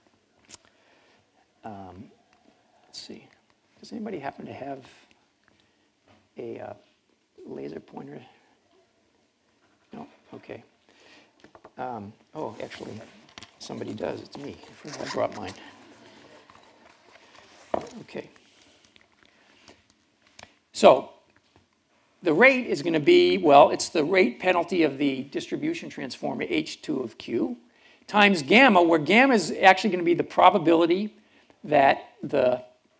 S1: Let's see. Does anybody happen to have a laser pointer? No? Okay. Oh, actually, somebody does. It's me. I brought mine. Okay. So the rate is going to be, well, it's the rate penalty of the distribution transformer H2 of Q times gamma, where gamma is actually going to be the probability that the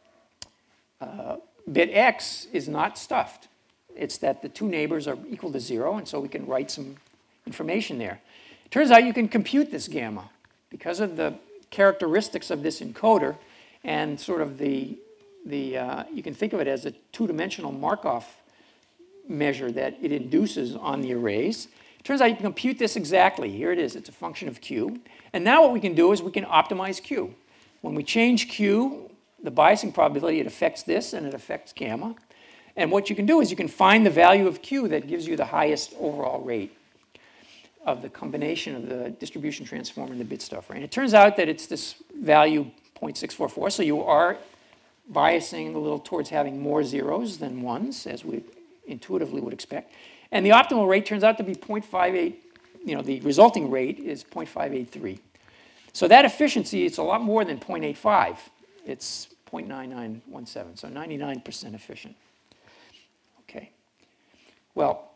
S1: bit x is not stuffed. It's that the two neighbors are equal to 0, and so we can write some information there. It turns out you can compute this gamma because of the characteristics of this encoder and sort of you can think of it as a two-dimensional Markov measure that it induces on the arrays. It turns out you can compute this exactly. Here it is. It's a function of q. And now what we can do is we can optimize q. When we change q, the biasing probability, it affects this and it affects gamma. And what you can do is you can find the value of q that gives you the highest overall rate of the combination of the distribution transformer and the bit stuffer. And it turns out that it's this value 0.644, so you are biasing a little towards having more zeros than ones, as we intuitively would expect. And the optimal rate turns out to be 0.58, the resulting rate is 0.583. So that efficiency, it's a lot more than 0.85. It's 0.9917, so 99% efficient. Okay. Well,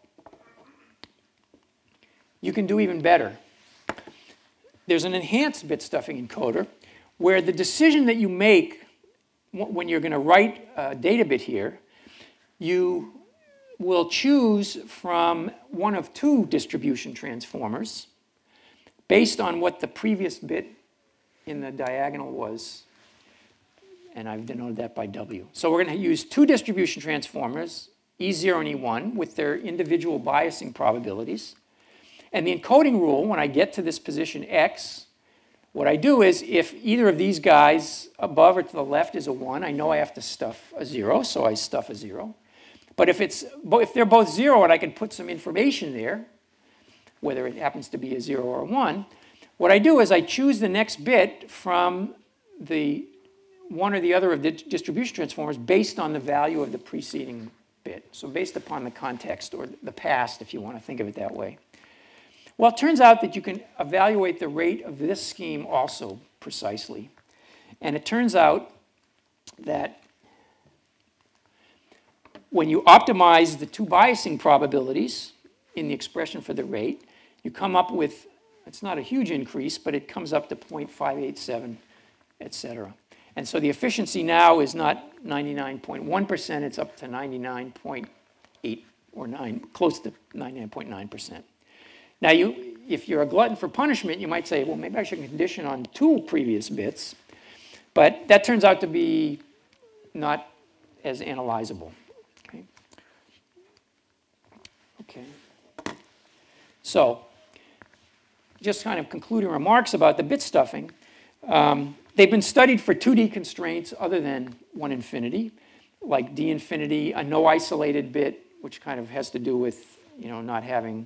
S1: you can do even better. There's an enhanced bit stuffing encoder where the decision that you make when you're going to write a data bit here, you will choose from one of two distribution transformers based on what the previous bit in the diagonal was. And I've denoted that by W. So we're going to use two distribution transformers, E0 and E1, with their individual biasing probabilities. And the encoding rule, when I get to this position X, what I do is if either of these guys above or to the left is a 1, I know I have to stuff a 0, so I stuff a 0. But if they're both 0 and I can put some information there, whether it happens to be a 0 or a 1, what I do is I choose the next bit from the one or the other of the distribution transformers based on the value of the preceding bit. So based upon the context or the past, if you want to think of it that way. Well, it turns out that you can evaluate the rate of this scheme also precisely. And it turns out that when you optimize the two biasing probabilities in the expression for the rate, you come up with It's not a huge increase, but it comes up to 0.587, et cetera. And so the efficiency now is not 99.1%, it's up to 99.8 or 9, close to 99.9%. Now, if you're a glutton for punishment, you might say, well, maybe I should condition on 2 previous bits. But that turns out to be not as analyzable. Okay. So, just kind of concluding remarks about the bit stuffing. They've been studied for 2D constraints other than 1 infinity, like D infinity, a no isolated bit, which kind of has to do with not having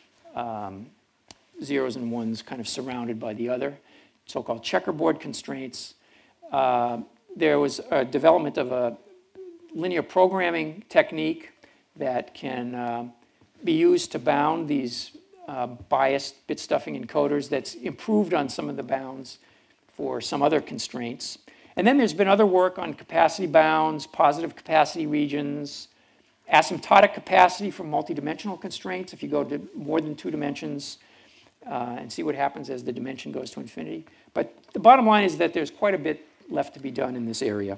S1: zeros and ones kind of surrounded by the other, so-called checkerboard constraints. There was a development of a linear programming technique that can be used to bound these biased bit stuffing encoders that's improved on some of the bounds for some other constraints. And then there's been other work on capacity bounds, positive capacity regions, asymptotic capacity for multidimensional constraints if you go to more than 2 dimensions and see what happens as the dimension goes to infinity. But the bottom line is that there's quite a bit left to be done in this area.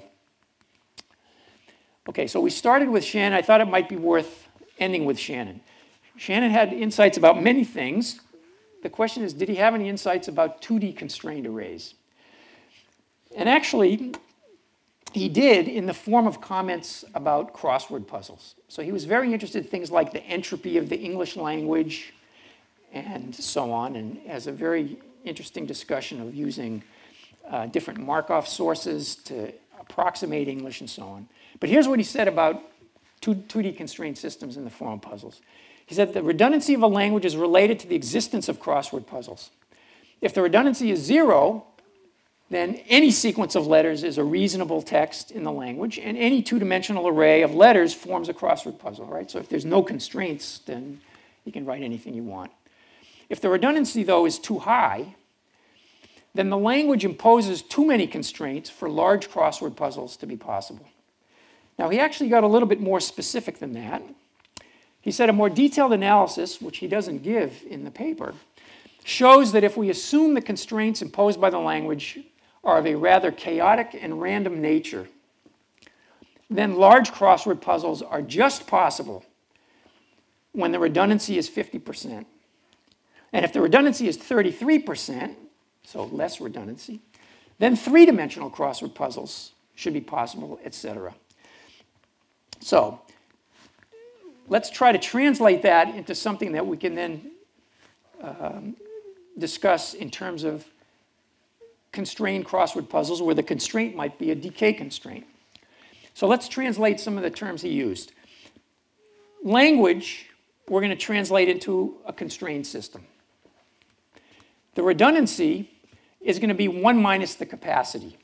S1: Okay, so we started with Shannon. I thought it might be worth ending with Shannon. Shannon had insights about many things. The question is, did he have any insights about 2D constrained arrays? And actually, he did in the form of comments about crossword puzzles. So he was very interested in things like the entropy of the English language and so on, and has a very interesting discussion of using different Markov sources to approximate English and so on. But here's what he said about 2D constrained systems in the form of puzzles. He said the redundancy of a language is related to the existence of crossword puzzles. If the redundancy is 0, then any sequence of letters is a reasonable text in the language, and any 2-dimensional array of letters forms a crossword puzzle, right? So if there's no constraints, then you can write anything you want. If the redundancy, though, is too high, then the language imposes too many constraints for large crossword puzzles to be possible. Now, he actually got a little bit more specific than that. He said a more detailed analysis, which he doesn't give in the paper, shows that if we assume the constraints imposed by the language are of a rather chaotic and random nature, then large crossword puzzles are just possible when the redundancy is 50%. And if the redundancy is 33%, so less redundancy, then 3-dimensional crossword puzzles should be possible, etc. So let's try to translate that into something that we can then discuss in terms of constrained crossword puzzles where the constraint might be a decay constraint. So let's translate some of the terms he used. Language, we're going to translate into a constrained system. The redundancy is going to be 1 minus the capacity.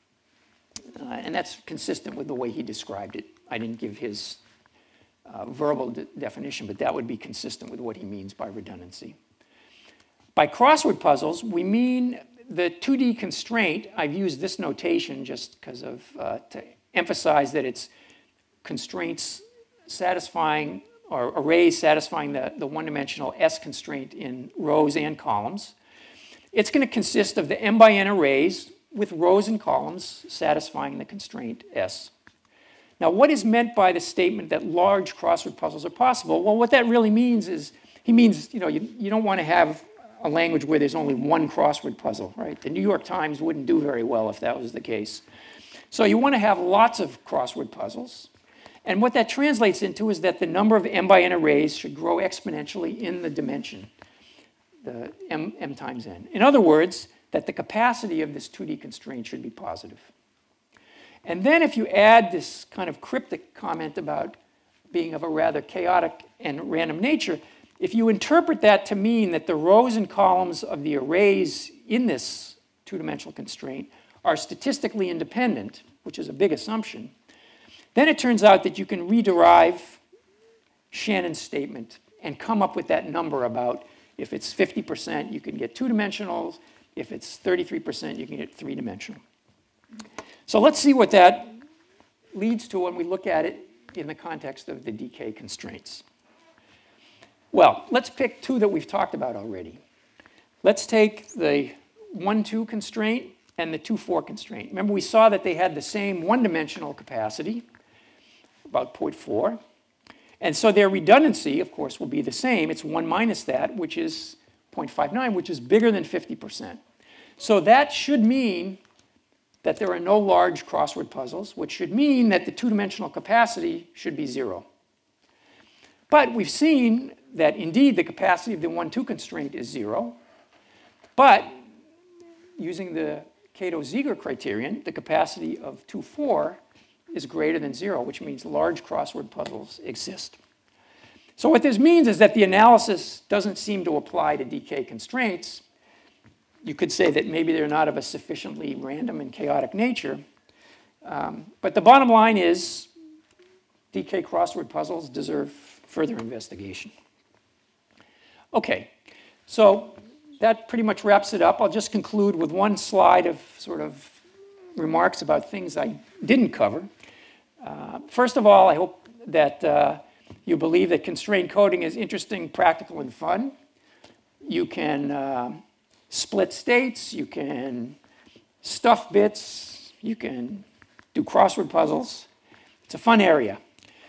S1: And that's consistent with the way he described it. I didn't give his verbal definition, but that would be consistent with what he means by redundancy. By crossword puzzles, we mean the 2D constraint. I've used this notation just because of to emphasize that it's constraints satisfying or arrays satisfying the one-dimensional S constraint in rows and columns. It's going to consist of the m by n arrays with rows and columns satisfying the constraint S. Now, what is meant by the statement that large crossword puzzles are possible? Well, what that really means is, he means, you don't want to have a language where there's only one crossword puzzle, right? The New York Times wouldn't do very well if that was the case. So you want to have lots of crossword puzzles. And what that translates into is that the number of m by n arrays should grow exponentially in the dimension, the m times n. In other words, that the capacity of this 2D constraint should be positive. And then if you add this kind of cryptic comment about being of a rather chaotic and random nature, if you interpret that to mean that the rows and columns of the arrays in this 2-dimensional constraint are statistically independent, which is a big assumption, then it turns out that you can rederive Shannon's statement and come up with that number about if it's 50%, you can get 2-dimensional. If it's 33%, you can get 3-dimensional. So let's see what that leads to when we look at it in the context of the decay constraints. Well, let's pick 2 that we've talked about already. let's take the 1-2 constraint and the 2-4 constraint. Remember, we saw that they had the same one-dimensional capacity, about 0.4. And so their redundancy, of course, will be the same. It's 1 minus that, which is 0.59, which is bigger than 50%. So that should mean that there are no large crossword puzzles, which should mean that the two-dimensional capacity should be 0. But we've seen that, indeed, the capacity of the 1-2 constraint is 0. But using the Kato-Ziegler criterion, the capacity of 2-4 is greater than 0, which means large crossword puzzles exist. So what this means is that the analysis doesn't seem to apply to DK constraints. You could say that maybe they're not of a sufficiently random and chaotic nature. But the bottom line is DK crossword puzzles deserve further investigation. Okay, so that pretty much wraps it up. I'll just conclude with one slide of sort of remarks about things I didn't cover. First of all, I hope that you believe that constrained coding is interesting, practical, and fun. You can split states, you can stuff bits, you can do crossword puzzles. It's a fun area.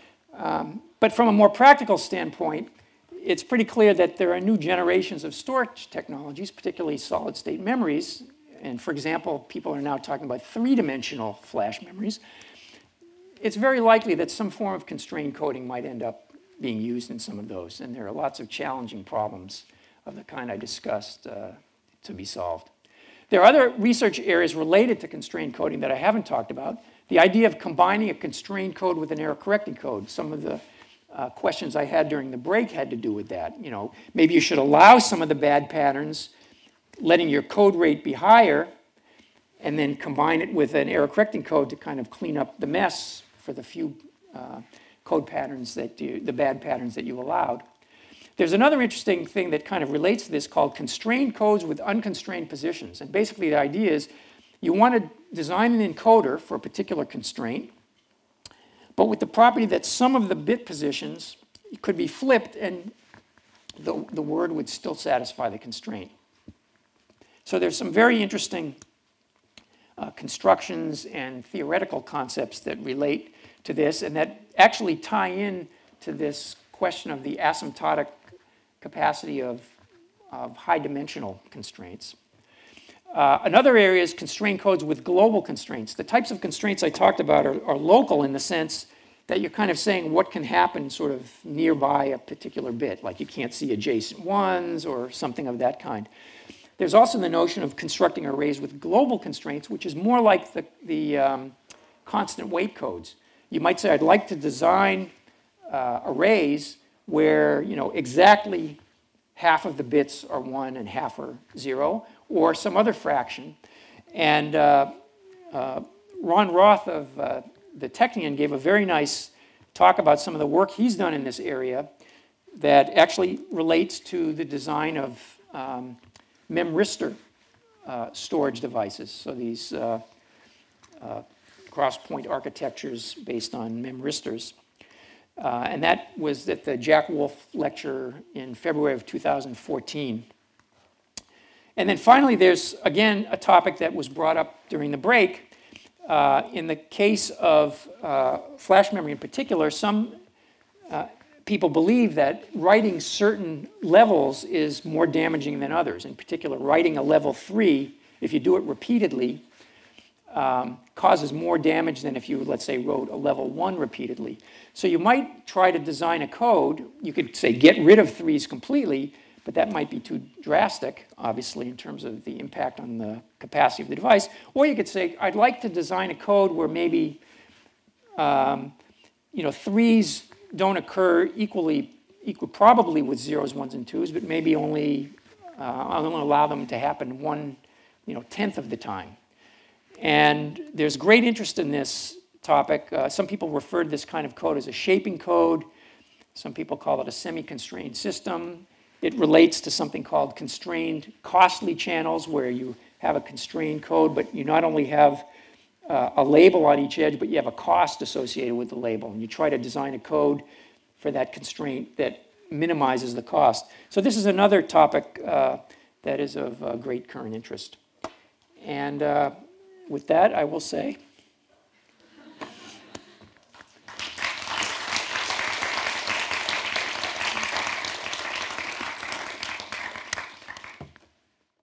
S1: But from a more practical standpoint, it's pretty clear that there are new generations of storage technologies, particularly solid-state memories. And for example, people are now talking about three-dimensional flash memories. It's very likely that some form of constrained coding might end up being used in some of those. And there are lots of challenging problems of the kind I discussed to be solved. There are other research areas related to constrained coding that I haven't talked about. The idea of combining a constrained code with an error-correcting code. Some of the questions I had during the break had to do with that. You know, maybe you should allow some of the bad patterns, letting your code rate be higher, and then combine it with an error-correcting code to kind of clean up the mess for the few code patterns that the bad patterns that you allowed. There's another interesting thing that kind of relates to this called constrained codes with unconstrained positions. And basically the idea is you want to design an encoder for a particular constraint, but with the property that some of the bit positions could be flipped and the word would still satisfy the constraint. So there's some very interesting constructions and theoretical concepts that relate to this and that actually tie in to this question of the asymptotic capacity of high-dimensional constraints. Another area is constrained codes with global constraints. The types of constraints I talked about are local in the sense that you're kind of saying what can happen sort of nearby a particular bit, like you can't see adjacent ones or something of that kind. There's also the notion of constructing arrays with global constraints, which is more like the constant weight codes. You might say, I'd like to design arrays where exactly half of the bits are 1 and half are 0, or some other fraction. And Ron Roth of the Technion gave a very nice talk about some of the work he's done in this area that actually relates to the design of memristor storage devices. So these cross-point architectures based on memristors. And that was at the Jack Wolf lecture in February of 2014. And then finally, there's, again, a topic that was brought up during the break. In the case of flash memory in particular, some people believe that writing certain levels is more damaging than others. In particular, writing a level 3, if you do it repeatedly, causes more damage than if you, let's say, wrote a level 1 repeatedly. So you might try to design a code. You could say get rid of 3s completely, but that might be too drastic, obviously, in terms of the impact on the capacity of the device. Or you could say, I'd like to design a code where maybe 3s don't occur probably with 0s, 1s, and 2s, but maybe only I'll only allow them to happen 1/10 of the time. And there's great interest in this topic. Some people refer to this kind of code as a shaping code. Some people call it a semi-constrained system. It relates to something called constrained costly channels, where you have a constrained code, but you not only have a label on each edge, but you have a cost associated with the label. And you try to design a code for that constraint that minimizes the cost. So this is another topic that is of great current interest. And with that, I will say